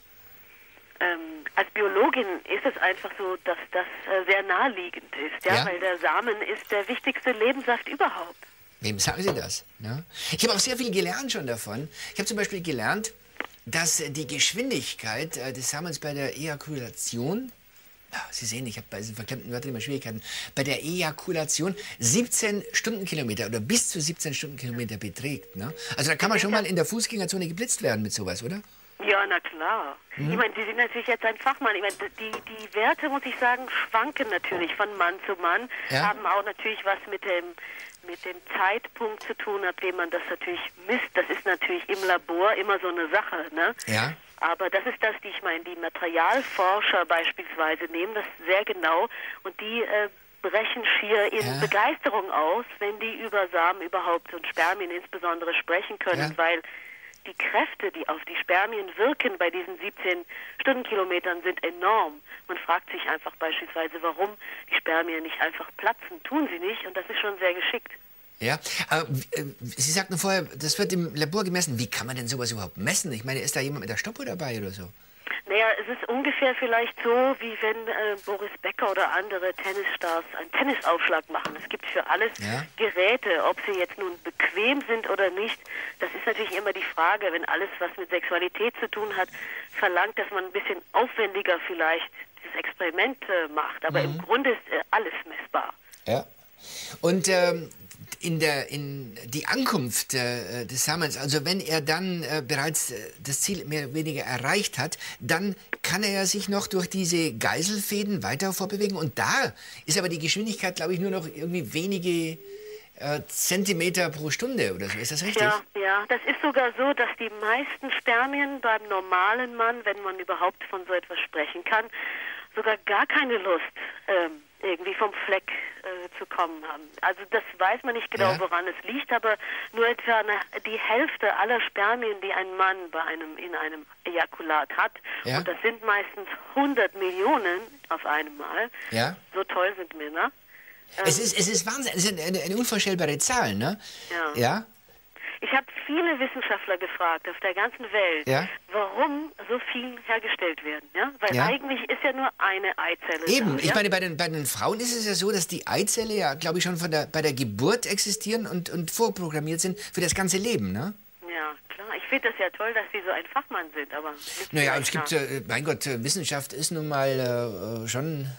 Ähm, als Biologin ist es einfach so, dass das äh, sehr naheliegend ist, ja? Ja? Weil der Samen ist der wichtigste Lebenssaft überhaupt. Wem sagen Sie das? Ja? Ich habe auch sehr viel gelernt schon davon. Ich habe zum Beispiel gelernt, dass äh, die Geschwindigkeit äh, des Samens bei der Ejakulation, ja, Sie sehen, ich habe bei diesen verklemmten Wörtern immer Schwierigkeiten, bei der Ejakulation siebzehn Stundenkilometer oder bis zu siebzehn Stundenkilometer beträgt. Ne? Also da kann man schon mal in der Fußgängerzone geblitzt werden mit sowas, oder? Ja, na klar. Mhm. Ich meine, Sie sind natürlich jetzt ein Fachmann. Ich meine, die, die Werte, muss ich sagen, schwanken natürlich von Mann zu Mann, Ja. haben auch natürlich was mit dem, mit dem Zeitpunkt zu tun, ab dem man das natürlich misst. Das ist natürlich im Labor immer so eine Sache, ne? Ja. Aber das ist das, die ich meine, die Materialforscher beispielsweise nehmen das sehr genau und die äh, brechen schier in Ja. Begeisterung aus, wenn die über Samen überhaupt und Spermien insbesondere sprechen können, Ja. weil die Kräfte, die auf die Spermien wirken bei diesen siebzehn Stundenkilometern, sind enorm. Man fragt sich einfach beispielsweise, warum die Spermien nicht einfach platzen. Tun sie nicht und das ist schon sehr geschickt. Ja, aber äh, Sie sagten vorher, das wird im Labor gemessen. Wie kann man denn sowas überhaupt messen? Ich meine, ist da jemand mit der Stoppuhr dabei oder so? Naja, es ist ungefähr vielleicht so, wie wenn äh, Boris Becker oder andere Tennisstars einen Tennisaufschlag machen. Es gibt für alles Ja. Geräte, ob sie jetzt nun bequem sind oder nicht. Das ist natürlich immer die Frage, wenn alles, was mit Sexualität zu tun hat, verlangt, dass man ein bisschen aufwendiger vielleicht dieses Experiment äh, macht. Aber Mhm. im Grunde ist äh, alles messbar. Ja. Und ähm, in der in die Ankunft äh, des Samens, also wenn er dann äh, bereits äh, das Ziel mehr oder weniger erreicht hat, dann kann er ja sich noch durch diese Geiselfäden weiter vorbewegen. Und da ist aber die Geschwindigkeit, glaube ich, nur noch irgendwie wenige äh, Zentimeter pro Stunde oder so. Ist das richtig? Ja, ja, das ist sogar so, dass die meisten Spermien beim normalen Mann, wenn man überhaupt von so etwas sprechen kann, sogar gar keine Lust ähm, irgendwie vom Fleck äh, zu kommen haben. Also das weiß man nicht genau, Ja. woran es liegt, aber nur etwa eine, die Hälfte aller Spermien, die ein Mann bei einem in einem Ejakulat hat, Ja. und das sind meistens hundert Millionen auf einmal, Ja. so toll sind Männer. Es ist, es ist Wahnsinn, es ist eine, eine unvorstellbare Zahl, ne? Ja. Ja? Ich habe viele Wissenschaftler gefragt auf der ganzen Welt, Ja. warum so viel hergestellt werden. Ja? Weil Ja. eigentlich ist ja nur eine Eizelle Eben, da. ich ja? meine, bei den, bei den Frauen ist es ja so, dass die Eizelle ja, glaube ich, schon von der, bei der Geburt existieren und, und vorprogrammiert sind für das ganze Leben, ne? Ja, klar. Ich finde das ja toll, dass Sie so ein Fachmann sind, aber... Naja, es gibt, äh, mein Gott, äh, Wissenschaft ist nun mal äh, schon äh,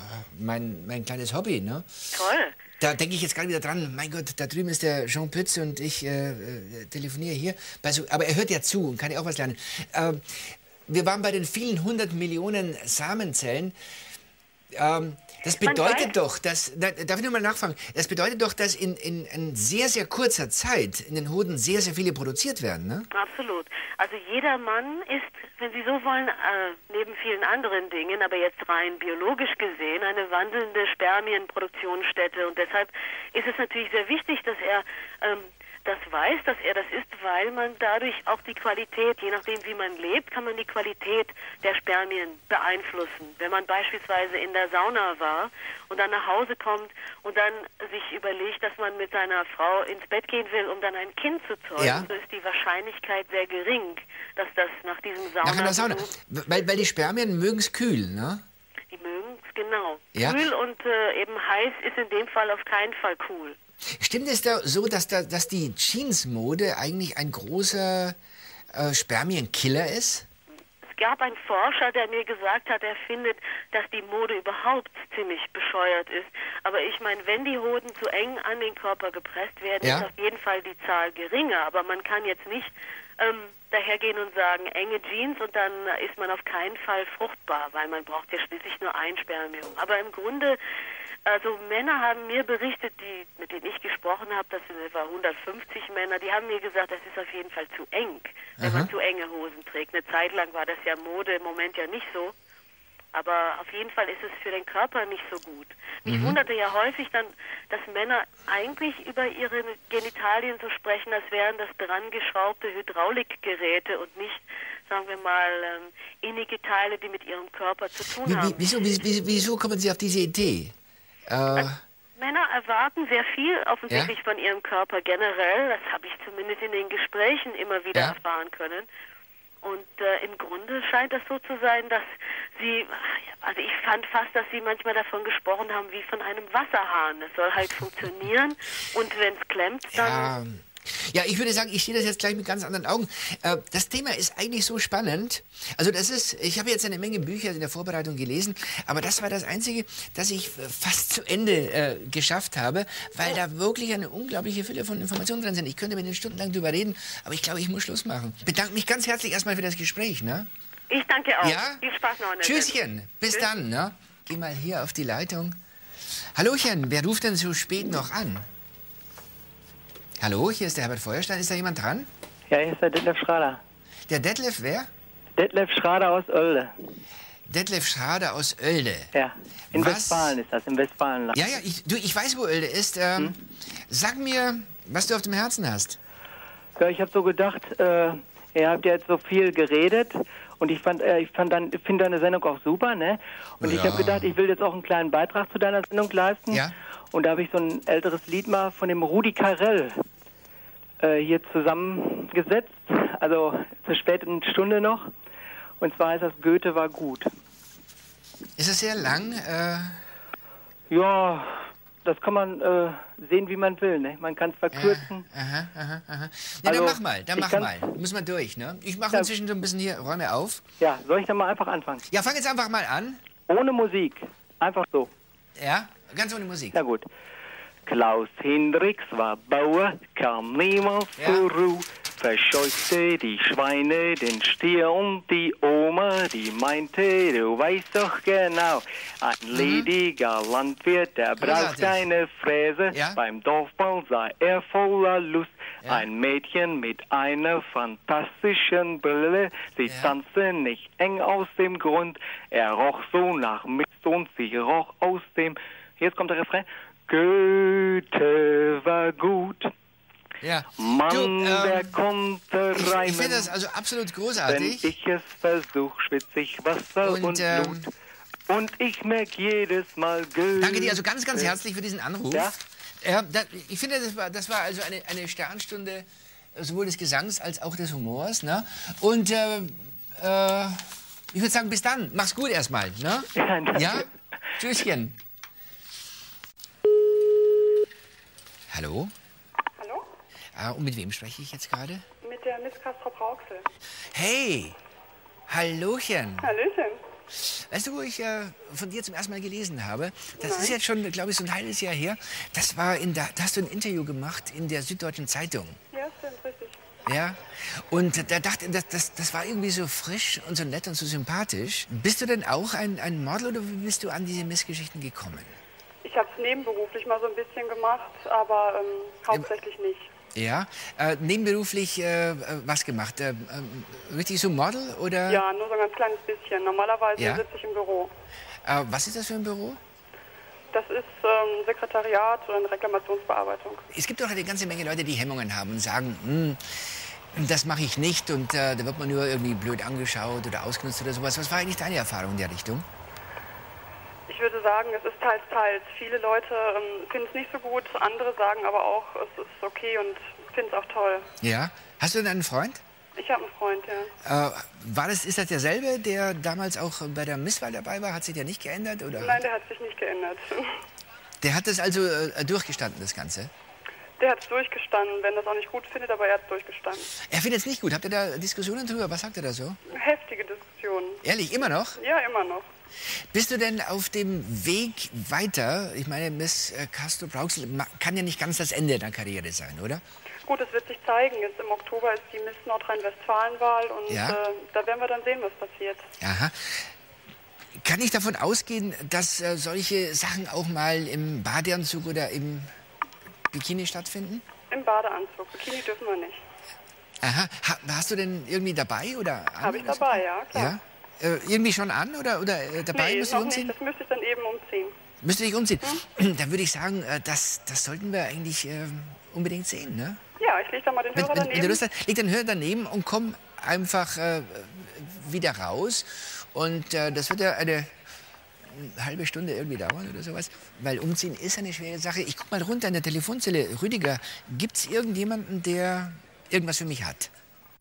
mein, mein kleines Hobby, ne? Toll. Da denke ich jetzt gerade wieder dran, mein Gott, da drüben ist der Jean Pütz und ich äh, äh, telefoniere hier. Bei so, aber er hört ja zu und kann ja auch was lernen. Ähm, wir waren bei den vielen hundert Millionen Samenzellen. Ähm, das Man bedeutet weiß- doch, dass, da, darf ich nur mal nachfragen, das bedeutet doch, dass in, in, in sehr, sehr kurzer Zeit in den Hoden sehr, sehr viele produziert werden, ne? Absolut. Also jeder Mann ist, wenn Sie so wollen, äh, neben vielen anderen Dingen, aber jetzt rein biologisch gesehen, eine wandelnde Spermienproduktionsstätte. Und deshalb ist es natürlich sehr wichtig, dass er ähm, das weiß, dass er das ist, weil man dadurch auch die Qualität, je nachdem wie man lebt, kann man die Qualität der Spermien beeinflussen. Wenn man beispielsweise in der Sauna war und dann nach Hause kommt und dann sich überlegt, dass man mit seiner Frau ins Bett gehen will, um dann ein Kind zu zeugen, Ja. so ist die Wahrscheinlichkeit sehr gering, dass das nach diesem Nach einer Sauna. Sauna... Weil, weil die Spermien mögen es kühl, ne? Die mögen es, genau. Ja. Kühl und äh, eben heiß ist in dem Fall auf keinen Fall cool. Stimmt es da so, dass, da, dass die Jeans-Mode eigentlich ein großer äh, Spermienkiller ist? Es gab einen Forscher, der mir gesagt hat, er findet, dass die Mode überhaupt ziemlich bescheuert ist. Aber ich meine, wenn die Hoden zu eng an den Körper gepresst werden, Ja. ist auf jeden Fall die Zahl geringer. Aber man kann jetzt nicht ähm, dahergehen und sagen, enge Jeans und dann ist man auf keinen Fall fruchtbar, weil man braucht ja schließlich nur ein Spermium. Aber im Grunde Also Männer haben mir berichtet, die, mit denen ich gesprochen habe, das sind etwa hundertfünfzig Männer, die haben mir gesagt, das ist auf jeden Fall zu eng, wenn man Aha. zu enge Hosen trägt. Eine Zeit lang war das ja Mode, im Moment ja nicht so. Aber auf jeden Fall ist es für den Körper nicht so gut. Mich Mhm. wunderte ja häufig dann, dass Männer eigentlich über ihre Genitalien so sprechen, als wären das dran geschraubte Hydraulikgeräte und nicht, sagen wir mal, ähm, innige Teile, die mit ihrem Körper zu tun Wie, haben. wie, wieso, wie, wie- wieso kommen Sie auf diese Idee? Äh, Männer erwarten sehr viel offensichtlich von ihrem Körper generell. Das habe ich zumindest in den Gesprächen immer wieder Ja. erfahren können. Und äh, im Grunde scheint das so zu sein, dass sie, also ich fand fast, dass sie manchmal davon gesprochen haben wie von einem Wasserhahn. Es soll halt funktionieren und wenn es klemmt, dann... ja, ja, ich würde sagen, ich sehe das jetzt gleich mit ganz anderen Augen. Äh, das Thema ist eigentlich so spannend. Also das ist, ich habe jetzt eine Menge Bücher in der Vorbereitung gelesen, aber das war das Einzige, das ich äh, fast zu Ende äh, geschafft habe, weil da wirklich eine unglaubliche Fülle von Informationen drin sind. Ich könnte mit Ihnen stundenlang drüber reden, aber ich glaube, ich muss Schluss machen. Ich bedanke mich ganz herzlich erstmal für das Gespräch. Ne? Ich danke auch. Ja? Viel Spaß noch in der Tschüsschen, Sendung. bis Tschüss. dann. Ne? Geh mal hier auf die Leitung. Hallochen, wer ruft denn so spät noch an? Hallo, hier ist der Herbert Feuerstein. Ist da jemand dran? Ja, hier ist der Detlef Schrader. Der Detlef wer? Detlef Schrader aus Oelde. Detlef Schrader aus Oelde. Ja, in Was? Westfalen ist das, im Westfalenland. Ja, ja, ich, du, ich weiß, wo Oelde ist. Ähm, Hm? Sag mir, was du auf dem Herzen hast. Ja, ich habe so gedacht, äh, ihr habt ja jetzt so viel geredet und ich fand, äh, ich fand dann, finde deine Sendung auch super, ne? Und ich Ja. habe gedacht, ich will jetzt auch einen kleinen Beitrag zu deiner Sendung leisten. Ja. Und da habe ich so ein älteres Lied mal von dem Rudi Carrell äh, hier zusammengesetzt, also zur späten Stunde noch. Und zwar heißt das Goethe war gut. Ist es sehr lang? Äh, Ja, das kann man äh, sehen, wie man will, ne? Man kann es verkürzen. aha, aha, aha. Ja, Also, dann mach mal, dann ich mach kann- mal. Muss mal durch, ne? Ich mache Ja. inzwischen so ein bisschen hier Räume auf. Ja, soll ich dann mal einfach anfangen? Ja, fang jetzt einfach mal an. Ohne Musik. Einfach so. Ja, ganz ohne Musik. Na gut. Klaus Hendricks war Bauer, kam niemals zur Ruhe, verscheuchte die Schweine, den Stier und die Oma, die meinte, du weißt doch genau, ein lediger Landwirt, der braucht Großartig. eine Fräse, beim Dorfbau sei er voller Lust, ein Mädchen mit einer fantastischen Brille, sie tanzte nicht eng aus dem Grund, er roch so nach Mist und sie roch aus dem, jetzt kommt der Refrain, Goethe war gut. Ja. Mann, Du, ähm, der konnte Ich, reimen. ich finde das also absolut Wenn großartig. ich es versuch, schwitz ich Wasser und, Und, ähm, Blut. Und ich merk jedes Mal Goethe. Danke dir also ganz, ganz herzlich für diesen Anruf. Ja? Ja, da, ich finde, das war, das war also eine, eine Sternstunde sowohl des Gesangs als auch des Humors. Ne? Und äh, äh, ich würde sagen, bis dann. Mach's gut erstmal. Ne? Ja, danke. Ja? Tschüsschen. Hallo? Hallo? Ah, und mit wem spreche ich jetzt gerade? Mit der Miss Kastrop-Rauxel. Hey! Hallochen! Hallöchen. Weißt du, wo ich äh, von dir zum ersten Mal gelesen habe? Das Nein. ist jetzt schon, glaube ich, so ein halbes Jahr her. Das war in der, da hast du ein Interview gemacht in der Süddeutschen Zeitung. Ja, stimmt, richtig. Ja? Und da dachte das, das, das war irgendwie so frisch und so nett und so sympathisch. Bist du denn auch ein, ein Model oder wie bist du an diese Missgeschichten gekommen? Ich habe es nebenberuflich mal so ein bisschen gemacht, aber ähm, hauptsächlich nicht. Ja? Äh, nebenberuflich äh, äh, was gemacht? Äh, äh, richtig so Model oder? Ja, nur so ein ganz kleines bisschen. Normalerweise Ja? sitze ich im Büro. Äh, was ist das für ein Büro? Das ist ähm, Sekretariat oder eine Reklamationsbearbeitung. Es gibt doch eine ganze Menge Leute, die Hemmungen haben und sagen, hm, das mache ich nicht und äh, da wird man nur irgendwie blöd angeschaut oder ausgenutzt oder sowas. Was war eigentlich deine Erfahrung in der Richtung? Ich würde sagen, es ist teils, teils. Viele Leute ähm, finden es nicht so gut, andere sagen aber auch, es ist okay und finden es auch toll. Ja. Hast du denn einen Freund? Ich habe einen Freund, ja. Äh, war das, ist das derselbe, der damals auch bei der Misswahl dabei war? Hat sich der nicht geändert? Oder? Nein, der hat sich nicht geändert. Der hat das also äh, durchgestanden, das Ganze? Der hat es durchgestanden, wenn das auch nicht gut findet, aber er hat es durchgestanden. Er findet es nicht gut. Habt ihr da Diskussionen drüber? Was sagt er da so? Heftige Diskussionen. Ehrlich, immer noch? Ja, immer noch. Bist du denn auf dem Weg weiter? Ich meine, Miss äh, Castrop-Rauxel ma- kann ja nicht ganz das Ende der Karriere sein, oder? Gut, es wird sich zeigen. Jetzt im Oktober ist die Miss Nordrhein-Westfalen-Wahl und Ja. äh, da werden wir dann sehen, was passiert. Aha. Kann ich davon ausgehen, dass äh, solche Sachen auch mal im Badeanzug oder im Bikini stattfinden? Im Badeanzug. Bikini dürfen wir nicht. Aha. Ha, hast du denn irgendwie dabei oder an? Habe ich oder so? dabei, ja, klar. Ja? Äh, irgendwie schon an oder, oder äh, dabei? Nee, Musst du noch umziehen? nicht. Das müsste ich dann eben umziehen. Müsste ich umziehen? Hm? Dann würde ich sagen, äh, das, das sollten wir eigentlich äh, unbedingt sehen, ne? Ja, ich lege da mal den Wenn, Hörer wenn, daneben. wenn du Lust hast, leg den Hörer daneben und komm einfach äh, wieder raus. Und äh, das wird ja eine halbe Stunde irgendwie dauern oder sowas. Weil umziehen ist eine schwere Sache. Ich guck mal runter in der Telefonzelle. Rüdiger, gibt es irgendjemanden, der irgendwas für mich hat?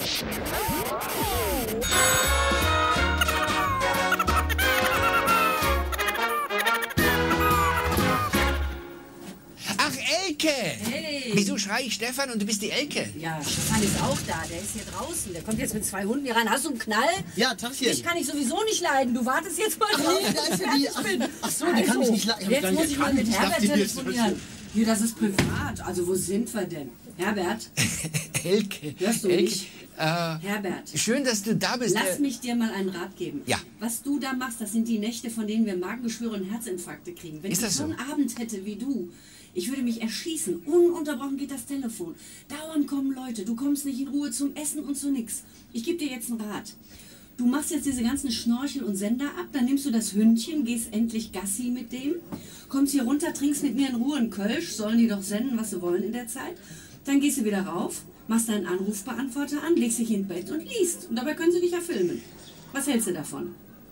Ach, Elke! Hey. Wieso schrei ich Stefan und du bist die Elke? Ja, Stefan ist auch da. Der ist hier draußen. Der kommt jetzt mit zwei Hunden hier rein. Hast du einen Knall? Ja, Tachchen. Dich kann ich sowieso nicht leiden. Du wartest jetzt mal drauf, nee, bis ich da ist ja fertig die- bin. Ach so, die kann ich nicht leiden. Hab ich gar Jetzt nicht muss ich mal erkannt. mit Ich Herbert dachte, die ist telefonieren. Hier, das ist privat. Also wo sind wir denn? Herbert? Elke. Hörst du Elke. mich? Äh, Herbert. Schön, dass du da bist. Lass Äh, mich dir mal einen Rat geben. Ja. Was du da machst, das sind die Nächte, von denen wir Magengeschwüre und Herzinfarkte kriegen. Wenn Ist ich das so so? einen Abend hätte wie du, ich würde mich erschießen. Ununterbrochen geht das Telefon. Dauernd kommen Leute. Du kommst nicht in Ruhe zum Essen und zu nix. Ich gebe dir jetzt einen Rat. Du machst jetzt diese ganzen Schnorchel und Sender ab, dann nimmst du das Hündchen, gehst endlich Gassi mit dem, kommst hier runter, trinkst mit mir in Ruhe einen Kölsch, sollen die doch senden, was sie wollen in der Zeit. Dann gehst du wieder rauf, machst deinen Anrufbeantworter an, legst dich ins Bett und liest. Und dabei können sie dich ja filmen. Was hältst du davon?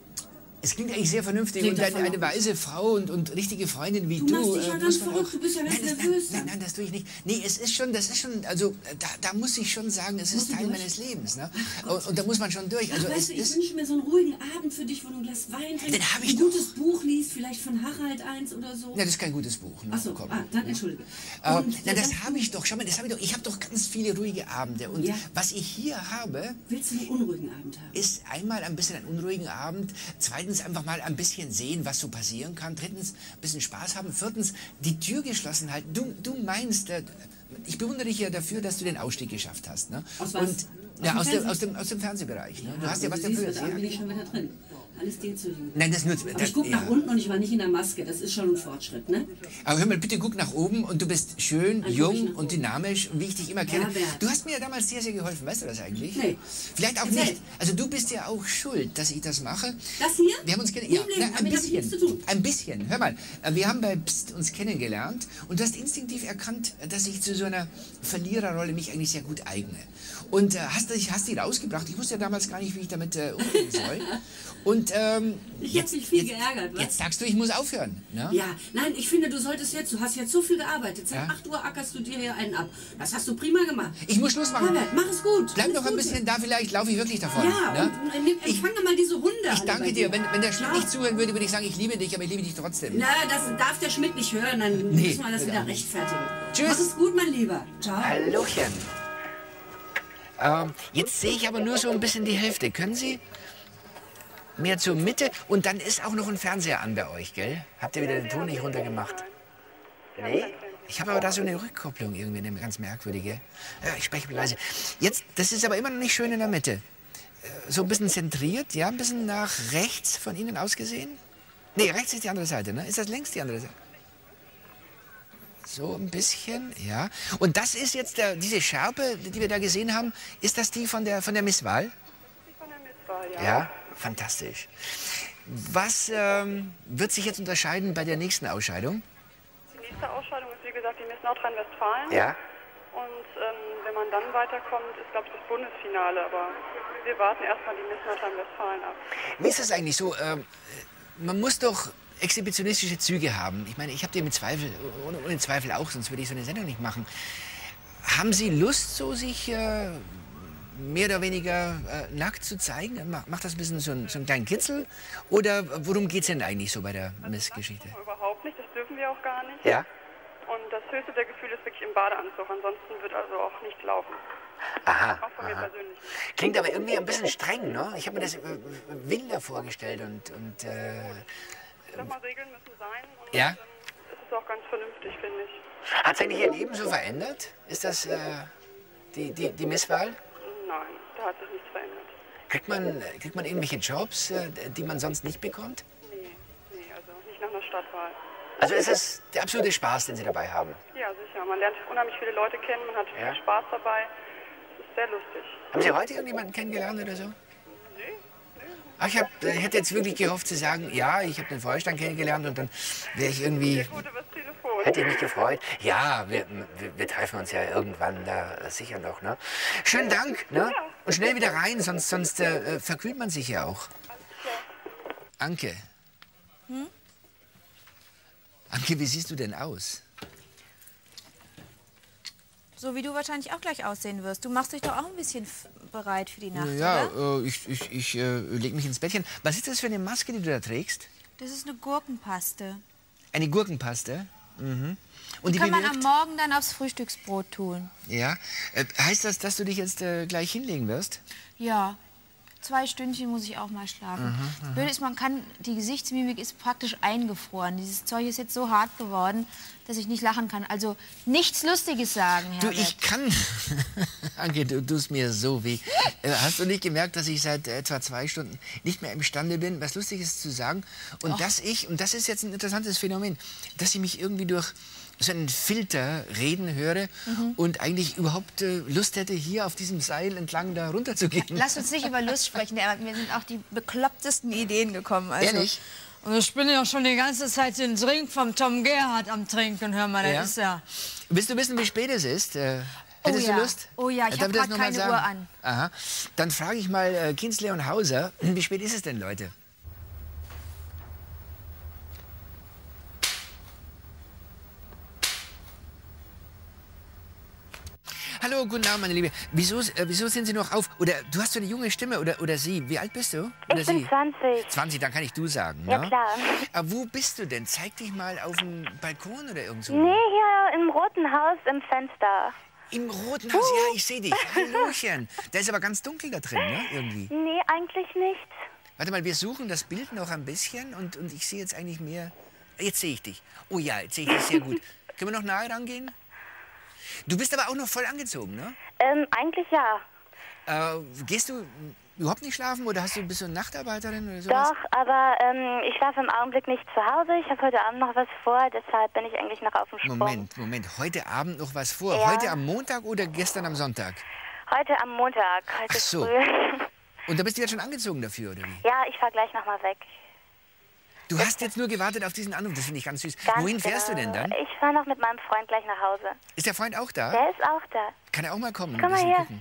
Es klingt eigentlich sehr vernünftig. Klingt Und eine, davon eine weise Frau und, und richtige Freundin wie Du du. machst dich ja äh, ganz muss man verrückt, auch- du bist ja ganz nein, das, nervös. Nein, nein, das tue ich nicht. Nee, es ist schon, das ist schon, also da, da muss ich schon sagen, es ist Musst du Teil durch? meines Lebens. Ne? Und, und da muss man schon durch. Also Ach, es weißt du, ich ist, wünsche mir so einen ruhigen Abend für dich, wo du ein Glas Wein trinkst, Den hab ich ein gutes Buch liest, vielleicht von Harald eins oder so. ja, das ist kein gutes Buch. Ne? Ach so, Komm. ah, dann entschuldige. Äh, Und na, der das ganze- habe ich doch. Schau mal, das habe ich doch. Ich habe doch ganz viele ruhige Abende. Und Ja. was ich hier habe, Willst du einen unruhigen Abend haben? ist einmal ein bisschen einen unruhigen Abend, zweitens einfach mal ein bisschen sehen, was so passieren kann, drittens ein bisschen Spaß haben, viertens die Tür geschlossen halten. Du, du meinst, äh, ich bewundere dich ja dafür, dass du den Ausstieg geschafft hast. Ne? Aus was? Und, Aus ja, dem aus, dem, Fernsehen? aus, dem, aus dem Fernsehbereich. Ne? Du Ja, hast ja aber was du siehst, dafür. Da bin Ja. ich schon wieder drin. Alles dir zu lieben. Nein, das nützt Aber das, ich gucke ja. nach unten und ich war nicht in der Maske. Das ist schon ein Fortschritt, ne? Aber hör mal, bitte guck nach oben und du bist schön, Dann guck ich jung nach und dynamisch, wie ich dich immer kenne. Herbert. Du hast mir ja damals sehr, sehr geholfen, weißt du das eigentlich? Nee. Vielleicht auch Erzähl. nicht. Also du bist ja auch schuld, dass ich das mache. Das hier? Wir haben uns kennen- Nie ja, im Leben. na, ein Damit hab ich nichts bisschen. zu tun. Ein bisschen. Hör mal, äh, wir haben bei Psst uns kennengelernt und du hast instinktiv erkannt, dass ich zu so einer Verliererrolle mich eigentlich sehr gut eigne. Und äh, hast, dich- hast die rausgebracht. Ich wusste ja damals gar nicht, wie ich damit äh, umgehen soll. Und ähm, Ich hab dich viel geärgert, was? jetzt sagst du, ich muss aufhören. Ne? Ja, nein, ich finde, du solltest jetzt, du hast jetzt so viel gearbeitet. Seit Ja. acht Uhr ackerst du dir hier einen ab. Das hast du prima gemacht. Ich muss Schluss machen. Herbert, mach es gut. Bleib Alles noch ein Gute. bisschen da, vielleicht laufe ich wirklich davon. Ja, ne? und, und nimm- empfange mal diese Hunde. Ich alle danke bei dir. Wenn, wenn der Schmidt Ja. nicht zuhören würde, würde ich sagen, ich liebe dich, aber ich liebe dich trotzdem. Na, das darf der Schmidt nicht hören, dann Nee, müssen wir das wird wieder auch nicht. rechtfertigen. Tschüss. Mach es gut, mein Lieber. Ciao. Hallochen. Ähm, jetzt sehe ich aber nur so ein bisschen die Hälfte. Können Sie mehr zur Mitte? Und dann ist auch noch ein Fernseher an bei euch, gell? Habt ihr wieder den Ton nicht runtergemacht? Nee? Ich habe aber da so eine Rückkopplung irgendwie, eine ganz merkwürdige. Ja, ich spreche leise. Jetzt, das ist aber immer noch nicht schön in der Mitte. Äh, So ein bisschen zentriert, ja? Ein bisschen nach rechts von Ihnen aus gesehen? Nee, rechts ist die andere Seite, ne? Ist das längs die andere Seite? So ein bisschen, ja. Und das ist jetzt der, diese Schärpe, die wir da gesehen haben, ist das die von der, von der Misswahl? Von der Misswahl, ja. Ja, fantastisch. Was ähm, wird sich jetzt unterscheiden bei der nächsten Ausscheidung? Die nächste Ausscheidung ist, wie gesagt, die Miss Nordrhein-Westfalen. Ja. Und ähm, wenn man dann weiterkommt, ist, glaube ich, das Bundesfinale. Aber wir warten erstmal die Miss Nordrhein-Westfalen ab. Wie ist das eigentlich so? Ähm, man muss doch exhibitionistische Züge haben. Ich meine, ich habe die mit Zweifel, ohne, ohne Zweifel auch, sonst würde ich so eine Sendung nicht machen. Haben Sie Lust, so sich äh, mehr oder weniger äh, nackt zu zeigen? Macht, macht das ein bisschen so, ein, so einen kleinen Kitzel? Oder worum geht es denn eigentlich so bei der Missgeschichte? Überhaupt nicht, das dürfen wir auch gar nicht. Ja. Und das höchste der Gefühle ist wirklich im Badeanzug. Ansonsten wird also auch nicht laufen. Aha, Auch von mir aha. persönlich. Klingt aber irgendwie ein bisschen streng, ne? Ich habe mir das äh, wilder vorgestellt und... und äh, Ich sag mal, Regeln müssen sein. Und Ja? ähm, es ist auch ganz vernünftig, finde ich. hat sich eigentlich Ihr Leben so verändert? Ist das äh, die, die, die Misswahl? Nein, da hat sich nichts verändert. Kriegt man, kriegt man irgendwelche Jobs, äh, die man sonst nicht bekommt? Nee, nee, also nicht nach einer Stadtwahl. Also ist es der absolute Spaß, den Sie dabei haben? Ja, sicher. Man lernt unheimlich viele Leute kennen, man hat Ja. viel Spaß dabei. Es ist sehr lustig. Haben Sie heute irgendjemanden kennengelernt oder so? Ach, ich hab, äh, hätte jetzt wirklich gehofft zu sagen, ja, ich habe den Vorstand kennengelernt und dann wäre ich irgendwie... Hätte ich mich gefreut. Ja, wir, wir, wir treffen uns ja irgendwann da sicher noch. Ne? Schönen Dank. Ne? Und schnell wieder rein, sonst, sonst äh, verkühlt man sich ja auch. Anke. Hm? Anke, wie siehst du denn aus? So wie du wahrscheinlich auch gleich aussehen wirst. Du machst dich doch auch ein bisschen f- bereit für die Nacht, Ja, oder? äh, ich, ich, ich äh, lege mich ins Bettchen. Was ist das für eine Maske, die du da trägst? Das ist eine Gurkenpaste. Eine Gurkenpaste? Mhm. Und Die die kann man bewirkt? am Morgen dann aufs Frühstücksbrot tun. Ja. Äh, heißt das, dass du dich jetzt äh, gleich hinlegen wirst? Ja, zwei Stündchen muss ich auch mal schlafen. Mhm, Das mhm. Blöde ist, man kann, die Gesichtsmimik ist praktisch eingefroren. Dieses Zeug ist jetzt so hart geworden, dass ich nicht lachen kann. Also nichts Lustiges sagen, Du, Herbert. ich kann. Anke, du tust mir so weh. Äh, Hast du nicht gemerkt, dass ich seit etwa zwei Stunden nicht mehr imstande bin, was Lustiges zu sagen? Und Och. dass ich, und das ist jetzt ein interessantes Phänomen, dass ich mich irgendwie durch so einen Filter reden höre Mhm. und eigentlich überhaupt äh, Lust hätte, hier auf diesem Seil entlang da runterzugehen. Lass uns nicht über Lust sprechen, Herbert. Mir sind auch die beklopptesten Ideen gekommen. Also, Ehrlich? Und ich bin ja schon die ganze Zeit den Drink vom Tom Gerhardt am Trinken, hör mal, das Ja? ist ja... Willst du wissen, wie spät es ist? Äh, Oh hättest ja. du Lust? Oh ja, ich Äh, hab darf das grad noch mal keine sagen? Uhr an. Aha. Dann frage ich mal äh, Kinsley und Hauser, wie spät ist es denn, Leute? Hallo, guten Abend, meine Liebe. Wieso, äh, wieso sind Sie noch auf? Oder du hast so eine junge Stimme, oder, oder Sie. Wie alt bist du? Oder Ich bin Sie? zwanzig. zwanzig, dann kann ich du sagen. Ja, ne? klar. Aber wo bist du denn? Zeig dich mal auf dem Balkon oder irgendwo. Nee, hier im Roten Haus im Fenster. Im Roten Haus, ja, ich sehe dich. Hallöchen. Da ist aber ganz dunkel da drin, ne? Irgendwie. Nee, eigentlich nicht. Warte mal, wir suchen das Bild noch ein bisschen und, und ich sehe jetzt eigentlich mehr... Jetzt sehe ich dich. Oh ja, jetzt sehe ich dich sehr gut. Können wir noch nahe rangehen? Du bist aber auch noch voll angezogen, ne? Ähm, eigentlich ja. Äh, gehst du überhaupt nicht schlafen oder hast du, bist du Nachtarbeiterin oder sowas? Doch, aber ähm, ich schlafe im Augenblick nicht zu Hause. Ich habe heute Abend noch was vor, deshalb bin ich eigentlich noch auf dem Sprung. Moment, Moment. Heute Abend noch was vor? Ja. Heute am Montag oder gestern am Sonntag? Heute am Montag, heute Ach so. früh. Und da bist du jetzt schon angezogen dafür, oder wie? Ja, ich fahr gleich noch mal weg. Du hast jetzt nur gewartet auf diesen Anruf, das finde ich ganz süß. Ganz Wohin fährst genau. du denn dann? Ich fahre noch mit meinem Freund gleich nach Hause. Ist der Freund auch da? Der ist auch da. Kann er auch mal kommen? und Komm ein mal bisschen her. gucken?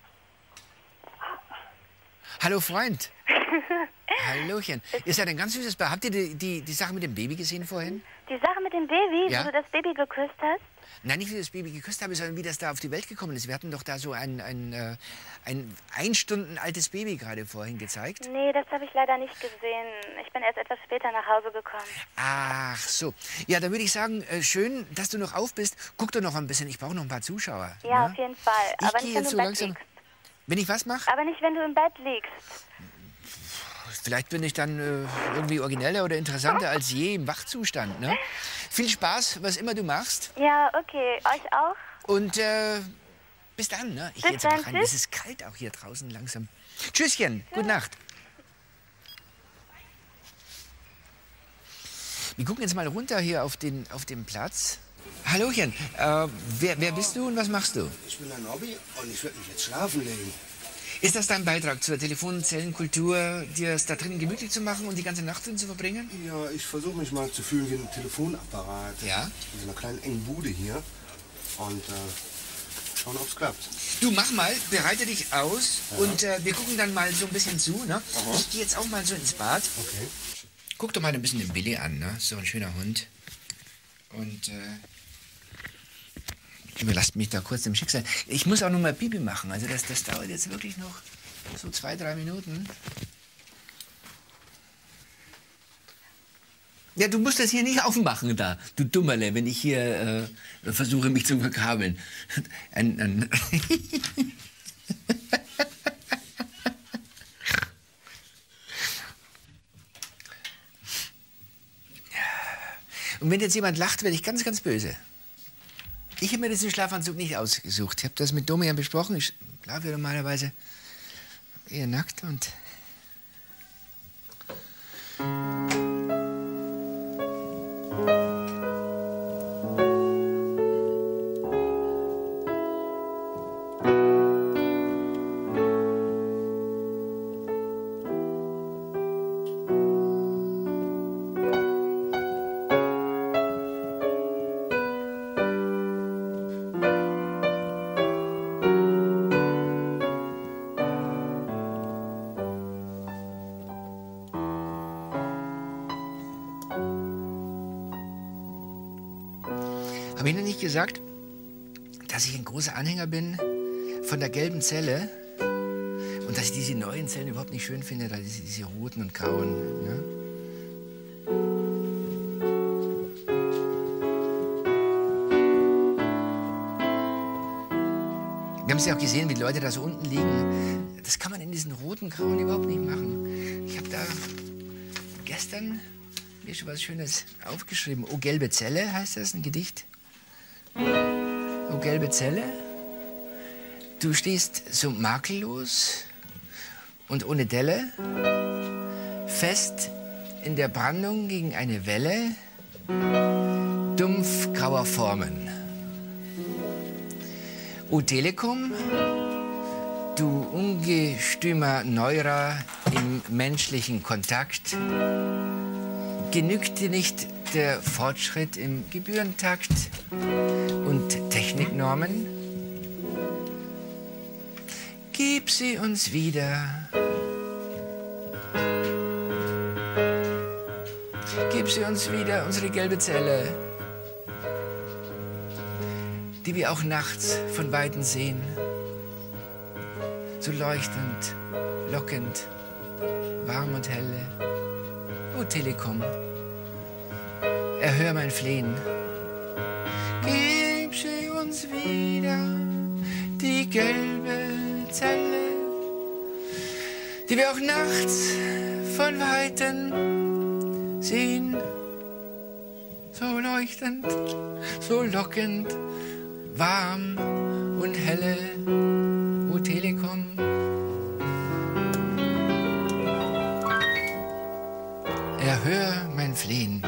Hallo Freund. Hallöchen. Ist ja ein ganz süßes Paar. Habt ihr die, die, die Sache mit dem Baby gesehen vorhin? Die Sache mit dem Baby, Ja. wo du das Baby geküsst hast? Nein, nicht wie das Baby geküsst habe, sondern wie das da auf die Welt gekommen ist. Wir hatten doch da so ein, ein, äh, ein ein Stunden altes Baby gerade vorhin gezeigt. Nee, das habe ich leider nicht gesehen. Ich bin erst etwas später nach Hause gekommen. Ach so. Ja, dann würde ich sagen, äh, schön, dass du noch auf bist. Guck doch noch ein bisschen. Ich brauche noch ein paar Zuschauer. Ja, ne? auf jeden Fall. Ich Aber gehe nicht, wenn jetzt du so im Bett langsam. liegst. Wenn ich was mache? Aber nicht, wenn du im Bett liegst. Vielleicht bin ich dann äh, irgendwie origineller oder interessanter als je im Wachzustand. Ne? Viel Spaß, was immer du machst. Ja, okay. Euch auch? Und äh, bis dann. Ne? Ich Bis gehe jetzt mal dann, rein. tschüss. Es ist kalt auch hier draußen langsam. Tschüsschen, gute Nacht. Wir gucken jetzt mal runter hier auf den, auf den Platz. Hallochen, äh, wer, wer bist du und was machst du? Ich bin ein Hobby und ich würde mich jetzt schlafen legen. Ist das dein Beitrag zur Telefonzellenkultur, dir es da drin gemütlich zu machen und die ganze Nacht drin zu verbringen? Ja, ich versuche mich mal zu fühlen wie ein Telefonapparat. Ja? In so einer kleinen engen Bude hier. Und äh, schauen, ob es klappt. Du, mach mal, bereite dich aus Ja. und äh, wir gucken dann mal so ein bisschen zu. Ne? Aha. Ich gehe jetzt auch mal so ins Bad. Okay. Guck doch mal ein bisschen den Billy an, ne? So ein schöner Hund. Und äh, überlasst mich da kurz dem Schicksal. Ich muss auch noch mal Pipi machen. Also das, das dauert jetzt wirklich noch so zwei, drei Minuten. Ja, du musst das hier nicht aufmachen da, du Dummerle, wenn ich hier äh, versuche, mich zu verkabeln. Ein, ein Und wenn jetzt jemand lacht, werde ich ganz, ganz böse. Ich habe mir diesen Schlafanzug nicht ausgesucht. Ich habe das mit Domian besprochen. Ich schlafe ja normalerweise eher nackt und... Habe ich noch nicht gesagt, dass ich ein großer Anhänger bin von der gelben Zelle und dass ich diese neuen Zellen überhaupt nicht schön finde, da diese, diese roten und grauen. Ne? Wir haben es ja auch gesehen, wie die Leute da so unten liegen. Das kann man in diesen roten, grauen überhaupt nicht machen. Ich habe da gestern mir schon was Schönes aufgeschrieben. Oh, gelbe Zelle heißt das, ein Gedicht. O gelbe Zelle, du stehst so makellos und ohne Delle, fest in der Brandung gegen eine Welle dumpf grauer Formen. O Telekom, du ungestümer Neurer im menschlichen Kontakt, genügt dir nicht der Fortschritt im Gebührentakt und Techniknormen? Gib sie uns wieder. Gib sie uns wieder, unsere gelbe Zelle, die wir auch nachts von Weitem sehen. So leuchtend, lockend, warm und helle. O Telekom, erhör mein Flehen. Gib sie uns wieder, die gelbe Zelle, die wir auch nachts von Weitem sehen. So leuchtend, so lockend, warm und helle. O Telekom, erhör mein Flehen.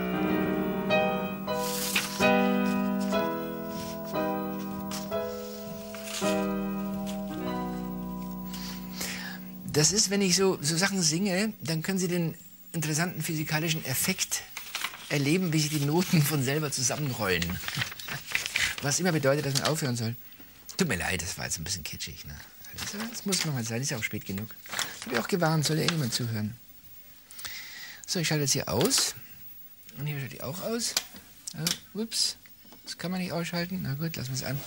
Das ist, wenn ich so, so Sachen singe, dann können Sie den interessanten physikalischen Effekt erleben, wie sich die Noten von selber zusammenrollen. Was immer bedeutet, dass man aufhören soll. Tut mir leid, das war jetzt ein bisschen kitschig. Ne? Also, das muss man mal sein, ist ja auch spät genug. Ich habe ja auch gewarnt, soll ja eh niemand zuhören. So, ich schalte jetzt hier aus. Und hier schalte ich auch aus. Also, ups, das kann man nicht ausschalten. Na gut, lassen wir es an.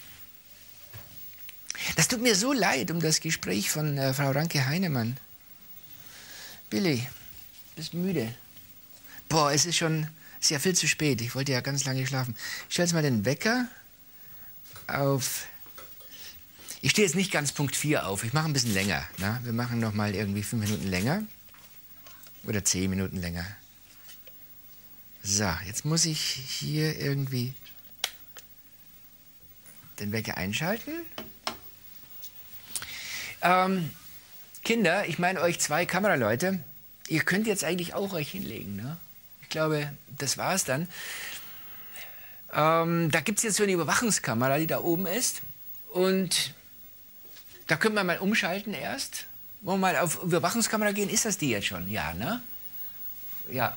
Das tut mir so leid um das Gespräch von äh, Frau Ranke Heinemann. Billy, bist müde. Boah, es ist schon, es ist ja viel zu spät. Ich wollte ja ganz lange schlafen. Ich stelle jetzt mal den Wecker auf. Ich stehe jetzt nicht ganz Punkt vier auf. Ich mache ein bisschen länger. Na? Wir machen noch mal irgendwie fünf Minuten länger. Oder zehn Minuten länger. So, jetzt muss ich hier irgendwie den Wecker einschalten. Ähm, Kinder, ich meine euch zwei Kameraleute, ihr könnt jetzt eigentlich auch euch hinlegen. Ne? Ich glaube, das war's dann. Ähm, da gibt es jetzt so eine Überwachungskamera, die da oben ist. Und da können wir mal umschalten erst. Wollen wir mal auf Überwachungskamera gehen? Ist das die jetzt schon? Ja, ne? Ja.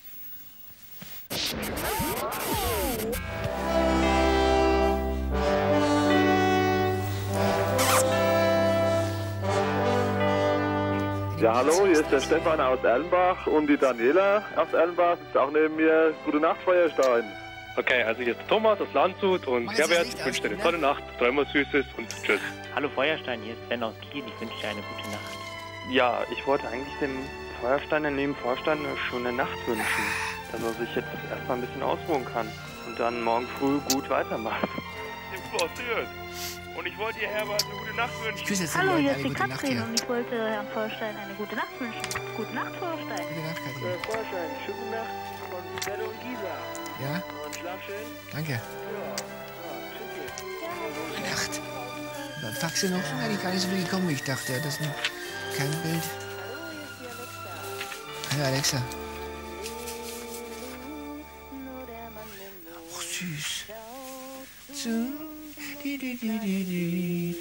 Ja, hallo, hier ist der Stefan aus Erlenbach und die Daniela aus Erlenbach ist auch neben mir. Gute Nacht, Feuerstein. Okay, also hier ist Thomas aus Landshut und Herbert, ich wünsche dir eine tolle Nacht, träum was Süßes und tschüss. Hallo Feuerstein, hier ist Sven aus Kiel, ich wünsche dir eine gute Nacht. Ja, ich wollte eigentlich dem Feuerstein, dem lieben Vorstand, schon eine Nacht wünschen, dass er sich jetzt erstmal ein bisschen ausruhen kann und dann morgen früh gut weitermacht. Und ich wollte dir, Herbert, eine gute Nacht wünschen. Hallo, hier ist die Katrin und ich wollte Herrn Feuerstein eine gute Nacht wünschen. Gute Nacht, Feuerstein. Gute Nacht, Katrin. Äh, Feuerstein, schöne Nacht von Bette und Gisa. Ja? Und schlaf schön. Danke. Ja, ja, tschüssi. Gute Nacht. Bei Faxe noch schon eigentlich gar nicht so viel gekommen. Ich dachte, ja, das ist noch kein Bild. Hallo Alexa. Ach, süß. So. Di, di, di, di, di.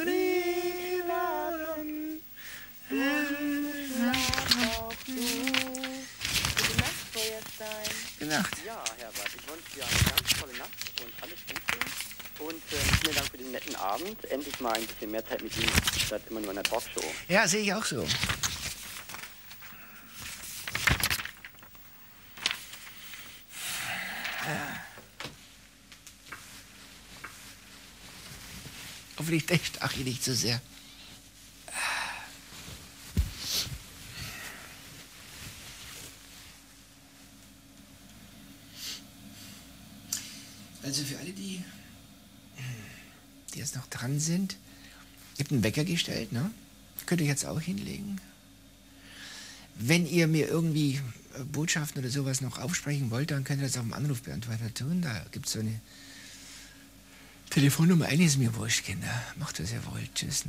Gute Nacht. Ja, Herbert, ich wünsche dir eine ganz tolle Nacht und alles Gute. Und äh, vielen Dank für den netten Abend. Endlich mal ein bisschen mehr Zeit mit Ihnen, statt immer nur in der Talkshow. Ja, sehe ich auch so. Ja. Hoffentlich dächt Achim nicht so sehr. Also für alle, die, die jetzt noch dran sind, ich habe einen Wecker gestellt, ne? Könnt ihr jetzt auch hinlegen. Wenn ihr mir irgendwie Botschaften oder sowas noch aufsprechen wollt, dann könnt ihr das auf dem Anrufbeantworter tun. Da gibt es so eine Telefonnummer. Eine ist mir wurscht, Kinder. Macht, was ihr wollt. Tschüss, ne?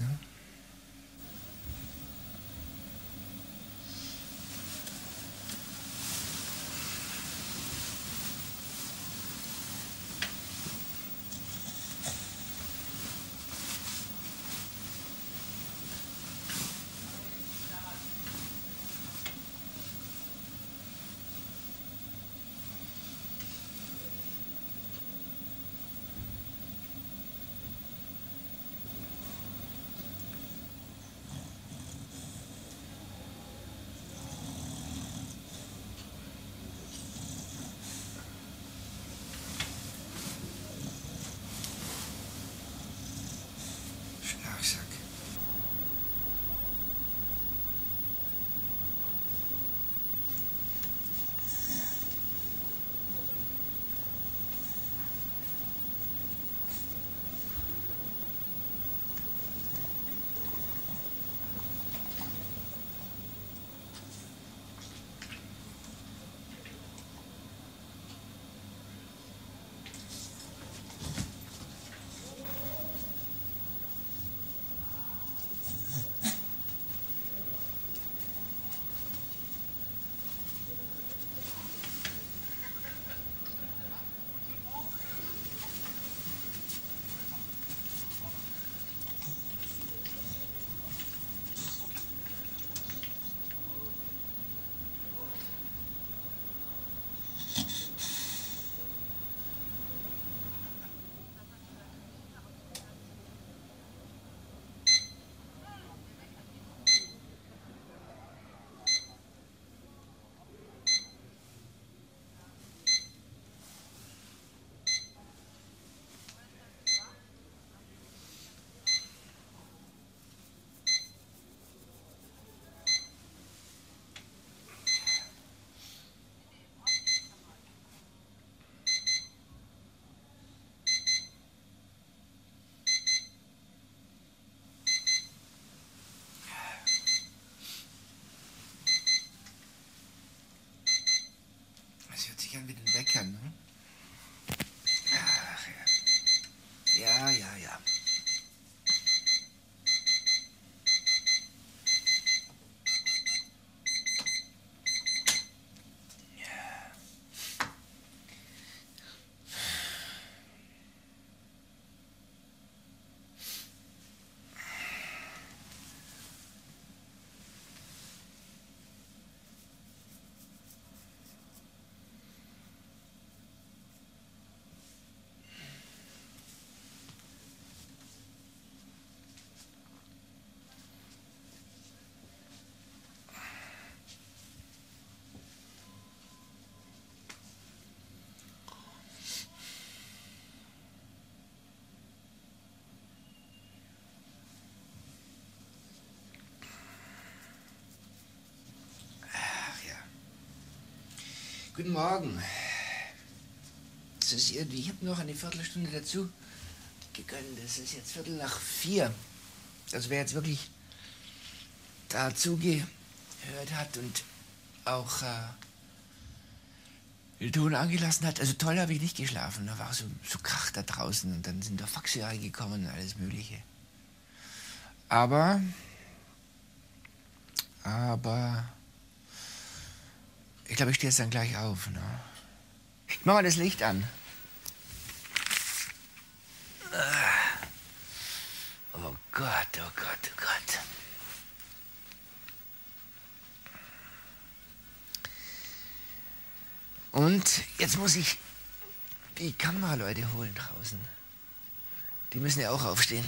Schlafsack. Das hört sich an wie den Weckern, ne? Ach ja. Ja, ja, ja. Guten Morgen. Das ist irgendwie, ich habe noch eine Viertelstunde dazu gegönnt. Es ist jetzt Viertel nach vier. Also wer jetzt wirklich dazu gehört hat und auch äh, den Ton angelassen hat. Also toll habe ich nicht geschlafen. Da war so, so Krach da draußen und dann sind da Faxe reingekommen und alles Mögliche. Aber, aber, ich glaube, ich stehe jetzt dann gleich auf. Ne? Ich mach mal das Licht an. Oh Gott, oh Gott, oh Gott. Und jetzt muss ich die Kameraleute holen draußen. Die müssen ja auch aufstehen.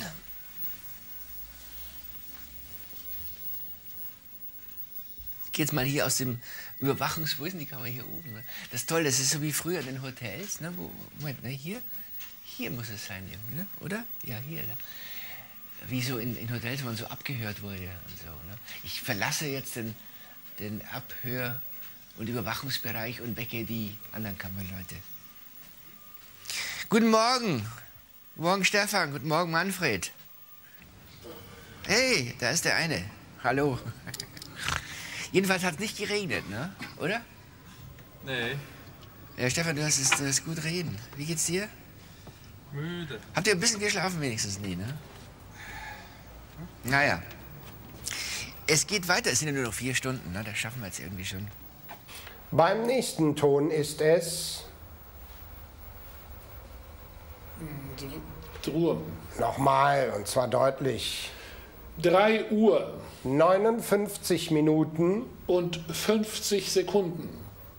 Ich gehe jetzt mal hier aus dem Überwachungs... Wo ist denn die Kamera? Hier oben. Ne? Das ist toll, das ist so wie früher in den Hotels. Ne? Wo, Moment, ne? Hier? Hier muss es sein irgendwie, ne? Oder? Ja, hier. Da. Wie so in, in Hotels, wo man so abgehört wurde und so. Ne? Ich verlasse jetzt den, den Abhör- und Überwachungsbereich und wecke die anderen Kameraleute. Guten Morgen. Guten Morgen, Stefan. Guten Morgen, Manfred. Hey, da ist der eine. Hallo. Jedenfalls hat es nicht geregnet, ne? Oder? Nee. Ja, Stefan, du hast es, du hast gut reden. Wie geht's dir? Müde. Habt ihr ein bisschen geschlafen wenigstens nie, ne? Naja. Es geht weiter. Es sind ja nur noch vier Stunden, ne? Das schaffen wir jetzt irgendwie schon. Beim nächsten Ton ist es... Ruhe. Nochmal, und zwar deutlich. drei Uhr. neunundfünfzig Minuten. Und fünfzig Sekunden.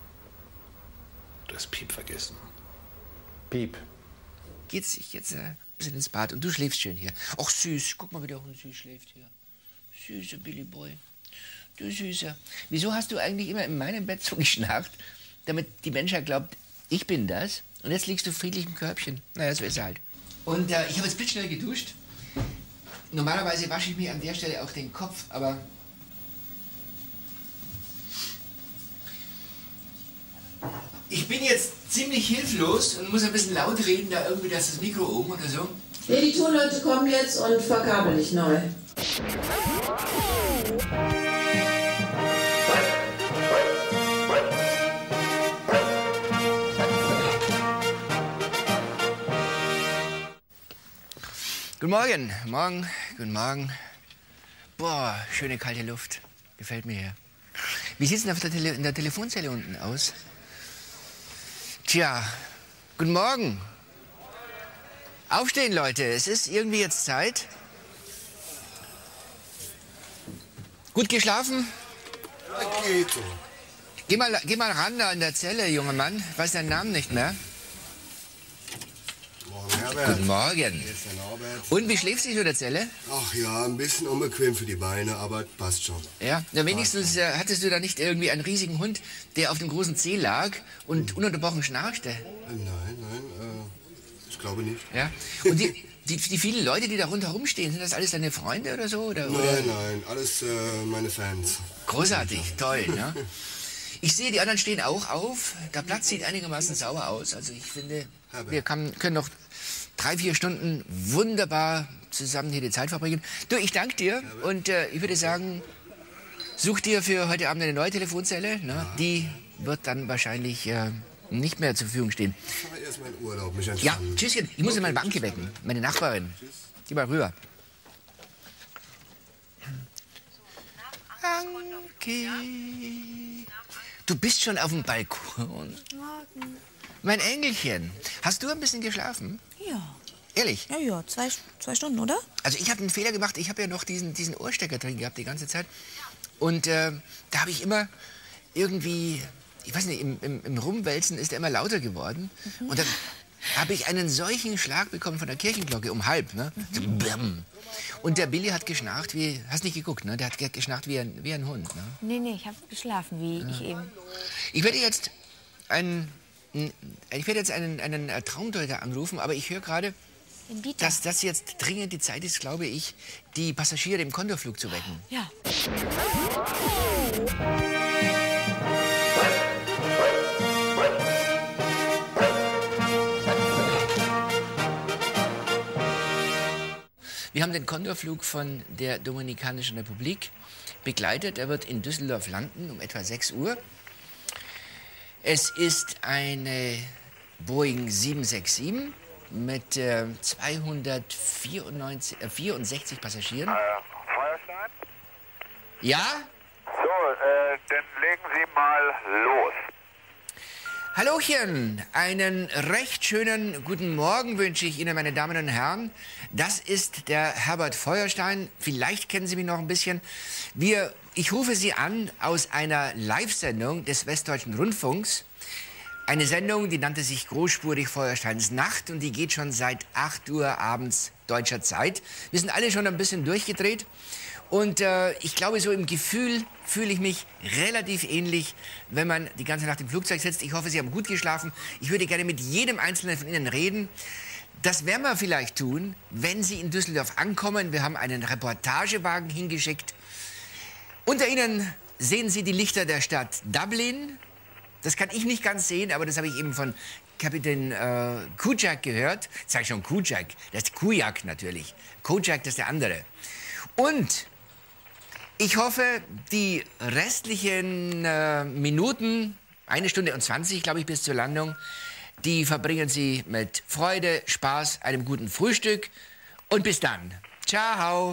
Das Piep vergessen. Piep. Geht's ich jetzt äh, ein bisschen ins Bad und du schläfst schön hier. Ach süß, guck mal, wie der Hund süß schläft hier. Süßer Billy Boy. Du Süßer. Wieso hast du eigentlich immer in meinem Bett so geschnarcht, damit die Menschheit glaubt, ich bin das? Und jetzt liegst du friedlich im Körbchen. Naja, so ist er halt. Und äh, ich habe jetzt blitzschnell geduscht. Normalerweise wasche ich mir an der Stelle auch den Kopf, aber... Ich bin jetzt ziemlich hilflos und muss ein bisschen laut reden, da irgendwie, da ist das Mikro oben oder so. Nee, die Tonleute kommen jetzt und verkabel dich neu. Guten Morgen, morgen, guten Morgen. Boah, schöne kalte Luft. Gefällt mir hier. Wie sieht es denn auf der Tele in der Telefonzelle unten aus? Tja, guten Morgen. Aufstehen, Leute. Es ist irgendwie jetzt Zeit. Gut geschlafen? Ja, geht so. Geh mal, geh mal ran da in der Zelle, junger Mann. Ich weiß deinen Namen nicht mehr. Morgen, Herbert. Guten Morgen. Hier ist der Norbert. Und wie schläfst du in der Zelle? Ach ja, ein bisschen unbequem für die Beine, aber passt schon. Ja, na wenigstens äh, hattest du da nicht irgendwie einen riesigen Hund, der auf dem großen Zeh lag und ununterbrochen schnarchte? Nein, nein, äh, ich glaube nicht. Ja. Und die, die, die vielen Leute, die da rundherum stehen, sind das alles deine Freunde oder so? Oder, Nein, oder? nein, alles äh, meine Fans. Großartig, toll, ne? Ich sehe, die anderen stehen auch auf. Der Platz sieht einigermaßen sauber aus. Also ich finde, wir kann, können noch drei, vier Stunden wunderbar zusammen hier die Zeit verbringen. Du, ich danke dir und äh, ich würde sagen, such dir für heute Abend eine neue Telefonzelle. Ne? Ja. Die wird dann wahrscheinlich äh, nicht mehr zur Verfügung stehen. Ich fahre erst mal in Urlaub, mich Ja, entspannen. tschüsschen. Ich muss in meine Bank wecken. Meine Nachbarin. Geh mal rüber. Danke. Du bist schon auf dem Balkon. Morgen. Mein Engelchen. Hast du ein bisschen geschlafen? Ja. Ehrlich? Ja, ja, zwei, zwei Stunden, oder? Also ich habe einen Fehler gemacht. Ich habe ja noch diesen, diesen Ohrstecker drin gehabt die ganze Zeit. Und äh, da habe ich immer irgendwie, ich weiß nicht, im, im, im Rumwälzen ist er immer lauter geworden. Mhm. Und dann habe ich einen solchen Schlag bekommen von der Kirchenglocke um halb. Ne? Mhm. So, bäm. Und der Billy hat geschnarcht wie, hast nicht geguckt, ne? Der hat geschnarcht wie ein, wie ein Hund. Ne? Nee, nee, ich habe geschlafen, wie Ja. ich eben. Ich werde jetzt einen, ich werde jetzt einen, einen Traumdeuter anrufen, aber ich höre gerade, dass das jetzt dringend die Zeit ist, glaube ich, die Passagiere im Condorflug zu wecken. Ja. Wir haben den Condorflug von der Dominikanischen Republik begleitet. Er wird in Düsseldorf landen um etwa sechs Uhr. Es ist eine Boeing sieben sechs sieben mit äh, zweihundertvierundsechzig Passagieren. Ja? So, äh, dann legen Sie mal los. Hallöchen, einen recht schönen guten Morgen wünsche ich Ihnen, meine Damen und Herren. Das ist der Herbert Feuerstein. Vielleicht kennen Sie mich noch ein bisschen. Wir, ich rufe Sie an aus einer Live-Sendung des Westdeutschen Rundfunks. Eine Sendung, die nannte sich großspurig Feuersteins Nacht und die geht schon seit acht Uhr abends deutscher Zeit. Wir sind alle schon ein bisschen durchgedreht. Und äh, ich glaube, so im Gefühl fühle ich mich relativ ähnlich, wenn man die ganze Nacht im Flugzeug sitzt. Ich hoffe, Sie haben gut geschlafen. Ich würde gerne mit jedem Einzelnen von Ihnen reden. Das werden wir vielleicht tun, wenn Sie in Düsseldorf ankommen. Wir haben einen Reportagewagen hingeschickt. Unter Ihnen sehen Sie die Lichter der Stadt Dublin. Das kann ich nicht ganz sehen, aber das habe ich eben von Kapitän äh, Kujak gehört. Ich sage schon Kujak, das ist Kujak natürlich. Kojak, das ist der andere. Und ich hoffe, die restlichen äh, Minuten, eine Stunde und zwanzig, glaube ich, bis zur Landung, die verbringen Sie mit Freude, Spaß, einem guten Frühstück und bis dann. Ciao.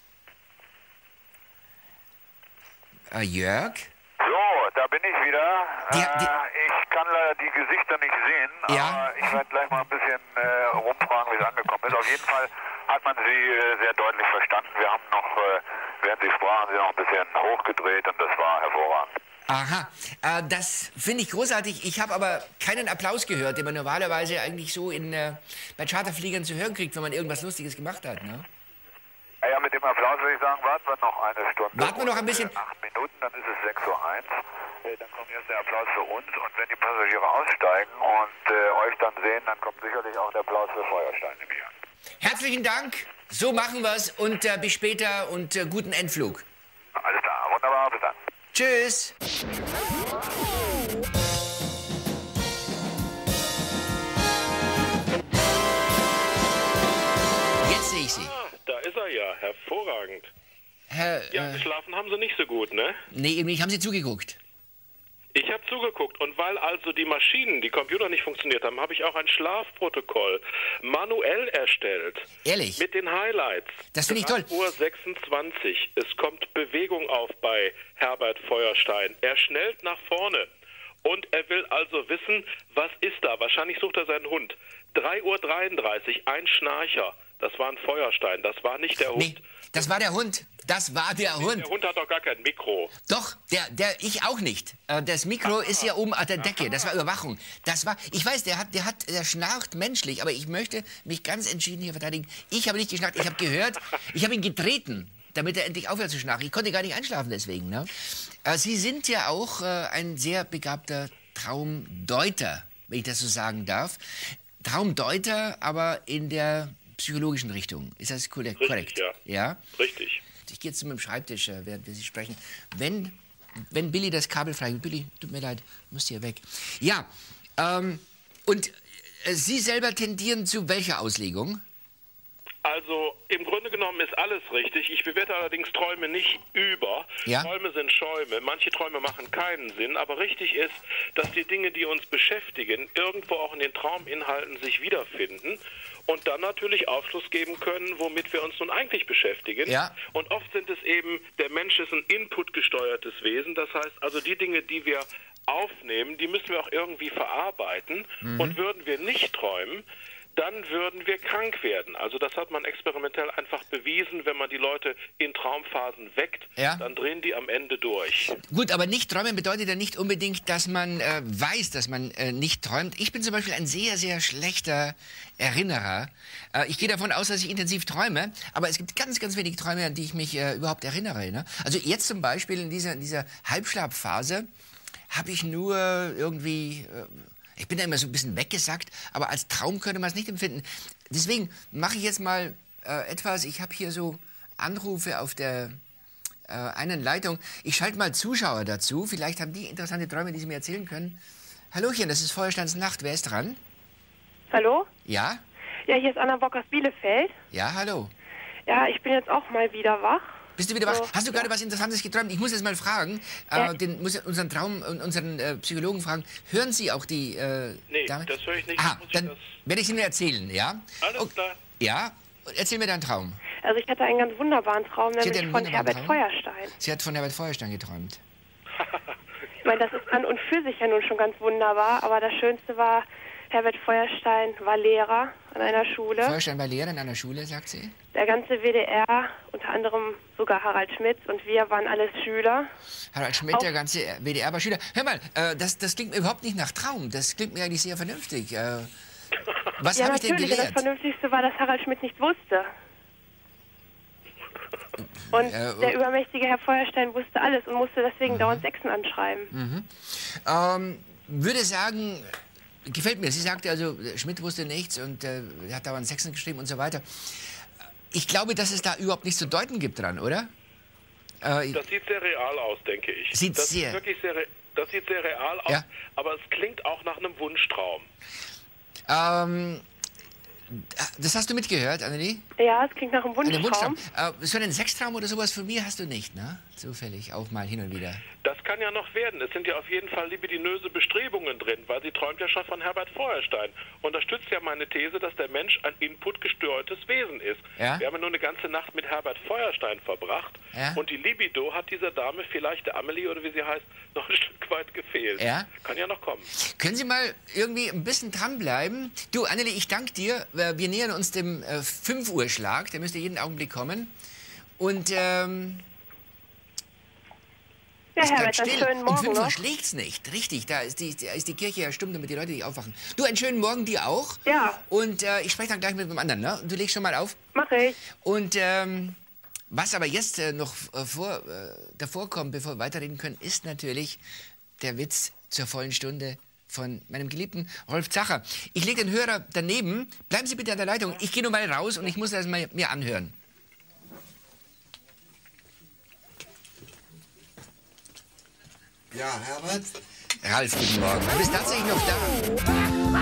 Äh, Jörg? So, da bin ich wieder. Die, die äh, ich kann leider die Gesichter nicht sehen, ja. aber ich werde gleich mal ein bisschen äh, rumfragen, wie es angekommen ist. Auf jeden Fall hat man sie äh, sehr deutlich verstanden. Wir haben noch, äh, während sie sprachen, sie noch ein bisschen hochgedreht und das war hervorragend. Aha, äh, das finde ich großartig. Ich habe aber keinen Applaus gehört, den man normalerweise eigentlich so in, äh, bei Charterfliegern zu hören kriegt, wenn man irgendwas Lustiges gemacht hat, ne? Ja, ja, mit dem Applaus würde ich sagen, warten wir noch eine Stunde. Warten wir noch ein bisschen. Acht Minuten, dann ist es sechs Uhr eins. Äh, dann kommt erst der Applaus für uns und wenn die Passagiere aussteigen und äh, euch dann sehen, dann kommt sicherlich auch der Applaus für Feuerstein im Jahr. Herzlichen Dank, so machen wir es und äh, bis später und äh, guten Endflug. Alles klar, wunderbar, bis dann. Tschüss. Jetzt sehe ich Sie. Ah, da ist er ja, hervorragend. Herr, ja, äh, geschlafen haben Sie nicht so gut, ne? Nee, eben nicht. Haben Sie zugeguckt? Ich habe zugeguckt und weil also die Maschinen, die Computer nicht funktioniert haben, habe ich auch ein Schlafprotokoll manuell erstellt. Ehrlich? Mit den Highlights. Das finde ich toll. drei Uhr sechsundzwanzig. Es kommt Bewegung auf bei Herbert Feuerstein. Er schnellt nach vorne und er will also wissen, was ist da? Wahrscheinlich sucht er seinen Hund. drei Uhr dreiunddreißig, ein Schnarcher. Das war ein Feuerstein, das war nicht der Hund. Nee, das war der Hund. Das war der nee, Hund. Der Hund hat doch gar kein Mikro. Doch, der, der, ich auch nicht. Äh, das Mikro ist ja oben an der Decke. Das war Überwachung. Das war, ich weiß, der hat, der hat, der schnarcht menschlich, aber ich möchte mich ganz entschieden hier verteidigen. Ich habe nicht geschnarcht, ich habe gehört, ich habe ihn getreten, damit er endlich aufhört zu schnarchen. Ich konnte gar nicht einschlafen deswegen. Ne? Äh, Sie sind ja auch äh, ein sehr begabter Traumdeuter, wenn ich das so sagen darf. Traumdeuter, aber in der psychologischen Richtung. Ist das korrekt? Richtig, ja. Ja? Richtig. Ich gehe jetzt zu meinem Schreibtisch, äh, während wir Sie sprechen. Wenn, wenn Billy das Kabel frei... Billy, tut mir leid, musst hier weg. Ja, ähm, und äh, Sie selber tendieren zu welcher Auslegung? Also im Grunde genommen ist alles richtig. Ich bewerte allerdings Träume nicht über. Ja? Träume sind Schäume. Manche Träume machen keinen Sinn. Aber richtig ist, dass die Dinge, die uns beschäftigen, irgendwo auch in den Trauminhalten sich wiederfinden und dann natürlich Aufschluss geben können, womit wir uns nun eigentlich beschäftigen. Ja. Und oft sind es eben, der Mensch ist ein inputgesteuertes Wesen. Das heißt also, die Dinge, die wir aufnehmen, die müssen wir auch irgendwie verarbeiten. Mhm. Und würden wir nicht träumen, dann würden wir krank werden. Also das hat man experimentell einfach bewiesen. Wenn man die Leute in Traumphasen weckt, Ja. dann drehen die am Ende durch. Gut, aber nicht träumen bedeutet ja nicht unbedingt, dass man äh, weiß, dass man äh, nicht träumt. Ich bin zum Beispiel ein sehr, sehr schlechter Erinnerer. Äh, ich gehe davon aus, dass ich intensiv träume, aber es gibt ganz, ganz wenig Träume, an die ich mich äh, überhaupt erinnere. Ne? Also jetzt zum Beispiel in dieser, in dieser Halbschlafphase habe ich nur irgendwie... Äh, Ich bin da immer so ein bisschen weggesackt, aber als Traum könnte man es nicht empfinden. Deswegen mache ich jetzt mal äh, etwas. Ich habe hier so Anrufe auf der äh, einen Leitung. Ich schalte mal Zuschauer dazu. Vielleicht haben die interessante Träume, die sie mir erzählen können. Hallöchen, das ist Feuersteins Nacht. Wer ist dran? Hallo? Ja? Ja, hier ist Anna Bock aus Bielefeld. Ja, hallo. Ja, ich bin jetzt auch mal wieder wach. Bist du wieder wach? So, Hast du gerade was Interessantes geträumt? Ich muss jetzt mal fragen, Ja. äh, den muss ich unseren Traum, unseren äh, Psychologen fragen. Hören Sie auch die äh, Nee, Dame? das höre ich nicht. Aha, Muss ich dann das... werde ich Ihnen erzählen, ja? Alles klar. Ja? Erzähl mir deinen Traum. Also ich hatte einen ganz wunderbaren Traum, Sie hatte nämlich einen von wunderbaren Herbert Traum? Feuerstein. Sie hat von Herbert Feuerstein geträumt. Ich meine, das ist an und für sich ja nun schon ganz wunderbar, aber das Schönste war, Herbert Feuerstein war Lehrer an einer Schule. Feuerstein war Lehrer in einer Schule, sagt sie? Der ganze W D R, unter anderem sogar Harald Schmidt und wir waren alles Schüler. Harald Schmidt, Auch der ganze W D R war Schüler. Hör mal, äh, das, das klingt mir überhaupt nicht nach Traum. Das klingt mir eigentlich sehr vernünftig. Äh, was ja, habe ich denn natürlich. Und gelehrt? das Vernünftigste war, dass Harald Schmidt nichts wusste. Und Äh, der übermächtige Herr Feuerstein wusste alles und musste deswegen Mhm. dauernd Sechsen anschreiben. Mhm. Ähm, würde sagen, gefällt mir. Sie sagte also, Schmidt wusste nichts und äh, hat dauernd Sechsen geschrieben und so weiter. Ich glaube, dass es da überhaupt nichts zu deuten gibt dran, oder? Äh, Das sieht sehr real aus, denke ich. Sieht das sehr- Sieht wirklich sehr, re- das sieht sehr real aus, Ja. aber es klingt auch nach einem Wunschtraum. ähm, das hast du mitgehört, Annelie? Ja, es klingt nach einem Einen Wunschtraum. Wunschtraum. Äh, so einen Sextraum oder sowas von mir hast du nicht, ne? Zufällig, auch mal hin und wieder. Das kann ja noch werden. Es sind ja auf jeden Fall libidinöse Bestrebungen drin, weil sie träumt ja schon von Herbert Feuerstein. Und das stützt ja meine These, dass der Mensch ein inputgesteuertes Wesen ist. Ja? Wir haben ja nur eine ganze Nacht mit Herbert Feuerstein verbracht. Ja? Und die Libido hat dieser Dame, vielleicht der Amelie oder wie sie heißt, noch ein Stück weit gefehlt. Ja? Kann ja noch kommen. Können Sie mal irgendwie ein bisschen dranbleiben? Du, Annelie, ich danke dir. Wir nähern uns dem äh, fünf Uhr Schlag. Der müsste jeden Augenblick kommen. Und, ähm... Ja, es bleibt Herbert, einen still. schönen Um Morgen fünf Uhr noch. schlägt's nicht. Richtig, da ist die, da ist die Kirche ja stumm, damit die Leute nicht aufwachen. Du, einen schönen Morgen dir auch. Ja. Und äh, ich spreche dann gleich mit dem anderen, ne? Du legst schon mal auf. Mach ich. Und ähm, was aber jetzt äh, noch äh, vor, äh, davor kommt, bevor wir weiterreden können, ist natürlich der Witz zur vollen Stunde von meinem geliebten Rolf Zacher. Ich lege den Hörer daneben. Bleiben Sie bitte an der Leitung. Ich gehe nur mal raus und ich muss das mal mir anhören. Ja, Herbert? Ralf, guten Morgen. Du bist tatsächlich noch da.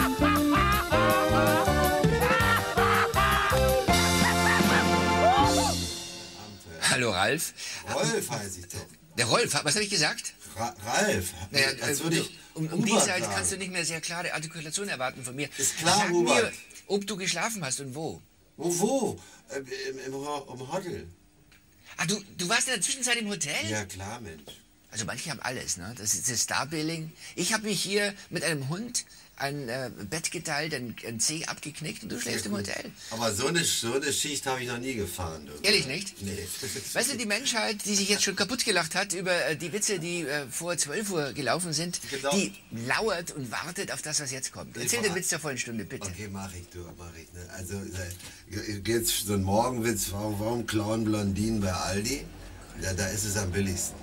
Hallo, Ralf. Rolf heiße ich doch. Der Rolf, was habe ich gesagt? Ra Ralf. Naja, Als äh, würde ich um, um die Hubert Zeit sagen. kannst du nicht mehr sehr klare Artikulation erwarten von mir. Ist klar, Sag Hubert. mir, ob du geschlafen hast und wo. Wo, wo? Äh, Im, im, Ho- im Hotel. Ah, du, du warst in der Zwischenzeit im Hotel? Ja, klar, Mensch. Also manche haben alles, ne? Das ist das Starbilling. Ich habe mich hier mit einem Hund ein äh, Bett geteilt, ein, ein Zeh abgeknickt und du schläfst im Hotel. Aber so eine, so eine Schicht habe ich noch nie gefahren. Du. Ehrlich nicht? Nee. Weißt du, die Menschheit, die sich jetzt schon kaputt gelacht hat über äh, die Witze, die äh, vor zwölf Uhr gelaufen sind, Genau. die lauert und wartet auf das, was jetzt kommt. Erzähl den Witz der vollen Stunde, bitte. Okay, mach ich, du, mach ich. Ne? Also, äh, jetzt so ein Morgenwitz, warum, warum klauen Blondinen bei Aldi? Ja, da ist es am billigsten.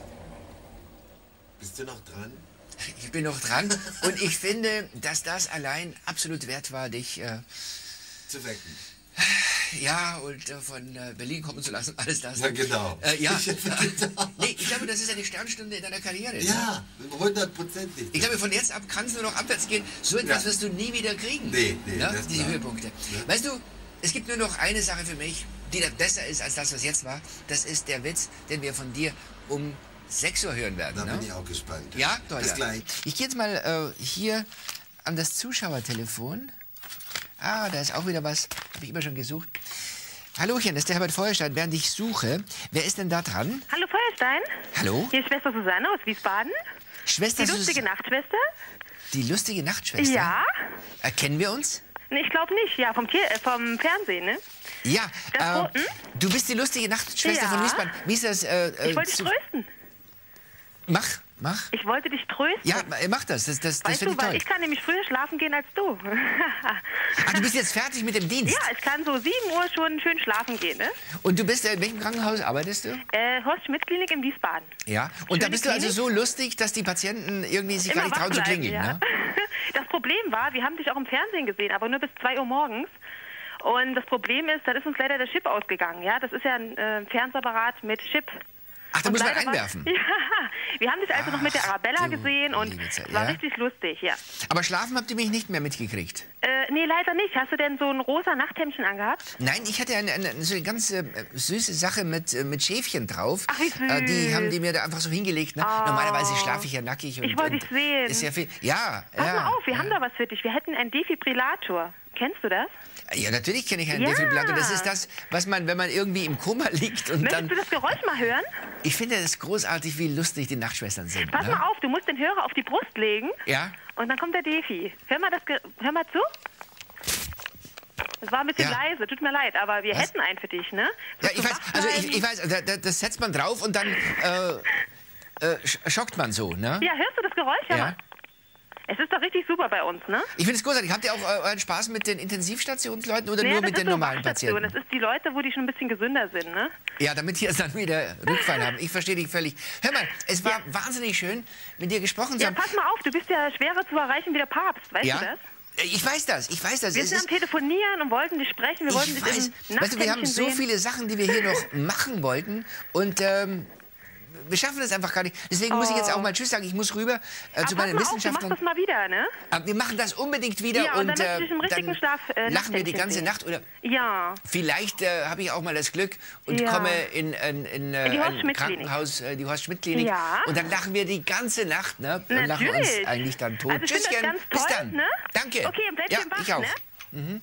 Bist du noch dran? Ich bin noch dran und ich finde, dass das allein absolut wert war, dich äh, zu wecken. Ja, und äh, von äh, Berlin kommen zu lassen, alles das. Ja, genau. Äh, ja. genau. Nee, ich glaube, das ist eine Sternstunde in deiner Karriere. Ja, hundertprozentig. Ich glaube, von jetzt ab kann es nur noch abwärts gehen. So etwas Ja. wirst du nie wieder kriegen. Nee, nee, ne? das ist Diese klar. Höhepunkte. Ja. Weißt du, es gibt nur noch eine Sache für mich, die da besser ist als das, was jetzt war. Das ist der Witz, den wir von dir um sechs Uhr hören werden. Da ne? bin ich auch gespannt. Ja, toll. Bis ja. gleich. Ich gehe jetzt mal äh, hier an das Zuschauertelefon. Ah, da ist auch wieder was. Habe ich immer schon gesucht. Hallochen, das ist der Herbert Feuerstein. Während ich suche, wer ist denn da dran? Hallo Feuerstein. Hallo? Hier ist Schwester Susanne aus Wiesbaden. Schwester Die lustige Sus- Nachtschwester. Die lustige Nachtschwester? Ja. Erkennen wir uns? Nee, ich glaube nicht. Ja, vom, Tier, äh, vom Fernsehen, ne? Ja. Das Äh, Roten? du bist die lustige Nachtschwester Ja. von Wiesbaden. Wie ist das? Äh, äh, Ich wollte dich zu- trösten. Mach, mach. Ich wollte dich trösten. Ja, ma- mach das. Das, das, das Weißt finde du, ich weil toll. ich kann nämlich früher schlafen gehen als du. Ah, du bist jetzt fertig mit dem Dienst. Ja, ich kann so sieben Uhr schon schön schlafen gehen, ne? Und du bist, äh, in welchem Krankenhaus arbeitest du? Äh, Horst-Schmidt-Klinik in Wiesbaden. Ja. Und da Schöne bist du also Klinik. so lustig, dass die Patienten irgendwie sich gar Immer nicht trauen wach zu bleiben, klingeln. ja. Ne? Das Problem war, wir haben dich auch im Fernsehen gesehen, aber nur bis zwei Uhr morgens. Und das Problem ist, da ist uns leider der Chip ausgegangen. Ja, das ist ja ein äh, Fernsehapparat mit Chip. Ach, da Und muss man leider war- einwerfen. Ja, wir haben dich also noch mit der Arabella du gesehen und liebe Zeit, es war ja? richtig lustig, ja. Aber schlafen habt ihr mich nicht mehr mitgekriegt. Äh, nee, leider nicht. Hast du denn so ein rosa Nachthemdchen angehabt? Nein, ich hatte eine, eine, so eine ganz äh, süße Sache mit, äh, mit Schäfchen drauf. Ach, wie süß. Äh, die haben die mir da einfach so hingelegt. Ne? Oh. Normalerweise schlafe ich ja nackig. Und, Ich wollte und dich sehen. Ist ja viel. Ja, Pass ja. mal auf, wir haben da was für dich. Wir hätten einen Defibrillator. Kennst du das? Ja, natürlich kenne ich einen Ja. Defibrillator. Das ist das, was man, wenn man irgendwie im Koma liegt und Möchtest dann... du das Geräusch mal hören? Ich finde es großartig, wie lustig die Nachtschwestern sind. Pass ne? mal auf, du musst den Hörer auf die Brust legen Ja? und dann kommt der Defi. Hör mal, das Ge Hör mal zu. Das war ein bisschen Ja. leise, tut mir leid, aber wir Was? hätten einen für dich, ne? Ja, ich weiß, also ich, ich weiß, da, da, das setzt man drauf und dann äh, äh, sch- schockt man so, ne? Ja, hörst du das Geräusch? Hör Ja. mal. Es ist doch richtig super bei uns, ne? Ich finde es großartig. Habt ihr auch äh, euren Spaß mit den Intensivstationsleuten oder Naja, nur das mit ist den so normalen Wachstation. Patienten? Das ist die Leute, wo die schon ein bisschen gesünder sind, ne? Ja, damit die es dann wieder Rückfall haben. Ich verstehe dich völlig. Hör mal, es war wahnsinnig schön, mit dir gesprochen zu Ja, haben. pass mal auf, du bist ja schwerer zu erreichen wie der Papst, weißt Ja? du das? Ich weiß das, ich weiß das. Wir Es sind ist- am Telefonieren und wollten dich sprechen, wir wollten ich dich weiß, im weißt du, wir haben Nachtkämmchen so sehen. viele Sachen, die wir hier noch machen wollten und ähm, wir schaffen das einfach gar nicht. Deswegen muss ich jetzt auch mal Tschüss sagen. Ich muss rüber äh, Aber zu pass meinen mal auf, du Wissenschaftlern. machst das mal wieder, ne? Aber wir machen das unbedingt wieder Ja, und und, dann möchte äh, ich dich im richtigen dann Schlaf, äh, lachen wir die Nachtkämmchen ganze sehen. Nacht oder Ja. vielleicht äh, habe ich auch mal das Glück und Ja. komme in, in, in, äh, In die ein Horst-Schmidt-Klinik. Krankenhaus, äh, die Horst-Schmidt-Klinik Ja. und dann lachen wir die ganze Nacht, ne? Und lachen uns Natürlich. eigentlich dann tot. Also ich finde das Tschüsschen, ganz bis toll, dann. ne? Danke. Okay, und bleib ja, schön wach, ich auch. ne? Mhm.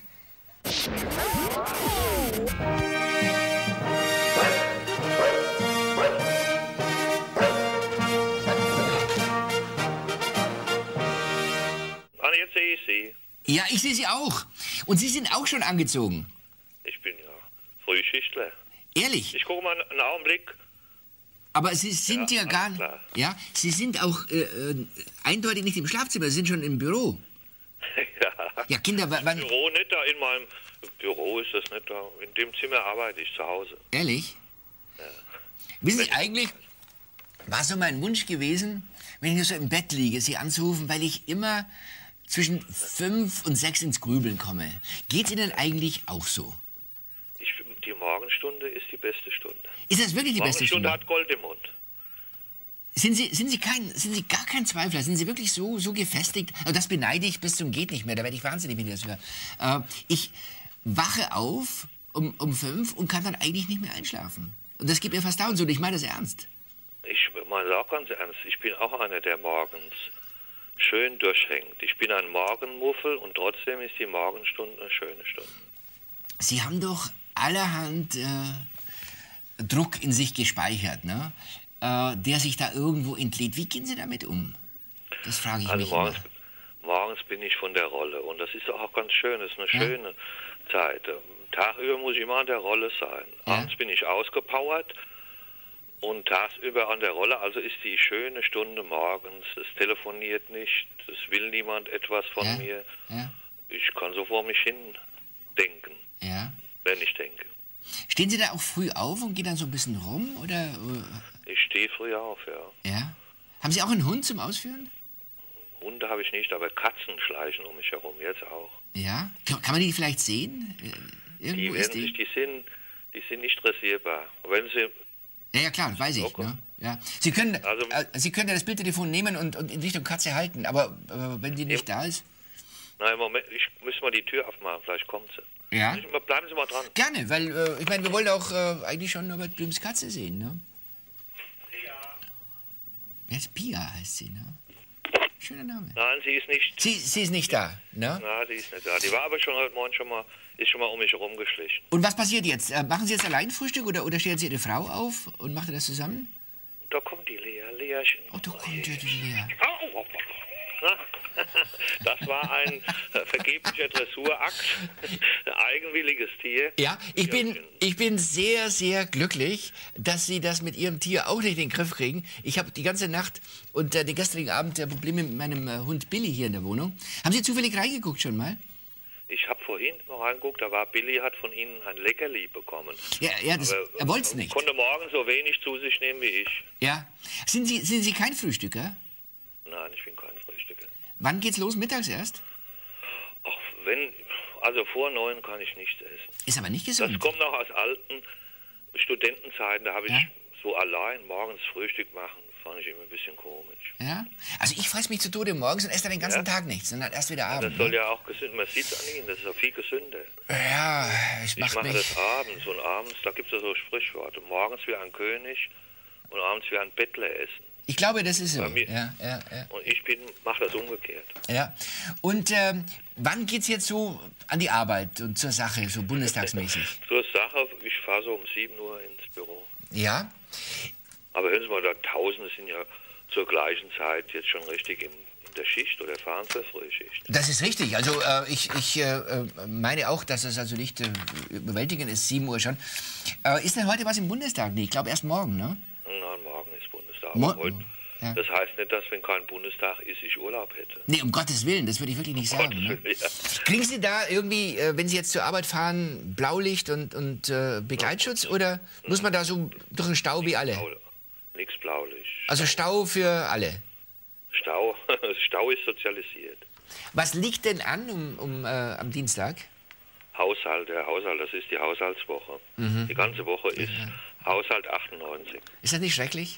Anne, jetzt sehe ich Sie. Ja, ich sehe Sie auch. Und Sie sind auch schon angezogen. Ich bin ja Frühschichtler. Ehrlich? Ich gucke mal einen Augenblick. Aber Sie sind ja, Ja, gar alles klar. ja, Sie sind auch äh, äh, eindeutig nicht im Schlafzimmer, Sie sind schon im Büro. Ja. Ja, Kinder, wa- wann... Büro nicht da in meinem Büro ist das nicht da. In dem Zimmer arbeite ich zu Hause. Ehrlich? Wissen Sie, eigentlich war so mein Wunsch gewesen, wenn ich nur so im Bett liege, Sie anzurufen, weil ich immer zwischen fünf und sechs ins Grübeln komme. Geht's Ihnen eigentlich auch so? Ich, die Morgenstunde ist die beste Stunde. Ist das wirklich die beste Morgenstunde Stunde? hat Gold im Mund. Sind Sie, sind Sie, kein, sind Sie gar kein Zweifler? Sind Sie wirklich so, so gefestigt? Also das beneide ich bis zum geht nicht mehr. Da werde ich wahnsinnig, wenn ich das höre. Äh, ich wache auf um, um fünf und kann dann eigentlich nicht mehr einschlafen. Und das geht mir fast dauernd so. Und ich meine das ernst. Ich meine es auch ganz ernst. Ich bin auch einer, der morgens schön durchhängt. Ich bin ein Morgenmuffel und trotzdem ist die Morgenstunde eine schöne Stunde. Sie haben doch allerhand äh, Druck in sich gespeichert, ne? Äh, der sich da irgendwo entlädt. Wie gehen Sie damit um? Das frage ich Also mich morgens, immer. morgens bin ich von der Rolle und das ist auch ganz schön. Das ist eine Ja. schöne Zeit. Tagüber muss ich immer an der Rolle sein. Abends bin ich ausgepowert und tagsüber an der Rolle. Also ist die schöne Stunde morgens. Es telefoniert nicht, es will niemand etwas von Ja. mir. Ja. Ich kann so vor mich hin denken, Ja. wenn ich denke. Stehen Sie da auch früh auf und gehen dann so ein bisschen rum? Oder, Ich stehe früh auf, ja. äh, ja? Haben Sie auch einen Hund zum Ausführen? Hunde habe ich nicht, aber Katzen schleichen um mich herum, jetzt auch. Ja? Kann, kann man die vielleicht sehen? Äh, Die, Irgendwo werden ist sich, die? die, sind, die sind nicht dressierbar. Wenn sie, Ja, ja, klar, weiß ich. Ne? Ja. Sie, können, äh, Sie können ja das Bildtelefon nehmen und, und in Richtung Katze halten, aber äh, wenn die nicht da ist... na im Moment, ich muss mal die Tür aufmachen, vielleicht kommt sie. Ja? Ich, bleiben Sie mal dran. Gerne, weil äh, ich meine, wir wollen auch äh, eigentlich schon Norbert Blüms Katze sehen, ne? Jetzt Pia heißt sie, ne? Schöner Name. Nein, sie ist nicht. Sie, sie ist nicht da, ne? Nein, sie ist nicht da. Die war aber schon heute Morgen schon mal, ist schon mal um mich herumgeschlichen. Und was passiert jetzt? Äh, machen Sie jetzt allein Frühstück oder, oder stellt Sie Ihre Frau auf und macht ihr das zusammen? Da kommt die Lea, Leachen. Oh, da kommt ja die Lea. Au, au, au. Na, das war ein äh, vergeblicher Dressurakt. Ein eigenwilliges Tier. Ja, ich bin, ich bin sehr, sehr glücklich, dass Sie das mit Ihrem Tier auch nicht in den Griff kriegen. Ich habe die ganze Nacht und äh, den gestrigen Abend äh, Probleme mit meinem äh, Hund Billy hier in der Wohnung. Haben Sie zufällig reingeguckt schon mal? Ich habe vorhin noch reingeguckt, da war Billy, hat von Ihnen ein Leckerli bekommen. Ja, ja das, Aber, er wollte es nicht. Konnte morgen so wenig zu sich nehmen wie ich. Ja. Sind Sie, sind Sie kein Frühstücker? Nein, ich bin kein Frühstücker. Wann geht's los? Mittags erst? Ach, wenn, also vor neun kann ich nichts essen. Ist aber nicht gesund. Das kommt noch aus alten Studentenzeiten, da habe ich Ja. so allein morgens Frühstück machen, fand ich immer ein bisschen komisch. Ja? Also ich fresse mich zu Tode morgens und esse dann den ganzen Ja? Tag nichts, sondern erst wieder Ja, abends. das soll ne? ja auch gesund, man sieht es an Ihnen, das ist auch viel gesünder. Ja, ich Ich mach mache mich... das abends und abends, da gibt es ja so Sprichworte, morgens wie ein König und abends wie ein Bettler essen. Ich glaube, das ist so. Bei mir. Ja, ja, ja. Und ich bin, mache das umgekehrt. Ja. Und ähm, wann geht es jetzt so an die Arbeit und zur Sache, so bundestagsmäßig? Zur Sache, ich fahre so um sieben Uhr ins Büro. Ja. Aber hören Sie mal, da Tausende sind ja zur gleichen Zeit jetzt schon richtig im, in der Schicht oder fahren zur Frühschicht. Das ist richtig. Also äh, ich, ich äh, meine auch, dass das also nicht äh, überwältigend ist, sieben Uhr schon. Äh, ist denn heute was im Bundestag? Nee, ich glaube erst morgen, ne? Nein, morgen ist Bundestag. Mo heute, ja. Das heißt nicht, dass wenn kein Bundestag ist, ich Urlaub hätte. Nee, um Gottes Willen, das würde ich wirklich nicht um sagen. Ne? Willen, ja. Kriegen Sie da irgendwie, äh, wenn Sie jetzt zur Arbeit fahren, Blaulicht und, und äh, Begleitschutz oder muss man da so durch den Stau wie alle? Nichts Blaulicht. Also Stau für alle? Stau, Stau ist sozialisiert. Was liegt denn an um, um, äh, am Dienstag? Haushalt, der Haushalt, das ist die Haushaltswoche. Mhm. Die ganze Woche ist ja. Haushalt achtundneunzig. Ist das nicht schrecklich?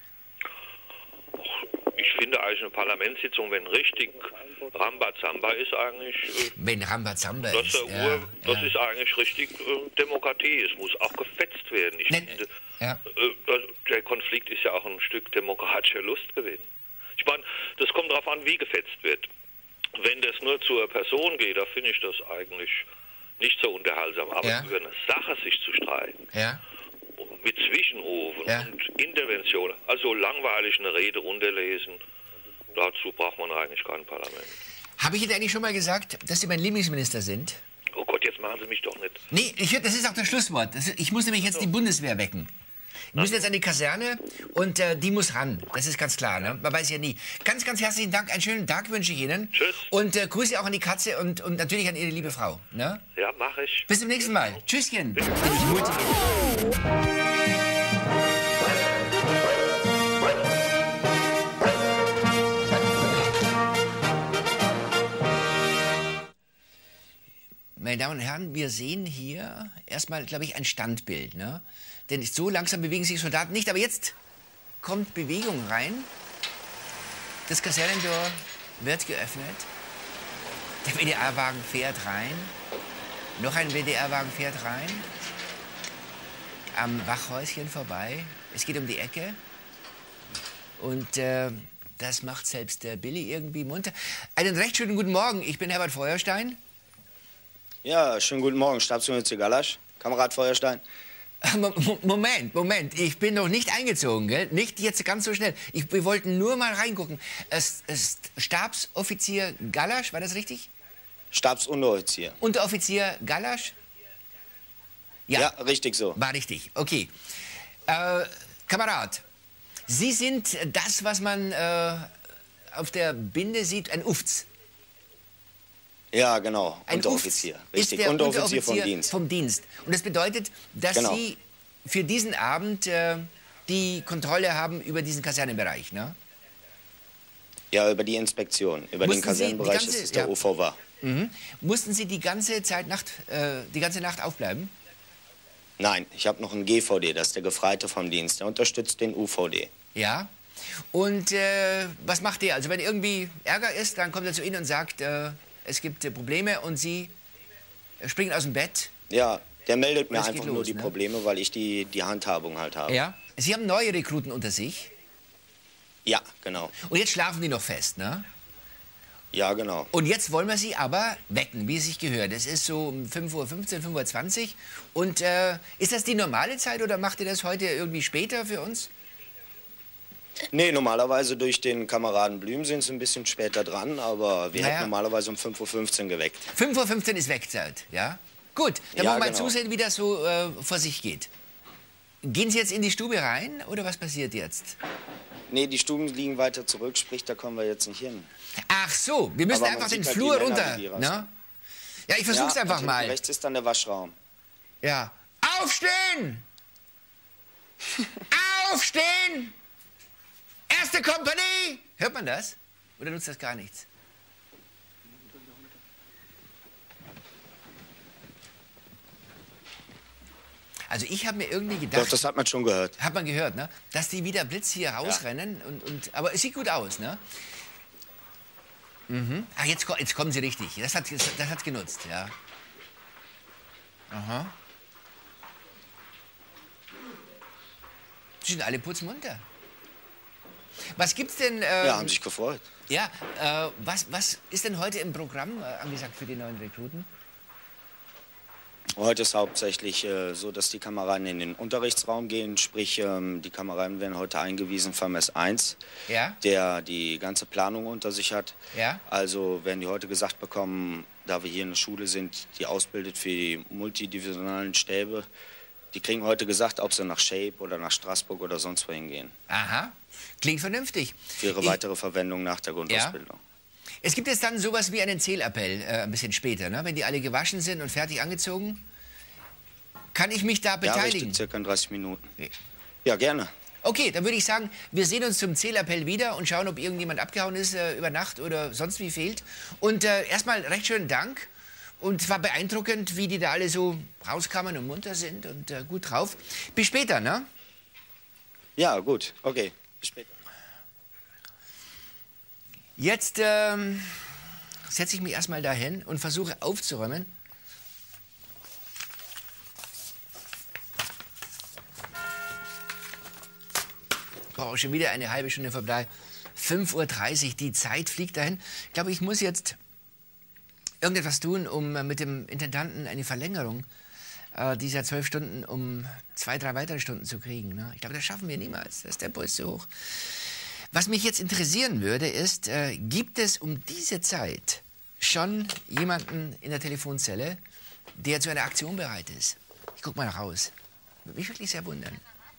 Ich finde eigentlich eine Parlamentssitzung, wenn richtig Rambazamba ist, eigentlich... Äh, wenn Rambazamba das ist, Uhr, ja, Das ja. ist eigentlich richtig äh, Demokratie. Es muss auch gefetzt werden. Ich Nein, finde, ja. äh, der Konflikt ist ja auch ein Stück demokratischer Lustgewinn. Ich meine, das kommt darauf an, wie gefetzt wird. Wenn das nur zur Person geht, da finde ich das eigentlich nicht so unterhaltsam. Aber ja. über eine Sache sich zu streiten, ja. mit Zwischenrufen ja. und Interventionen, also langweilig eine Rede runterlesen, dazu braucht man eigentlich kein Parlament. Habe ich Ihnen eigentlich schon mal gesagt, dass Sie mein Lieblingsminister sind? Oh Gott, jetzt machen Sie mich doch nicht. Nee, ich, das ist auch das Schlusswort. Das, ich muss nämlich jetzt die Bundeswehr wecken. Wir müssen jetzt an die Kaserne und äh, die muss ran. Das ist ganz klar, ne? Man weiß ja nie. Ganz, ganz herzlichen Dank. Einen schönen Tag wünsche ich Ihnen. Tschüss. Und äh, Grüße auch an die Katze und, und natürlich an Ihre liebe Frau. Ne? Ja, mache ich. Bis zum nächsten Mal. Tschüsschen. Bin ich mutig. Meine Damen und Herren, wir sehen hier erstmal, glaube ich, ein Standbild. Ne? Denn so langsam bewegen sich Soldaten nicht. Aber jetzt kommt Bewegung rein. Das Kasernentor wird geöffnet. Der W D R-Wagen fährt rein. Noch ein W D R-Wagen fährt rein. Am Wachhäuschen vorbei. Es geht um die Ecke. Und äh, das macht selbst der Billy irgendwie munter. Einen recht schönen guten Morgen. Ich bin Herbert Feuerstein. Ja, schönen guten Morgen, Stabsunizier Galasch, Kamerad Feuerstein. Moment, Moment, ich bin noch nicht eingezogen, gell? Nicht jetzt ganz so schnell. Ich, wir wollten nur mal reingucken. Es ist Stabsoffizier Galasch, war das richtig? Stabsunteroffizier. Unteroffizier Galasch? Ja, ja, richtig so. War richtig, okay. Äh, Kamerad, Sie sind das, was man äh, auf der Binde sieht, ein Ufz. Ja, genau. Ein Unteroffizier. Ufz Richtig, ist der Unteroffizier vom Dienst. vom Dienst. Und das bedeutet, dass genau. Sie für diesen Abend äh, die Kontrolle haben über diesen Kasernenbereich, ne? Ja, über die Inspektion. Über Mussten den Kasernenbereich ganze, ist es der ja. O V W A. Mhm. Mussten Sie die ganze Zeit Nacht, äh, die ganze Nacht aufbleiben? Nein, ich habe noch einen G V D, das ist der Gefreite vom Dienst. Der unterstützt den U V D. Ja. Und äh, was macht der? Also wenn irgendwie Ärger ist, dann kommt er zu Ihnen und sagt, äh, es gibt äh, Probleme und Sie springen aus dem Bett? Ja, der meldet mir Das einfach geht nur los, die ne? Probleme, weil ich die, die Handhabung halt habe. Ja. Sie haben neue Rekruten unter sich? Ja, genau. Und jetzt schlafen die noch fest, ne? Ja, genau. Und jetzt wollen wir sie aber wecken, wie es sich gehört. Es ist so um fünf Uhr fünfzehn, fünf Uhr zwanzig. Und äh, ist das die normale Zeit oder macht ihr das heute irgendwie später für uns? Nee, normalerweise durch den Kameraden Blüm sind sie ein bisschen später dran, aber wir Naja. hätten normalerweise um fünf Uhr fünfzehn geweckt. fünf Uhr fünfzehn ist Wegzeit, ja? Gut, dann Ja, wollen wir mal genau. zusehen, wie das so äh, vor sich geht. Gehen Sie jetzt in die Stube rein oder was passiert jetzt? Nee, die Stuben liegen weiter zurück, sprich, da kommen wir jetzt nicht hin. Ach so, wir müssen Aber man einfach den sieht halt Flur die Männer, runter. wie die raus- Ne? Ja, ich versuch's ja, einfach und mal. hinten rechts ist dann der Waschraum. Ja. Aufstehen! Aufstehen! Erste Kompanie! Hört man das? Oder nutzt das gar nichts? Also ich habe mir irgendwie gedacht... Doch, das hat man schon gehört. Hat man gehört, ne? Dass die wieder Blitz hier rausrennen. Und, und, aber es sieht gut aus, ne? Mhm. Ah, jetzt, ko- jetzt kommen sie richtig. Das hat das hat genutzt, ja. Aha. Die sind alle putzmunter. Was gibt's denn? Ähm, ja, haben sich gefreut. Ja, äh, was, was ist denn heute im Programm äh, angesagt für die neuen Rekruten? Heute ist hauptsächlich äh, so, dass die Kameraden in den Unterrichtsraum gehen, sprich ähm, die Kameraden werden heute eingewiesen vom S eins, ja? der die ganze Planung unter sich hat. Ja? Also werden die heute gesagt bekommen, da wir hier eine Schule sind, die ausbildet für die multidivisionalen Stäbe, die kriegen heute gesagt, ob sie nach Shape oder nach Straßburg oder sonst wohin gehen. Aha, klingt vernünftig. Für ihre ich, weitere Verwendung nach der Grundausbildung. Ja? Es gibt jetzt dann sowas wie einen Zählappell, äh, ein bisschen später, ne? Wenn die alle gewaschen sind und fertig angezogen. Kann ich mich da beteiligen? Ja, richtig, circa in dreißig Minuten. Ja, gerne. Okay, dann würde ich sagen, wir sehen uns zum Zählappell wieder und schauen, ob irgendjemand abgehauen ist äh, über Nacht oder sonst wie fehlt. Und äh, erstmal recht schönen Dank. Und es war beeindruckend, wie die da alle so rauskamen und munter sind und äh, gut drauf. Bis später, ne? Ja, gut. Okay, bis später. Jetzt ähm, setze ich mich erstmal dahin und versuche aufzuräumen. Oh, schon wieder eine halbe Stunde vorbei. fünf Uhr dreißig, die Zeit fliegt dahin. Ich glaube, ich muss jetzt irgendetwas tun, um mit dem Intendanten eine Verlängerung äh, dieser zwölf Stunden um zwei, drei weitere Stunden zu kriegen. Ne? Ich glaube, das schaffen wir niemals. Das Tempo ist zu hoch. Was mich jetzt interessieren würde, ist, äh, gibt es um diese Zeit schon jemanden in der Telefonzelle, der zu einer Aktion bereit ist? Ich gucke mal raus. Würde mich wirklich sehr wundern.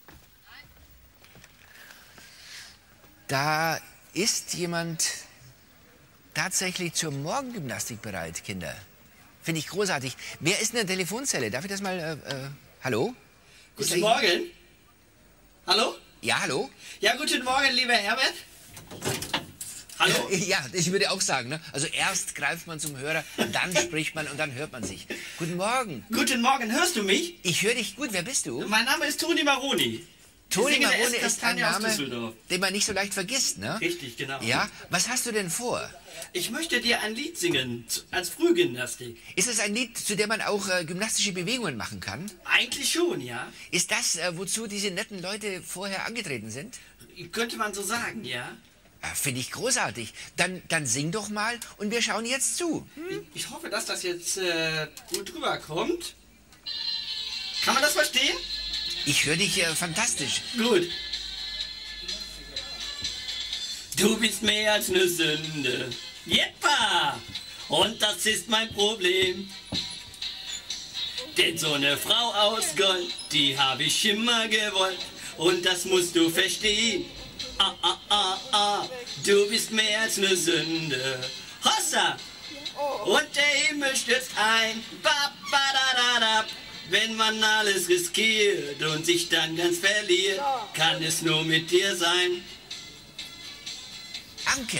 Da ist jemand tatsächlich zur Morgengymnastik bereit, Kinder. Finde ich großartig. Wer ist in der Telefonzelle? Darf ich das mal... Äh, äh, hallo? Guten Morgen. Hallo? Ja, hallo? Ja, guten Morgen, lieber Herbert. Hallo? Ja, ich würde auch sagen, ne? Also erst greift man zum Hörer, dann spricht man und dann hört man sich. Guten Morgen. Guten Morgen, hörst du mich? Ich höre dich gut. Wer bist du? Mein Name ist Toni Maroni. Toni Maroni ist ein Name, den man nicht so leicht vergisst, ne? Richtig, genau. Ja? Was hast du denn vor? Ich möchte dir ein Lied singen, als Frühgymnastik. Ist es ein Lied, zu dem man auch äh, gymnastische Bewegungen machen kann? Eigentlich schon, ja. Ist das, äh, wozu diese netten Leute vorher angetreten sind? Könnte man so sagen, ja. Ja, finde ich großartig. Dann, dann sing doch mal und wir schauen jetzt zu. Hm? Ich, ich hoffe, dass das jetzt äh, gut rüberkommt. Kann man das verstehen? Ich höre dich äh, fantastisch. Gut. Du bist mehr als eine Sünde. Jeppa! Und das ist mein Problem. Denn so eine Frau aus Gold, die habe ich immer gewollt. Und das musst du verstehen. Ah, ah, ah, ah. Du bist mehr als eine Sünde. Hossa! Und der Himmel stürzt ein. Ba, ba, da, da, da. Wenn man alles riskiert und sich dann ganz verliert, kann es nur mit dir sein. Anke.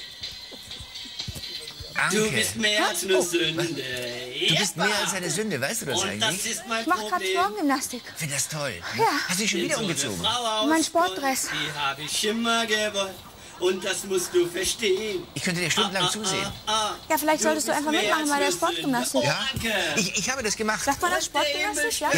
Anke. Du bist mehr als eine Sünde. Du bist mehr als eine Sünde, weißt du das und eigentlich? Das ist mein ich mach gerade Morgengymnastik. Ich finde das toll. Ja. Hast du dich schon wieder umgezogen? In meinen Sportdress. Die habe ich immer gewollt. Und das musst du verstehen. Ich könnte dir stundenlang ah, ah, zusehen. Ah, ah, ja, vielleicht solltest du einfach mitmachen bei der Sportgymnastik. Ja, ich, ich habe das gemacht. Sagt man das Sportgymnastik, ja? Ja.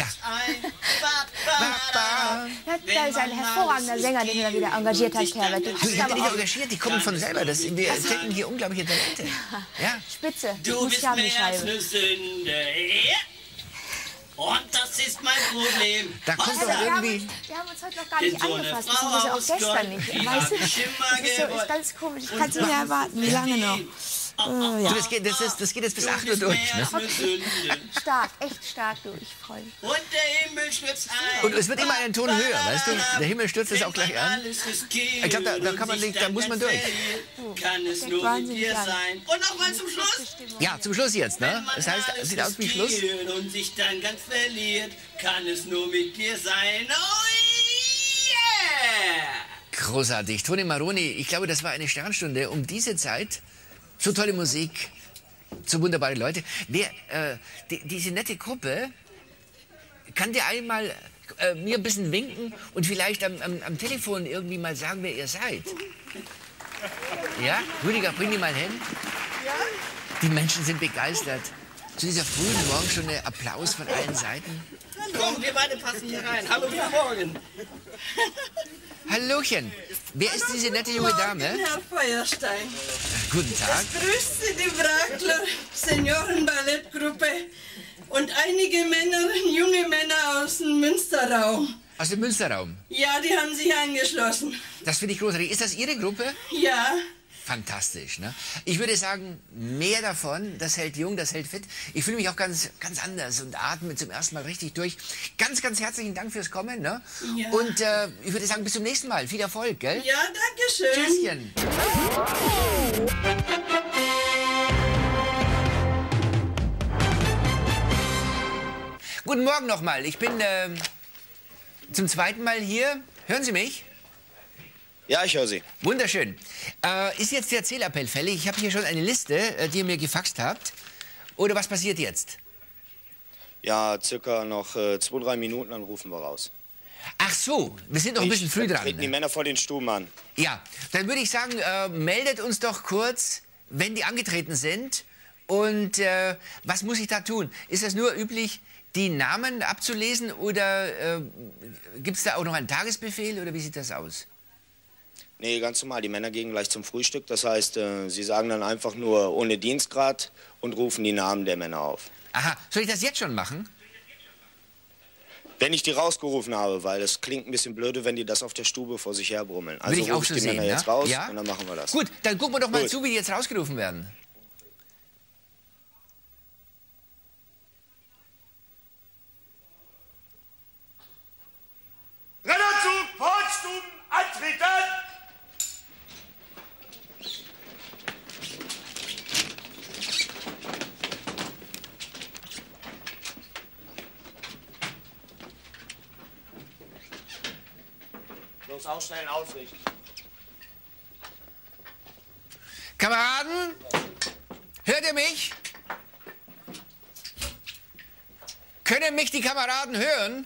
ja da ist ein hervorragender Sänger, den du da wieder engagiert hast, Herbert. Du Du, hast ich habe aber nicht auch engagiert, die kommen von selber. Das, wir entdecken hier unglaubliche Talente. Ja. Spitze. Du bist mehr als Scheibe. eine Sünde. Und das ist mein Problem. Da kommt doch wir, irgendwie... haben, wir haben uns heute noch gar nicht so angefasst, beziehungsweise auch gestern nicht. Weißt du, das ist, so, ist ganz komisch. Ich kann es nicht mehr erwarten. Wie lange noch? Uh, ja. du, das, geht, das, ist, das geht jetzt bis acht Uhr durch. Ne? Okay. Stark, echt stark, du. Ich freue mich. Und der Himmel stürzt ein. Und es wird immer einen Ton höher, weißt du? Der Himmel stürzt es auch gleich an. Ich glaube, da, da kann man nicht, da muss man durch. Kann es nur mit dir sein. Und nochmal zum Schluss. Ja, zum Schluss jetzt, ne? Das heißt, es sieht aus wie Schluss. Und sich dann ganz verliert, kann es nur mit dir sein. Oh yeah! Großartig. Toni Maroni, ich glaube, das war eine Sternstunde um diese Zeit. So tolle Musik, so wunderbare Leute. Wer, äh, die, diese nette Gruppe, kann dir einmal äh, mir ein bisschen winken und vielleicht am, am, am Telefon irgendwie mal sagen, wer ihr seid? Ja? Rüdiger, bring die mal hin. Die Menschen sind begeistert. Zu dieser frühen Morgenstunde Applaus von allen Seiten. Komm, wir beide passen hier rein. Hallo, guten Morgen. Hallöchen. Wer ist diese nette junge Dame? Herr Feuerstein. Guten Tag. Es grüßt Sie die Wragler Seniorenballettgruppe und einige Männer, junge Männer aus dem Münsterraum. Aus dem Münsterraum? Ja, die haben sich angeschlossen. Das finde ich großartig. Ist das Ihre Gruppe? Ja. Fantastisch, ne? Ich würde sagen, mehr davon, das hält jung, das hält fit. Ich fühle mich auch ganz, ganz anders und atme zum ersten Mal richtig durch. Ganz, ganz herzlichen Dank fürs Kommen, ne? Ja. Und äh, ich würde sagen, bis zum nächsten Mal. Viel Erfolg, gell? Ja, danke schön. Tschüsschen. Guten Morgen nochmal. Ich bin äh, zum zweiten Mal hier. Hören Sie mich? Ja, ich höre Sie. Wunderschön. Äh, ist jetzt der Zählappell fällig? Ich habe hier schon eine Liste, äh, die ihr mir gefaxt habt. Oder was passiert jetzt? Ja, circa noch äh, zwei, drei Minuten, dann rufen wir raus. Ach so, wir sind noch ein bisschen früh dran. Treten die Männer vor den Stuben an. Ja, dann würde ich sagen, äh, meldet uns doch kurz, wenn die angetreten sind. Und äh, was muss ich da tun? Ist das nur üblich, die Namen abzulesen oder äh, gibt es da auch noch einen Tagesbefehl oder wie sieht das aus? Nee, ganz normal. Die Männer gehen gleich zum Frühstück. Das heißt, äh, sie sagen dann einfach nur ohne Dienstgrad und rufen die Namen der Männer auf. Aha, soll ich das jetzt schon machen? Wenn ich die rausgerufen habe, weil es klingt ein bisschen blöde, wenn die das auf der Stube vor sich herbrummeln. Also Will ich auch rufe so ich die sehen, Männer ja? jetzt raus Ja? und dann machen wir das. Gut, dann gucken wir doch mal Gut. zu, wie die jetzt rausgerufen werden. Rennerzug, Portstuben, antreten! Los, ausstellen, ausrichten. Kameraden, hört ihr mich? Können mich die Kameraden hören?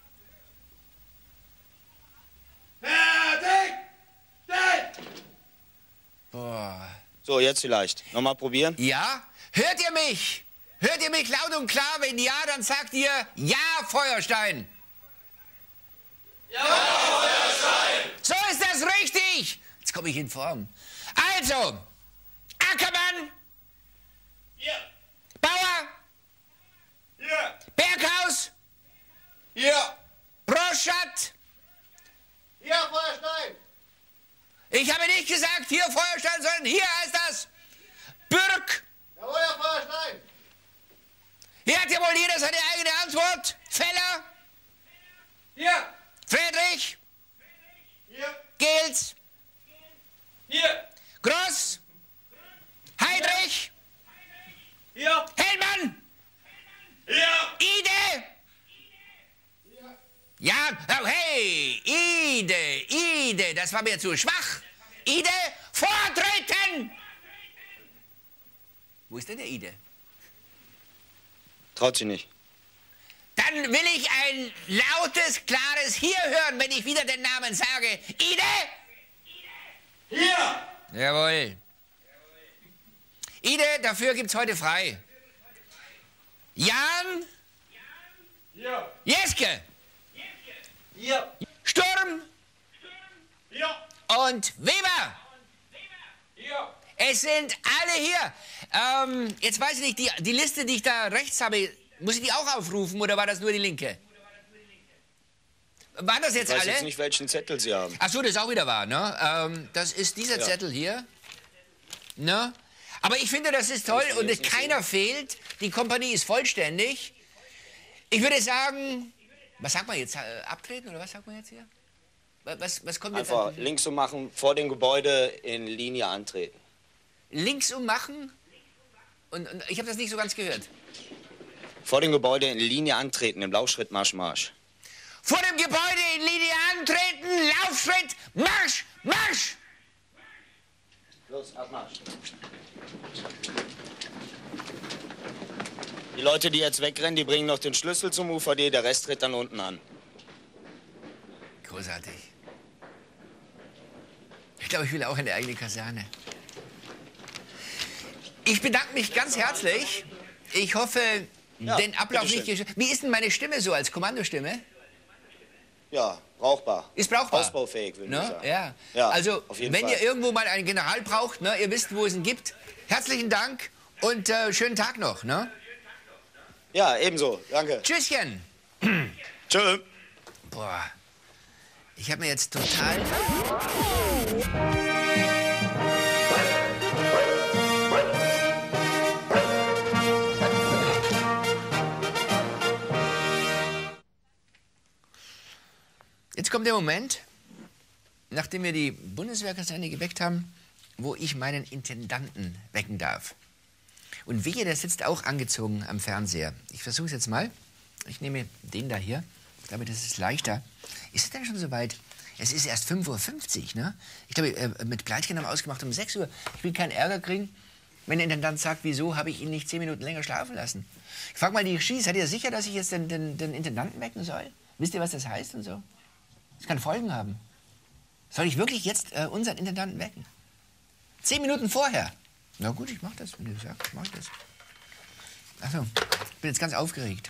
Fertig! Stehen! Boah. So, jetzt vielleicht. Nochmal probieren. Ja? Hört ihr mich? Hört ihr mich laut und klar? Wenn ja, dann sagt ihr Ja, Feuerstein. Ja, Feuerstein! So ist das richtig. Jetzt komme ich in Form. Also, Ackermann. Hier. Bauer. Hier. Berghaus. Hier. Broschat. Hier, Feuerstein! Ich habe nicht gesagt hier Feuerstein, sondern hier heißt das Bürg. Jawohl, Herr Feuerstein! Hier hat ja wohl jeder seine eigene Antwort. Feller. Hier. Friedrich. Hier. Gels. Hier. Gross. Heidrich. Hier. Hellmann. Hier. Ide. Ja, oh, hey, Ide, Ide, das war mir zu schwach. Ide, vortreten! Wo ist denn der Ide? Traut sie nicht. Dann will ich ein lautes, klares Hier hören, wenn ich wieder den Namen sage. Ide? Hier! Jawohl. Ide, dafür gibt's heute frei. Jan? Hier. Jeske? Hier. Sturm? Hier. Und Weber? Hier. Es sind alle hier. Ähm, jetzt weiß ich nicht, die, die Liste, die ich da rechts habe, muss ich die auch aufrufen oder war das nur die linke? Waren das jetzt ich weiß alle? jetzt nicht, welchen Zettel Sie haben. Ach so, das ist auch wieder wahr, ne? Ähm, das ist dieser Ja. Zettel hier. Ne? Aber ich finde, das ist toll und es, keiner fehlt. Die Kompanie ist vollständig. Ich würde sagen, was sagt man jetzt? Äh, abtreten oder was sagt man jetzt hier? Was, was kommt jetzt? Einfach links ummachen, vor dem Gebäude in Linie antreten. Links ummachen? Und, und ich habe das nicht so ganz gehört. Vor dem Gebäude in Linie antreten, im Laufschritt Marsch, Marsch. Vor dem Gebäude in Linie antreten, Laufschritt, Marsch, Marsch! Los, Abmarsch. Die Leute, die jetzt wegrennen, die bringen noch den Schlüssel zum U V D, der Rest tritt dann unten an. Großartig. Ich glaube, ich will auch eine eigene Kaserne. Ich bedanke mich ganz herzlich. Ich hoffe, Ja, den Ablauf bitteschön. nicht gesch- Wie ist denn meine Stimme so als Kommandostimme? Ja, brauchbar. Ist brauchbar. Ausbaufähig, würde ne? ich sagen. Ja. Ja, also, auf jeden wenn Fall. ihr irgendwo mal einen General braucht, ne, ihr wisst, wo es ihn gibt. Herzlichen Dank und äh, schönen Tag noch. Ne? Ja, ebenso. Danke. Tschüsschen. Tschö. Boah. Ich habe mir jetzt total... Jetzt kommt der Moment, nachdem wir die Bundeswehrkaserne geweckt haben, wo ich meinen Intendanten wecken darf. Und wehe, der sitzt auch angezogen am Fernseher. Ich versuche es jetzt mal. Ich nehme den da hier, damit ist es leichter. Ist es denn schon soweit? Es ist erst fünf Uhr fünfzig, ne? Ich glaube, äh, mit Pleitchen haben wir ausgemacht um sechs Uhr. Ich will keinen Ärger kriegen, wenn der Intendant sagt, wieso habe ich ihn nicht zehn Minuten länger schlafen lassen. Ich frage mal die Regie, seid ihr sicher, dass ich jetzt den, den, den Intendanten wecken soll? Wisst ihr, was das heißt und so? Das kann Folgen haben. Soll ich wirklich jetzt äh, unseren Intendanten wecken? Zehn Minuten vorher. Na gut, ich mach das, wenn du sagst, mach ich das. Achso, ich bin jetzt ganz aufgeregt.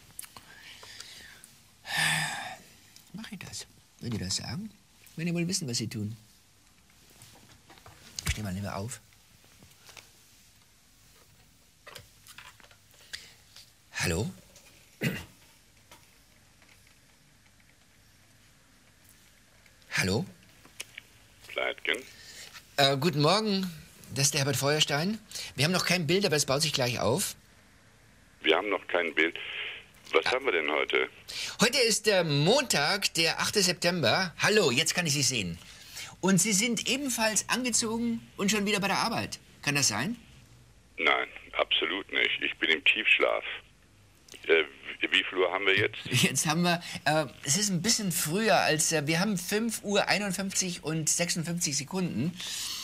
Mach ich das? Wenn die das sagen? Wenn ihr wohl wissen, was sie tun. Ich stehe mal lieber auf. Hallo? Hallo? Pleitgen. Äh, guten Morgen, das ist der Herbert Feuerstein. Wir haben noch kein Bild, aber es baut sich gleich auf. Wir haben noch kein Bild. Was haben wir denn heute? Heute ist der Montag, der achte September. Hallo, jetzt kann ich Sie sehen. Und Sie sind ebenfalls angezogen und schon wieder bei der Arbeit. Kann das sein? Nein, absolut nicht. Ich bin im Tiefschlaf. Äh, wie viel Uhr haben wir jetzt? Jetzt haben wir, äh, es ist ein bisschen früher als, äh, wir haben fünf Uhr einundfünfzig und sechsundfünfzig Sekunden.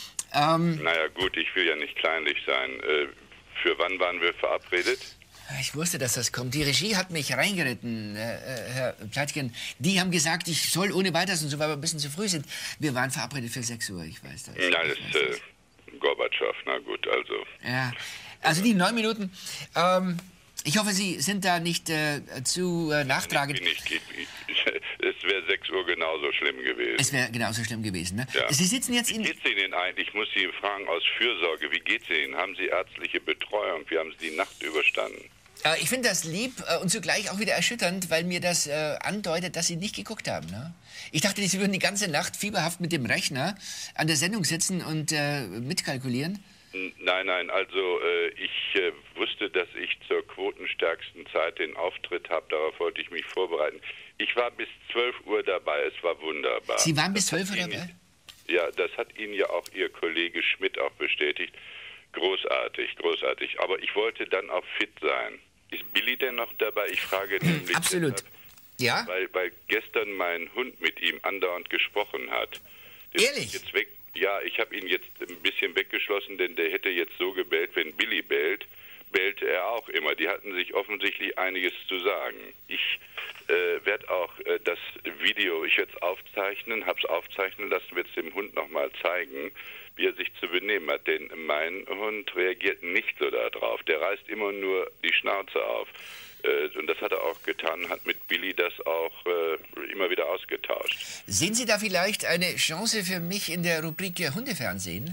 Ähm, naja gut, ich will ja nicht kleinlich sein. Äh, für wann waren wir verabredet? Ich wusste, dass das kommt. Die Regie hat mich reingeritten, äh, äh, Herr Pleitgen. Die haben gesagt, ich soll ohne weiteres und so, weil wir ein bisschen zu früh sind. Wir waren verabredet für sechs Uhr, ich weiß das. Nein, das ist äh, Gorbatschow, na gut, also. Ja, also die neun Minuten. Ähm, ich hoffe, Sie sind da nicht äh, zu äh, nachtragend. Nicht, nicht, nicht. Es wäre sechs Uhr genauso schlimm gewesen. Es wäre genauso schlimm gewesen, ne? Ja. Sie sitzen jetzt in... Wie geht's Ihnen eigentlich? Ich muss Sie fragen, aus Fürsorge, wie geht's Ihnen? Haben Sie ärztliche Betreuung? Wie haben Sie die Nacht überstanden? Äh, ich finde das lieb äh, und zugleich auch wieder erschütternd, weil mir das äh, andeutet, dass Sie nicht geguckt haben, ne? Ich dachte, Sie würden die ganze Nacht fieberhaft mit dem Rechner an der Sendung sitzen und äh, mitkalkulieren. Nein, nein, also äh, ich äh, wusste, dass ich zur quotenstärksten Zeit den Auftritt habe, darauf wollte ich mich vorbereiten. Ich war bis zwölf Uhr dabei, es war wunderbar. Sie waren bis zwölf Uhr dabei? Ja, das hat Ihnen ja auch Ihr Kollege Schmidt auch bestätigt. Großartig, großartig. Aber ich wollte dann auch fit sein. Ist Billy denn noch dabei? Ich frage nämlich... Absolut. Deshalb, ja? Weil, weil gestern mein Hund mit ihm andauernd gesprochen hat. Der Ehrlich? Jetzt weg, ja, ich habe ihn jetzt ein bisschen weggeschlossen, denn der hätte jetzt so gebellt, wenn Billy bellt, bellte er auch immer. Die hatten sich offensichtlich einiges zu sagen. Ich äh, werde auch äh, das Video, ich werde es aufzeichnen, habe es aufzeichnen lassen, werde es dem Hund nochmal zeigen, wie er sich zu benehmen hat. Denn mein Hund reagiert nicht so darauf. Der reißt immer nur die Schnauze auf. Äh, und das hat er auch getan, hat mit Billy das auch äh, immer wieder ausgetauscht. Sehen Sie da vielleicht eine Chance für mich in der Rubrik Hundefernsehen?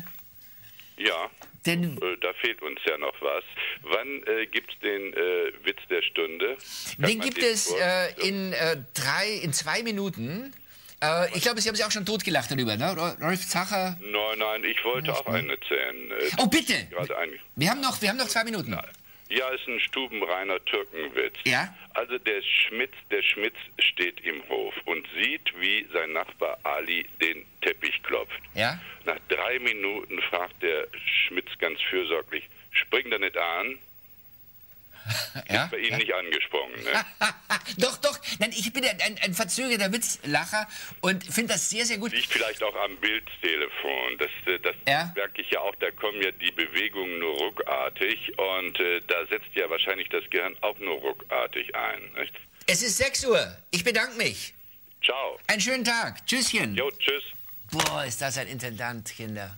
Ja, Denn äh, da fehlt uns ja noch was. Wann äh, gibt es den äh, Witz der Stunde? Kann den man gibt den es vor- äh, in, äh, drei, in zwei Minuten. Äh, ich glaube, Sie haben sich auch schon totgelacht darüber, ne? Ro- Rolf Zacher. Nein, nein, ich wollte auch eine zählen. Äh, Oh, bitte! Gerade ein, Wir haben noch, wir haben noch zwei Minuten. ja, ist ein stubenreiner Türkenwitz. Ja? Also der Schmitz, der Schmitz steht im Hof und sieht, wie sein Nachbar Ali den Teppich klopft. Ja? Nach drei Minuten fragt der Schmitz ganz fürsorglich, spring da nicht an? Ja? Ist bei Ihnen nicht angesprungen, ne? Doch, doch. Nein, ich bin ein, ein, ein verzögerter Witzlacher und finde das sehr, sehr gut. Liegt vielleicht auch am Bildtelefon. Das, äh, das Ja? merke ich ja auch, da kommen ja die Bewegungen nur ruckartig und äh, da setzt ja wahrscheinlich das Gehirn auch nur ruckartig ein. Nicht? Es ist sechs Uhr. Ich bedanke mich. Ciao. Einen schönen Tag. Tschüsschen. Jo, tschüss. Boah, ist das ein Intendant, Kinder.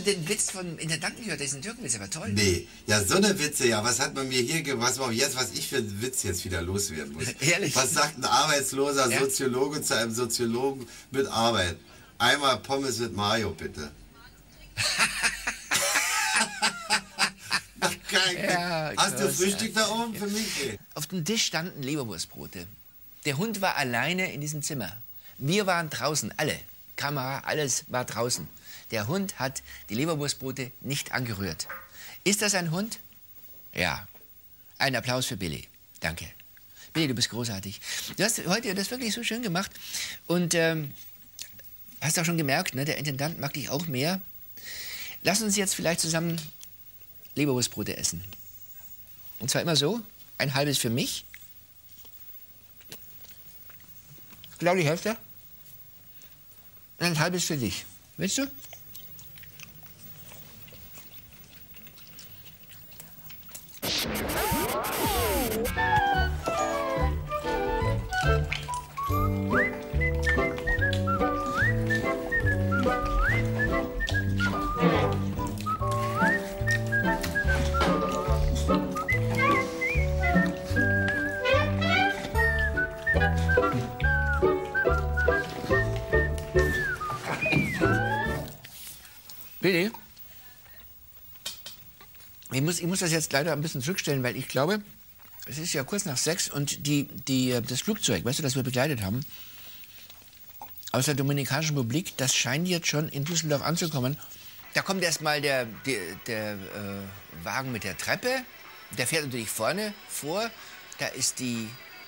den Witz vom Intendanten gehört? Das ist ein Türkenwitz, aber toll. Nee, ja, so eine Witze, ja. Was hat man mir hier gemacht? Was jetzt, was ich für einen Witz jetzt wieder loswerden muss. Ehrlich? Was sagt ein arbeitsloser Ja? Soziologe zu einem Soziologen mit Arbeit? Einmal Pommes mit Mayo, bitte. Geil. Ja, Hast du großartig. Frühstück da oben für mich? Nee. Auf dem Tisch standen Leberwurstbrote. Der Hund war alleine in diesem Zimmer. Wir waren draußen, alle. Kamera, alles war draußen. Der Hund hat die Leberwurstbrote nicht angerührt. Ist das ein Hund? Ja. Ein Applaus für Billy. Danke. Billy, du bist großartig. Du hast heute das wirklich so schön gemacht. Und ähm, hast auch schon gemerkt, ne, der Intendant mag dich auch mehr. Lass uns jetzt vielleicht zusammen Leberwurstbrote essen. Und zwar immer so, ein halbes für mich. Genau die Hälfte. Und ein halbes für dich. Willst du? Billy? Ich muss, ich muss das jetzt leider ein bisschen zurückstellen, weil ich glaube, es ist ja kurz nach sechs und die, die, das Flugzeug, weißt du, das wir begleitet haben, aus der Dominikanischen Republik, das scheint jetzt schon in Düsseldorf anzukommen. Da kommt erstmal der, der, der äh, Wagen mit der Treppe, der fährt natürlich vorne vor, da ist die,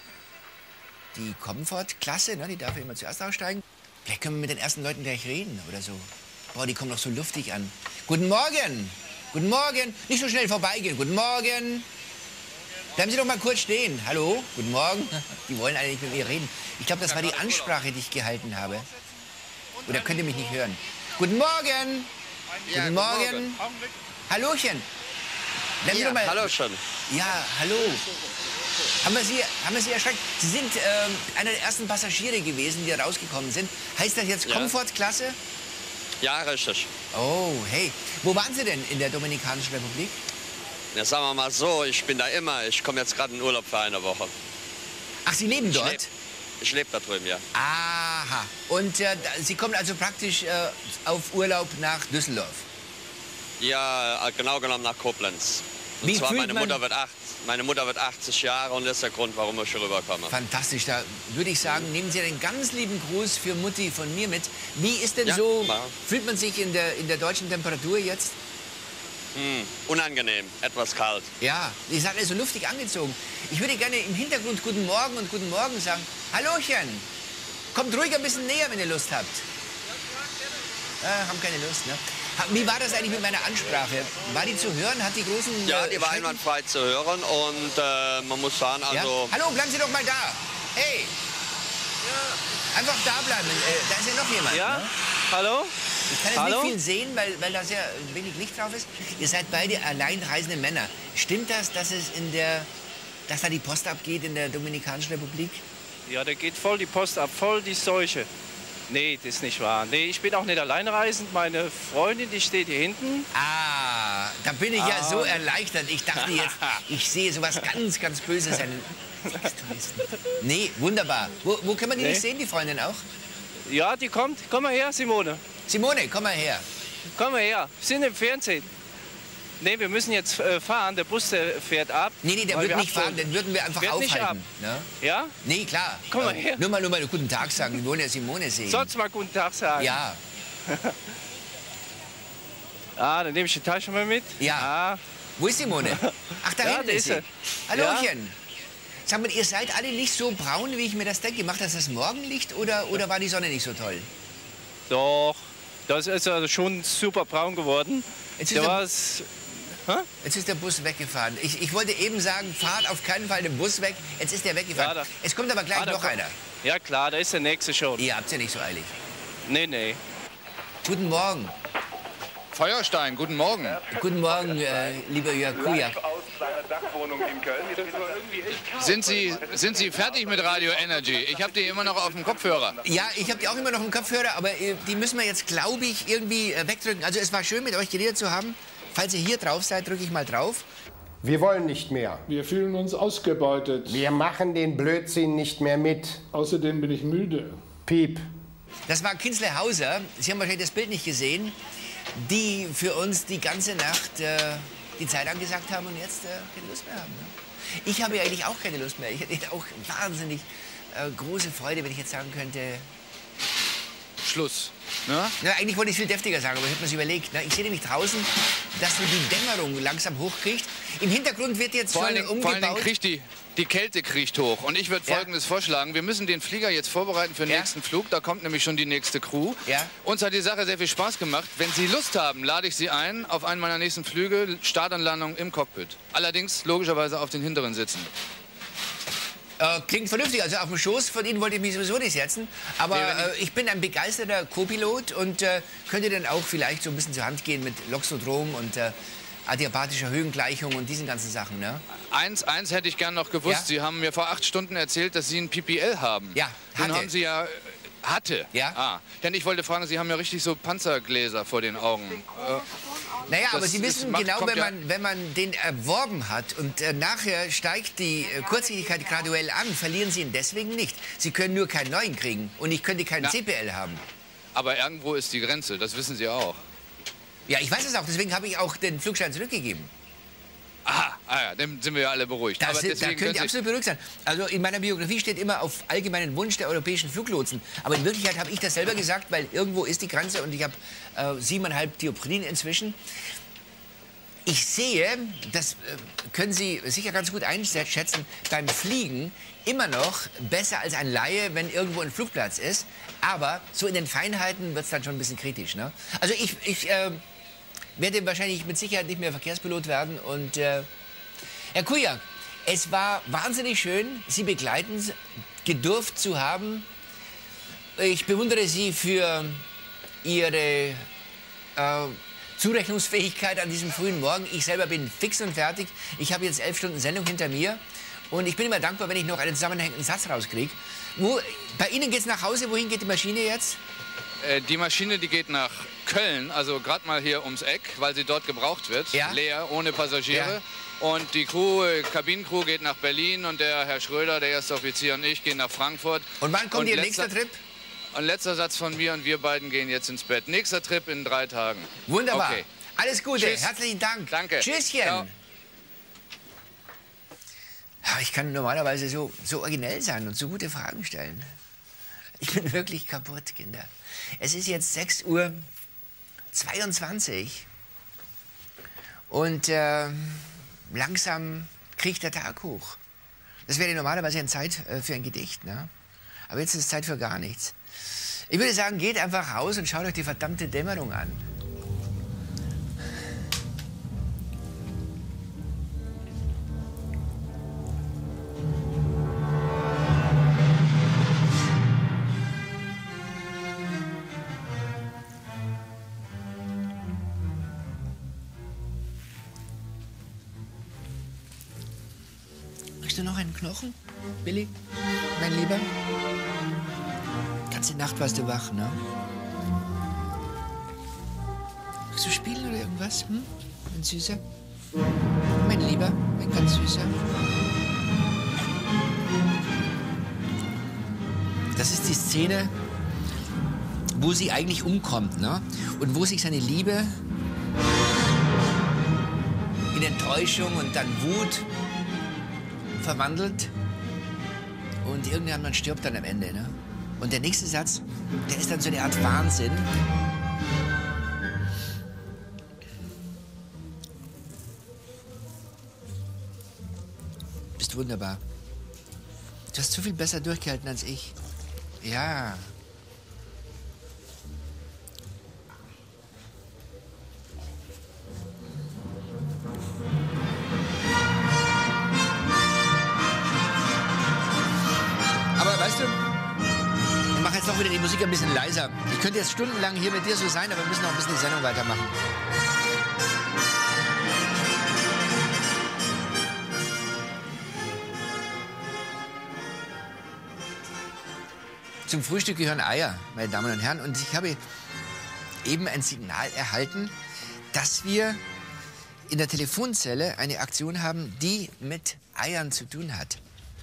die Comfort-Klasse, ne, die darf ja immer zuerst aussteigen. Vielleicht können wir mit den ersten Leuten gleich reden oder so. Boah, die kommen doch so luftig an. Guten Morgen! Guten Morgen! Nicht so schnell vorbeigehen. Guten Morgen! Bleiben Sie doch mal kurz stehen. Hallo? Guten Morgen. Die wollen alle nicht mit mir reden. Ich glaube, das war die Ansprache, die ich gehalten habe. Oder könnt ihr mich nicht hören? Guten Morgen! Ja, guten Morgen! Hallöchen! Bleiben Sie Ja, doch mal... hallo schon. Ja, hallo. Haben wir Sie, haben wir Sie erschreckt? Sie sind ähm, einer der ersten Passagiere gewesen, die rausgekommen sind. Heißt das jetzt Ja. Komfortklasse? Ja, richtig. Oh, hey. Wo waren Sie denn in der Dominikanischen Republik? Ja, sagen wir mal so, ich bin da immer. Ich komme jetzt gerade in Urlaub für eine Woche. Ach, Sie leben Ich dort? leb- Ich lebe da drüben, ja. Aha. Und äh, da- Sie kommen also praktisch äh, auf Urlaub nach Düsseldorf? Ja, äh, genau genommen nach Koblenz. Und Wie zwar fühlt meine man- Mutter, wird acht, meine Mutter wird achtzig Jahre und das ist der Grund, warum ich hier rüberkomme. Fantastisch. Da würde ich sagen, nehmen Sie einen ganz lieben Gruß für Mutti von mir mit. Wie ist denn Ja, so, mach. fühlt man sich in der, in der deutschen Temperatur jetzt? Hm, unangenehm, etwas kalt. Ja, Sie sind alle so luftig angezogen. Ich würde gerne im Hintergrund Guten Morgen und Guten Morgen sagen. Hallöchen, kommt ruhig ein bisschen näher, wenn ihr Lust habt. Ah, haben keine Lust, ne? Ha- Wie war das eigentlich mit meiner Ansprache? War die zu hören? Hat die großen... Ja, äh, die war Schrecken- einwandfrei zu hören und äh, man muss sagen, Ja? also... Hallo, bleiben Sie doch mal da. Hey. Einfach da bleiben. Äh, da ist ja noch jemand. Ja? Ne? Hallo? Ich kann jetzt Hallo? nicht viel sehen, weil, weil da sehr wenig Licht drauf ist. Ihr seid beide alleinreisende Männer. Stimmt das, dass es in der, dass da die Post abgeht in der Dominikanischen Republik? Ja, da geht voll die Post ab, voll die Seuche. Nee, das ist nicht wahr. Nee, ich bin auch nicht alleinreisend. Meine Freundin, die steht hier hinten. Ah, da bin ich ja Ah. so erleichtert. Ich dachte jetzt, ich sehe sowas ganz, ganz Böses. Einen Sextouristen. Nee, wunderbar. Wo, wo können wir die Nee. nicht sehen, die Freundin auch? Ja, die kommt. Komm mal her, Simone. Simone, komm mal her. Komm mal her. Wir sind im Fernsehen. Nee, wir müssen jetzt äh, fahren. Der Bus der fährt ab. Nee, nee, der weil wird wir nicht fahren, abholen. den würden wir einfach Fährt nicht aufhalten. Ne? Ja? Nee, klar. Komm mal Äh, her. Nur mal, nur mal guten Tag sagen, wir wollen ja Simone sehen. Sollst du mal guten Tag sagen? Ja. Ah, dann nehme ich die Tasche mal mit. Ja. Ah. Wo ist Simone? Ach, da Ja, hinten da ist ist sie. sie. Hallöchen. Sag mal, ihr seid alle nicht so braun, wie ich mir das denke. Macht das das Morgenlicht oder, oder war die Sonne nicht so toll? Doch. Das ist also schon super braun geworden. Jetzt ist Da der- war's. Hä? Jetzt ist der Bus weggefahren. Ich, ich wollte eben sagen, fahrt auf keinen Fall den Bus weg. Jetzt ist der weggefahren. Ja, da- es kommt aber gleich Ah, da noch kommt- einer. Ja klar, da ist der nächste schon. Ihr habt's ja nicht so eilig. Nee, nee. Guten Morgen. Feuerstein, guten Morgen. Guten Morgen, äh, lieber Jörg Kujak. seiner Dachwohnung in Köln. Jetzt ist aber irgendwie echt Chaos. Sind Sie, sind Sie fertig mit Radio Energy? Ich habe die immer noch auf dem Kopfhörer. Ja, ich habe die auch immer noch im Kopfhörer, aber äh, die müssen wir jetzt, glaube ich, irgendwie äh, wegdrücken. Also es war schön, mit euch geredet zu haben. Falls ihr hier drauf seid, drücke ich mal drauf. Wir wollen nicht mehr. Wir fühlen uns ausgebeutet. Wir machen den Blödsinn nicht mehr mit. Außerdem bin ich müde. Piep. Das war Kinsley Hauser. Sie haben wahrscheinlich das Bild nicht gesehen, die für uns die ganze Nacht äh, die Zeit angesagt haben und jetzt äh, keine Lust mehr haben. Ne? Ich habe ja eigentlich auch keine Lust mehr. Ich hätte auch wahnsinnig äh, große Freude, wenn ich jetzt sagen könnte... Schluss. Ne? Ja, eigentlich wollte ich viel deftiger sagen, aber ich habe mir das überlegt. Ne? Ich sehe nämlich draußen, dass so die Dämmerung langsam hochkriegt. Im Hintergrund wird jetzt vor schon allen, umgebaut. Vor allen Dingen kriegt die, die Kälte kriecht hoch. Und ich würde Folgendes ja. vorschlagen. Wir müssen den Flieger jetzt vorbereiten für den ja. nächsten Flug. Da kommt nämlich schon die nächste Crew. Ja. Uns hat die Sache sehr viel Spaß gemacht. Wenn Sie Lust haben, lade ich Sie ein auf einen meiner nächsten Flüge. Start und Landung im Cockpit. Allerdings logischerweise auf den hinteren Sitzen. Äh, klingt vernünftig. Also auf dem Schoß von Ihnen wollte ich mich sowieso nicht setzen. Aber äh, ich bin ein begeisterter Co-Pilot und äh, könnte dann auch vielleicht so ein bisschen zur Hand gehen mit Loxodrom und äh, adiabatischer Höhengleichung und diesen ganzen Sachen. Ne? Eins, eins hätte ich gern noch gewusst. Ja? Sie haben mir vor acht Stunden erzählt, dass Sie ein P P L haben. Ja, hatte. Den haben Sie ja... Hatte? Ja. Ah, denn ich wollte fragen, Sie haben ja richtig so Panzergläser vor den Augen. Äh, naja, aber Sie wissen macht, genau, wenn man, ja wenn man den erworben hat und äh, nachher steigt die äh, Kurzsichtigkeit graduell an, verlieren Sie ihn deswegen nicht. Sie können nur keinen neuen kriegen und ich könnte keinen Na, C P L haben. Aber irgendwo ist die Grenze, das wissen Sie auch. Ja, ich weiß es auch, deswegen habe ich auch den Flugschein zurückgegeben. Aha, ah ja, dann sind wir ja alle beruhigt. Das, aber da können Sie absolut beruhigt sein. Also in meiner Biografie steht immer auf allgemeinen Wunsch der europäischen Fluglotsen. Aber in Wirklichkeit habe ich das selber gesagt, weil irgendwo ist die Grenze und ich habe äh, siebeneinhalb Dioptrien inzwischen. Ich sehe, das äh, können Sie sicher ganz gut einschätzen, beim Fliegen immer noch besser als ein Laie, wenn irgendwo ein Flugplatz ist. Aber so in den Feinheiten wird es dann schon ein bisschen kritisch. Ne? Also ich... ich äh, werde wahrscheinlich mit Sicherheit nicht mehr Verkehrspilot werden. Und äh, Herr Kujak, es war wahnsinnig schön, Sie begleiten gedurft zu haben. Ich bewundere Sie für Ihre äh, Zurechnungsfähigkeit an diesem frühen Morgen. Ich selber bin fix und fertig. Ich habe jetzt elf Stunden Sendung hinter mir. Und ich bin immer dankbar, wenn ich noch einen zusammenhängenden Satz rauskriege. Wo, bei Ihnen geht es nach Hause. Wohin geht die Maschine jetzt? Die Maschine, die geht nach Köln, also gerade mal hier ums Eck, weil sie dort gebraucht wird, ja? leer, ohne Passagiere. Ja. Und die Crew, Kabinencrew geht nach Berlin und der Herr Schröder, der erste Offizier und ich gehen nach Frankfurt. Und wann kommt und Ihr letzter, nächster Trip? Und letzter Satz von mir und wir beiden gehen jetzt ins Bett. Nächster Trip in drei Tagen. Wunderbar. Okay. Alles Gute. Tschüss. Herzlichen Dank. Danke. Tschüsschen. Ciao. Ich kann normalerweise so, so originell sein und so gute Fragen stellen. Ich bin wirklich kaputt, Kinder. Es ist jetzt sechs Uhr zweiundzwanzig und äh, langsam kriegt der Tag hoch. Das wäre normalerweise eine Zeit äh, für ein Gedicht, ne? Aber jetzt ist es Zeit für gar nichts. Ich würde sagen, geht einfach raus und schaut euch die verdammte Dämmerung an. Möchtest du noch einen Knochen, Billy, mein Lieber? Ganze Nacht warst du wach, ne? Willst du spielen oder irgendwas? Hm? Mein Süßer? Mein Lieber, mein ganz Süßer. Das ist die Szene, wo sie eigentlich umkommt, ne? Und wo sich seine Liebe in Enttäuschung und dann Wut verwandelt und irgendjemand stirbt dann am Ende, ne? Und der nächste Satz, der ist dann so eine Art Wahnsinn. Bist wunderbar. Du hast so viel besser durchgehalten als ich. Ja. Aber weißt du, wir machen jetzt noch wieder die Musik ein bisschen leiser. Ich könnte jetzt stundenlang hier mit dir so sein, aber wir müssen noch ein bisschen die Sendung weitermachen. Zum Frühstück gehören Eier, meine Damen und Herren. Und ich habe eben ein Signal erhalten, dass wir in der Telefonzelle eine Aktion haben, die mit Eiern zu tun hat.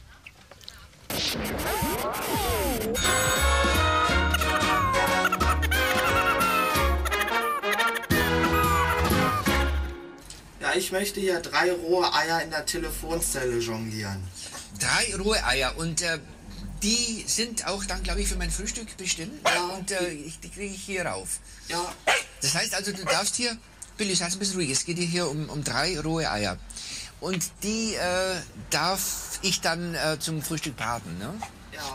Ja, ich möchte hier drei rohe Eier in der Telefonzelle jonglieren. Drei rohe Eier und äh, die sind auch dann, glaube ich, für mein Frühstück bestimmt. Ja, und äh, ich, die kriege ich hier rauf. Ja. Das heißt also, du darfst hier, Billy, sei ein bisschen ruhig, es geht hier um, um drei rohe Eier. Und die äh, darf ich dann äh, zum Frühstück braten, ne? Ja.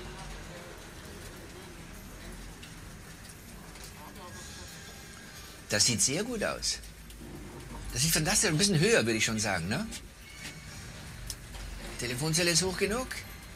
Das sieht sehr gut aus. Das sieht fantastisch, ein bisschen höher, würde ich schon sagen, ne? Telefonzelle ist hoch genug.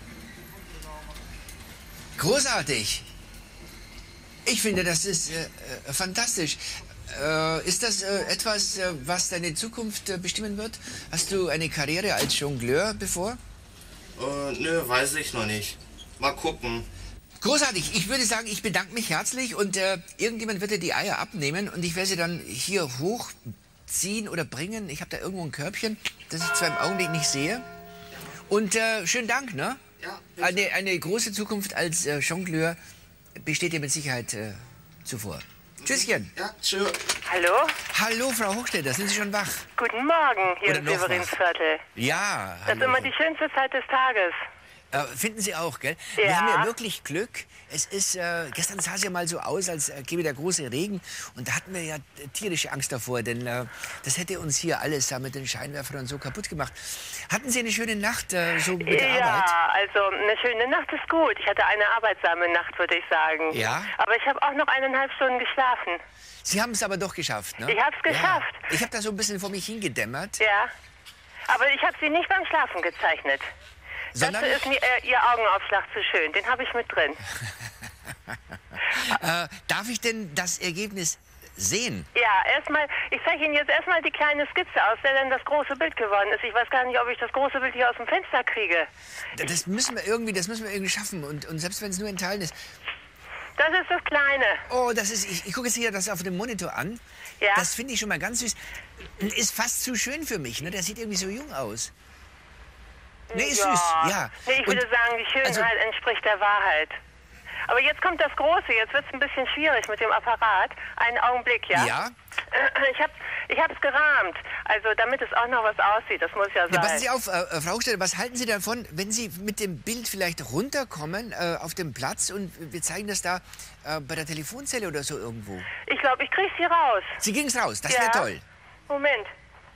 Großartig. Ich finde, das ist äh, äh, fantastisch. Äh, ist das äh, etwas, äh, was deine Zukunft äh, bestimmen wird? Hast du eine Karriere als Jongleur bevor? Äh, nö, weiß ich noch nicht. Mal gucken. Großartig. Ich würde sagen, ich bedanke mich herzlich und äh, irgendjemand wird dir die Eier abnehmen und ich werde sie dann hier hochziehen oder bringen. Ich habe da irgendwo ein Körbchen, das ich zwar im Augenblick nicht sehe. Und äh, schönen Dank, ne? Ja, eine, eine große Zukunft als äh, Jongleur besteht dir mit Sicherheit äh, zuvor. Tschüsschen. Ja, tschö. Hallo? Hallo, Frau Hochstetter, sind Sie schon wach? Guten Morgen, hier Oder im noch wach? Severinsviertel. Ja. Das ist immer die schönste Zeit des Tages. Äh, finden Sie auch, gell? Ja. Wir haben ja wirklich Glück. Es ist, äh, gestern sah es ja mal so aus, als äh, gäbe der große Regen. Und da hatten wir ja äh, tierische Angst davor, denn äh, das hätte uns hier alles da mit den Scheinwerfern und so kaputt gemacht. Hatten Sie eine schöne Nacht äh, so mit der ja, Arbeit? also eine schöne Nacht ist gut. Ich hatte eine arbeitsame Nacht, würde ich sagen. Ja? Aber ich habe auch noch eineinhalb Stunden geschlafen. Sie haben es aber doch geschafft, ne? Ich habe es geschafft. Ja. Ich habe da so ein bisschen vor mich hingedämmert. Ja. Aber ich habe Sie nicht beim Schlafen gezeichnet. Sondern? Dazu ist mir äh, Ihr Augenaufschlag zu schön. Den habe ich mit drin. äh, darf ich denn das Ergebnis sehen? Ja, erstmal, ich zeige Ihnen jetzt erstmal die kleine Skizze aus, der dann das große Bild geworden ist. Ich weiß gar nicht, ob ich das große Bild hier aus dem Fenster kriege. Das müssen wir irgendwie, das müssen wir irgendwie schaffen. Und, und selbst wenn es nur in Teilen ist. Das ist das Kleine. Oh, das ist, ich, ich gucke jetzt hier das auf dem Monitor an. Ja. Das finde ich schon mal ganz süß. Ist fast zu schön für mich, ne? Der sieht irgendwie so jung aus. Nee, ist ja. süß, ja. Nee, ich Und, würde sagen, die Schönheit also, entspricht der Wahrheit. Aber jetzt kommt das Große, jetzt wird es ein bisschen schwierig mit dem Apparat. Einen Augenblick, ja? Ja. Ich habe ich hab's gerahmt, also damit es auch noch was aussieht, das muss ja sein. Ja, passen Sie auf, äh, Frau Hochstetter, was halten Sie davon, wenn Sie mit dem Bild vielleicht runterkommen äh, auf dem Platz und wir zeigen das da äh, bei der Telefonzelle oder so irgendwo? Ich glaube, ich krieg's hier raus. Sie kriegen es raus, das ja. wäre toll. Moment.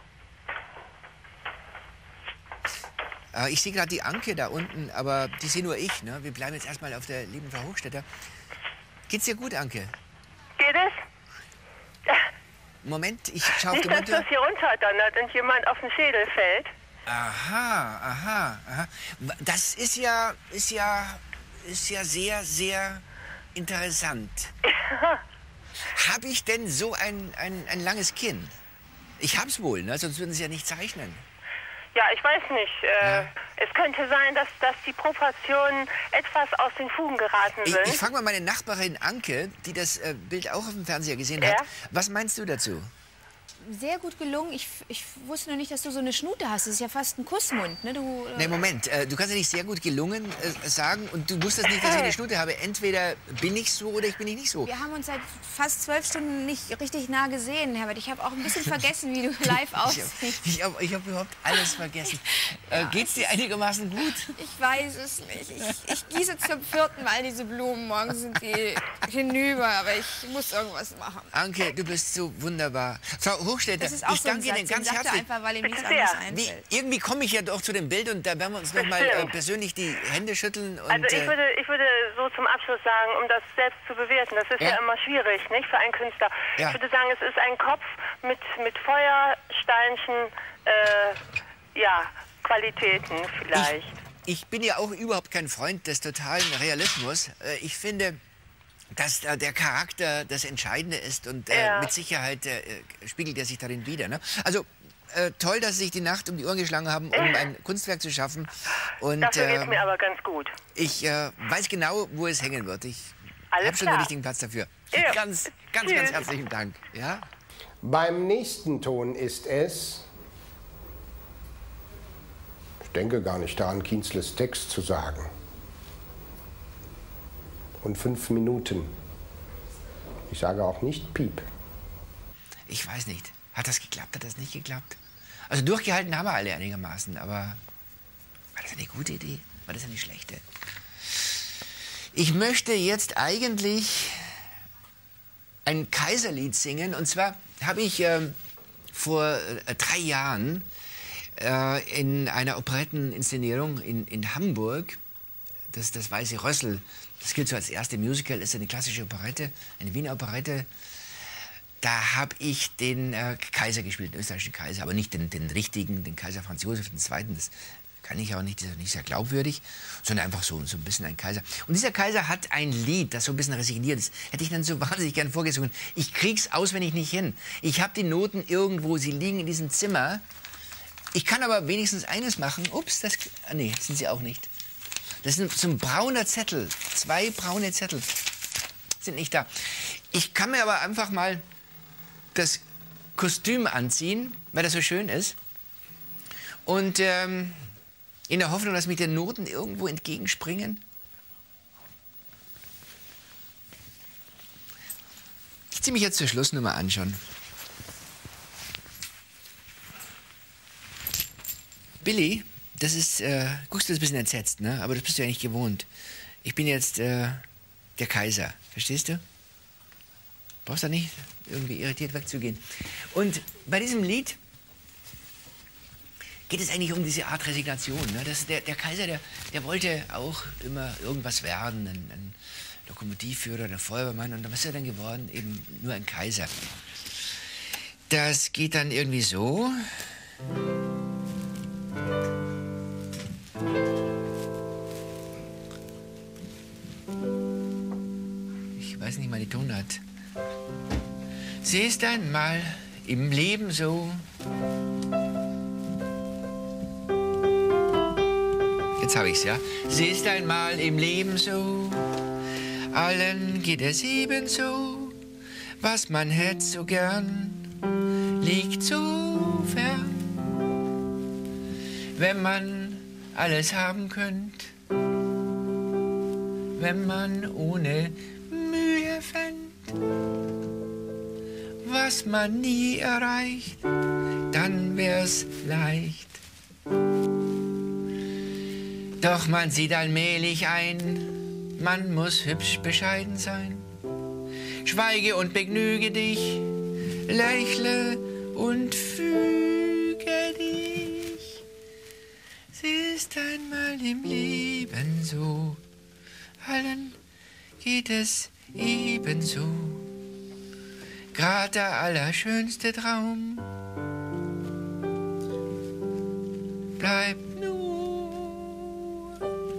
Äh, ich sehe gerade die Anke da unten, aber die sehe nur ich. Ne? Wir bleiben jetzt erstmal auf der lieben Frau Hochstetter. Geht's dir gut, Anke? Geht es? Moment, ich schaue auf Nicht, den dass Monitor. das hier runterdonnert und jemand auf den Schädel fällt. Aha, aha, aha. Das ist ja, ist ja, ist ja sehr, sehr interessant. Habe ich denn so ein, ein, ein langes Kinn? Ich hab's wohl, ne? Sonst würden Sie ja nicht zeichnen. Ja, ich weiß nicht. Äh, Ja. Es könnte sein, dass, dass die Proportionen etwas aus den Fugen geraten Ich, sind. ich frage mal meine Nachbarin Anke, die das äh, Bild auch auf dem Fernseher gesehen Ja. hat. Was meinst du dazu? Sehr gut gelungen. Ich, ich wusste noch nicht, dass du so eine Schnute hast. Das ist ja fast ein Kussmund. Ne? Du, äh, Nee, Moment, äh, du kannst ja nicht sehr gut gelungen äh, sagen und du wusstest nicht, dass ich eine Schnute habe. Entweder bin ich so oder ich bin nicht so. Wir haben uns seit fast zwölf Stunden nicht richtig nah gesehen, Herbert. Ich habe auch ein bisschen vergessen, wie du live Ich aussiehst. habe ich hab, ich hab überhaupt alles vergessen. Äh, geht's dir einigermaßen gut? Ich weiß es nicht. Ich, ich gieße zum vierten Mal diese Blumen. Morgen sind die hinüber, aber ich muss irgendwas machen. Anke, du bist so wunderbar. Frau Hochstetter, Das ist auch ich so ein danke Ihnen Satz, den ganz sagt er herzlich. einfach, weil ihm nichts Bitte anderes sehr. einfällt. Wie, irgendwie komme ich ja doch zu dem Bild und da werden wir uns noch mal äh, Bestimmt. persönlich die Hände schütteln. Und, Also ich äh, würde, ich würde so zum Abschluss sagen, um das selbst zu bewerten, das ist ja, Ja. immer schwierig, nicht, für einen Künstler. Ja. Ich würde sagen, es ist ein Kopf mit, mit Feuersteinchen, äh, ja, Qualitäten vielleicht. Ich bin ja auch überhaupt kein Freund des totalen Realismus. Äh, Ich finde, dass äh, der Charakter das Entscheidende ist und äh, Ja. mit Sicherheit äh, spiegelt er sich darin wider. Ne? Also äh, toll, dass Sie sich die Nacht um die Ohren geschlagen haben, um ein Kunstwerk zu schaffen. Und, Dafür äh, geht's mir aber ganz gut. Ich äh, weiß genau, wo es hängen wird. Ich Alles habe schon klar. den richtigen Platz dafür. Ja. Ganz, ganz, Tschüss. ganz herzlichen Dank. Ja? Beim nächsten Ton ist es... Ich denke gar nicht daran, Kienzles Text zu sagen. Und fünf Minuten. Ich sage auch nicht Piep. Ich weiß nicht. Hat das geklappt? Hat das nicht geklappt? Also durchgehalten haben wir alle einigermaßen, aber war das eine gute Idee? War das eine schlechte? Ich möchte jetzt eigentlich ein Kaiserlied singen. Und zwar habe ich äh, vor äh, drei Jahren äh, in einer Operetteninszenierung in, in Hamburg, das, das Weiße Rössel, das gilt so als erste Musical, ist eine klassische Operette, eine Wiener Operette. Da habe ich den äh, Kaiser gespielt, den österreichischen Kaiser, aber nicht den, den richtigen, den Kaiser Franz Josef der Zweite. Das kann ich auch nicht, das ist nicht sehr glaubwürdig, sondern einfach so, so ein bisschen ein Kaiser. Und dieser Kaiser hat ein Lied, das so ein bisschen resigniert ist. Hätte ich dann so wahnsinnig gern vorgesungen. Ich krieg's auswendig nicht hin. Ich habe die Noten irgendwo, sie liegen in diesem Zimmer. Ich kann aber wenigstens eines machen. Ups, das, ah, nee, sind sie auch nicht. Das ist so ein brauner Zettel, zwei braune Zettel sind nicht da. Ich kann mir aber einfach mal das Kostüm anziehen, weil das so schön ist. Und ähm, in der Hoffnung, dass mich die Noten irgendwo entgegenspringen. Ich ziehe mich jetzt zur Schlussnummer an schon. Billy, das ist, äh, guckst du, das ein bisschen entsetzt, ne? Aber das bist du ja nicht gewohnt. Ich bin jetzt äh, der Kaiser, verstehst du? Brauchst da nicht irgendwie irritiert wegzugehen. Und bei diesem Lied geht es eigentlich um diese Art Resignation. Ne? Das, der, der Kaiser, der, der wollte auch immer irgendwas werden, ein, ein Lokomotivführer, ein Feuerwehrmann. Und was ist er dann geworden? Eben nur ein Kaiser. Das geht dann irgendwie so. Ich weiß nicht mal die Tonart. Sie ist einmal im Leben so. Jetzt habe ich's, ja. Sie ist einmal im Leben so. Allen geht es ebenso. Was man hätte so gern, liegt so fern. Wenn man alles haben könnte, wenn man ohne Mühe fängt, was man nie erreicht, dann wär's leicht. Doch man sieht allmählich ein, man muss hübsch bescheiden sein. Schweige und begnüge dich, lächle und füge dich. Sie ist einmal im Leben so, allen geht es ebenso. Grad der allerschönste Traum bleibt nur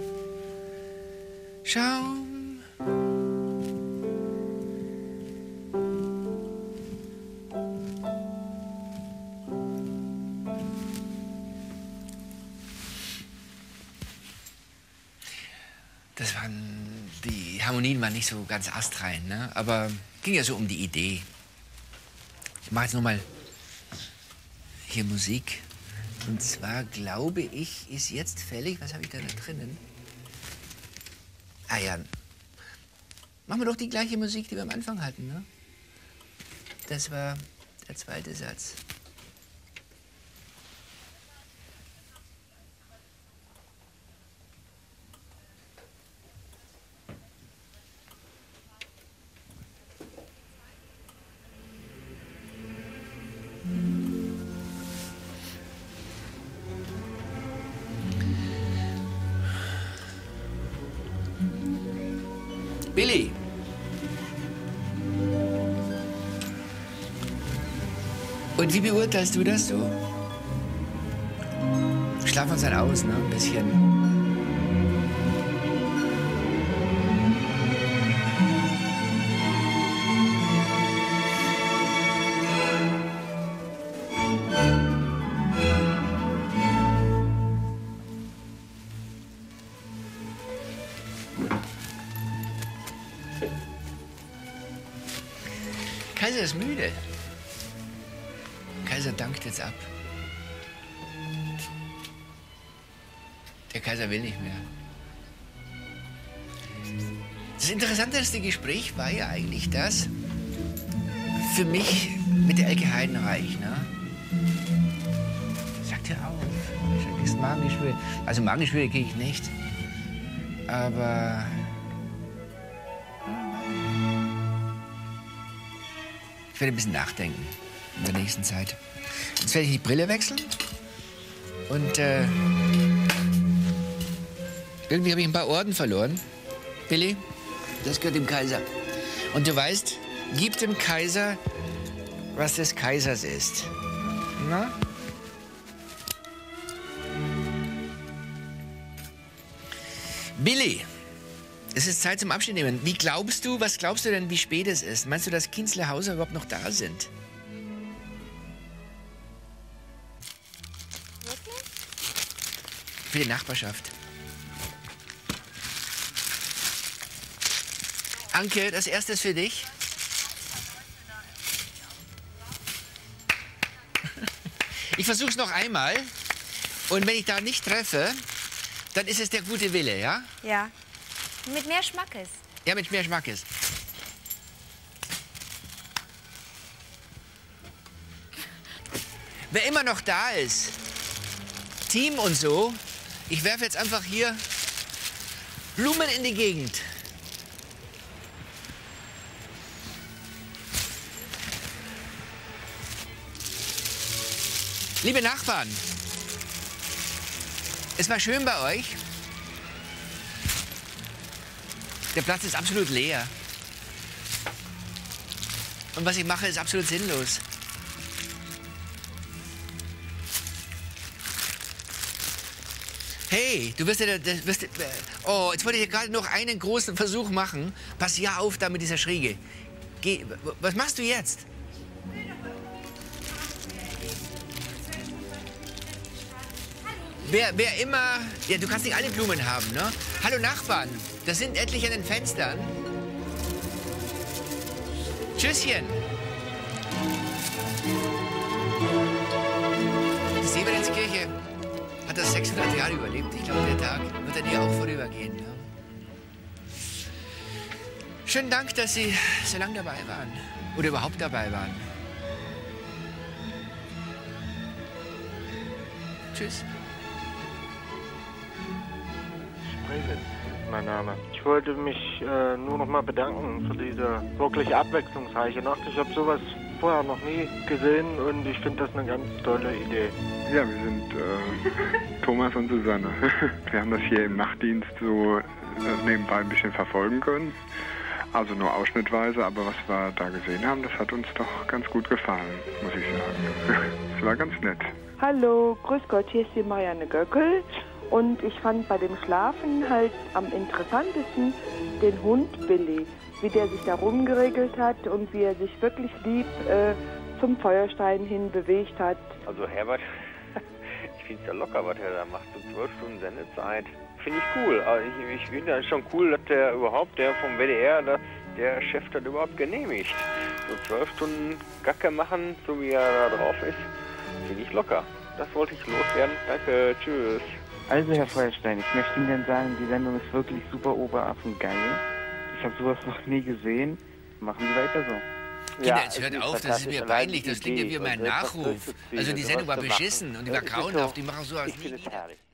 Schaum. Das waren, die Harmonien waren nicht so ganz astrein, ne? Aber ging ja so um die Idee. Ich mache jetzt nochmal hier Musik. Und zwar, glaube ich, ist jetzt fällig. Was habe ich da, da drinnen? Ah ja. Machen wir doch die gleiche Musik, die wir am Anfang hatten, ne? Das war der zweite Satz. Billy. Und wie beurteilst du das so? Schlafen wir uns dann aus, ne? Ein bisschen. Kaiser ist müde. Kaiser dankt jetzt ab. Der Kaiser will nicht mehr. Das interessanteste Gespräch war ja eigentlich das, für mich mit der Elke Heidenreich. Ne? Sagt ja auf. Das ist Magengeschwür. Also Magengeschwür kriege ich nicht. Aber ich werde ein bisschen nachdenken in der nächsten Zeit. Jetzt werde ich die Brille wechseln. Und äh, irgendwie habe ich ein paar Orden verloren. Billy, das gehört dem Kaiser. Und du weißt, gib dem Kaiser, was des Kaisers ist. Na? Billy, es ist Zeit zum Abschied nehmen. Wie glaubst du, was glaubst du denn, wie spät es ist? Meinst du, dass Kienzle-Hauser überhaupt noch da sind? Wirklich? Für die Nachbarschaft. Anke, das erste ist für dich. Ich versuche es noch einmal. Und wenn ich da nicht treffe, dann ist es der gute Wille, ja? Ja. Mit mehr Schmackes. Ja, mit mehr Schmackes. Wer immer noch da ist, Team und so, ich werfe jetzt einfach hier Blumen in die Gegend. Liebe Nachbarn, es war schön bei euch. Der Platz ist absolut leer. Und was ich mache, ist absolut sinnlos. Hey, du wirst ja... Das wirst, oh, jetzt wollte ich gerade noch einen großen Versuch machen. Pass ja auf da mit dieser Schräge. Geh, was machst du jetzt? Wer, wer immer... Ja, du kannst nicht alle Blumen haben, ne? Hallo Nachbarn, das sind etliche an den Fenstern. Tschüsschen. Die Severenskirche hat das sechshundert Jahre überlebt. Ich glaube, der Tag wird an ihr auch vorübergehen. Ne? Schönen Dank, dass Sie so lange dabei waren. Oder überhaupt dabei waren. Tschüss. Mein Name. Ich wollte mich äh, nur noch mal bedanken für diese wirklich abwechslungsreiche Nacht. Ich habe sowas vorher noch nie gesehen und ich finde das eine ganz tolle Idee. Ja, wir sind äh, Thomas und Susanne. Wir haben das hier im Nachtdienst so äh, nebenbei ein bisschen verfolgen können. Also nur ausschnittweise, aber was wir da gesehen haben, das hat uns doch ganz gut gefallen, muss ich sagen. Es war ganz nett. Hallo, grüß Gott, hier ist die Marianne Göckel. Und ich fand bei dem Schlafen halt am interessantesten den Hund Billy, wie der sich da rumgeregelt hat und wie er sich wirklich lieb äh, zum Feuerstein hin bewegt hat. Also Herbert, ich finde es ja locker, was er da macht, so zwölf Stunden Sendezeit. Finde ich cool. Also ich, ich finde das schon cool, dass der überhaupt, der vom W D R, der, der Chef das überhaupt genehmigt. So zwölf Stunden Gacke machen, so wie er da drauf ist, finde ich locker. Das wollte ich loswerden. Danke, tschüss. Also, Herr Feuerstein, ich möchte Ihnen dann sagen, die Sendung ist wirklich super oberaffen geil. Ich habe sowas noch nie gesehen. Machen Sie weiter so. Kinder, jetzt hört auf, das ist mir peinlich. Das klingt ja wie mein Nachruf. Also die Sendung war beschissen und die war grauenhaft. Die machen so als nie wieder.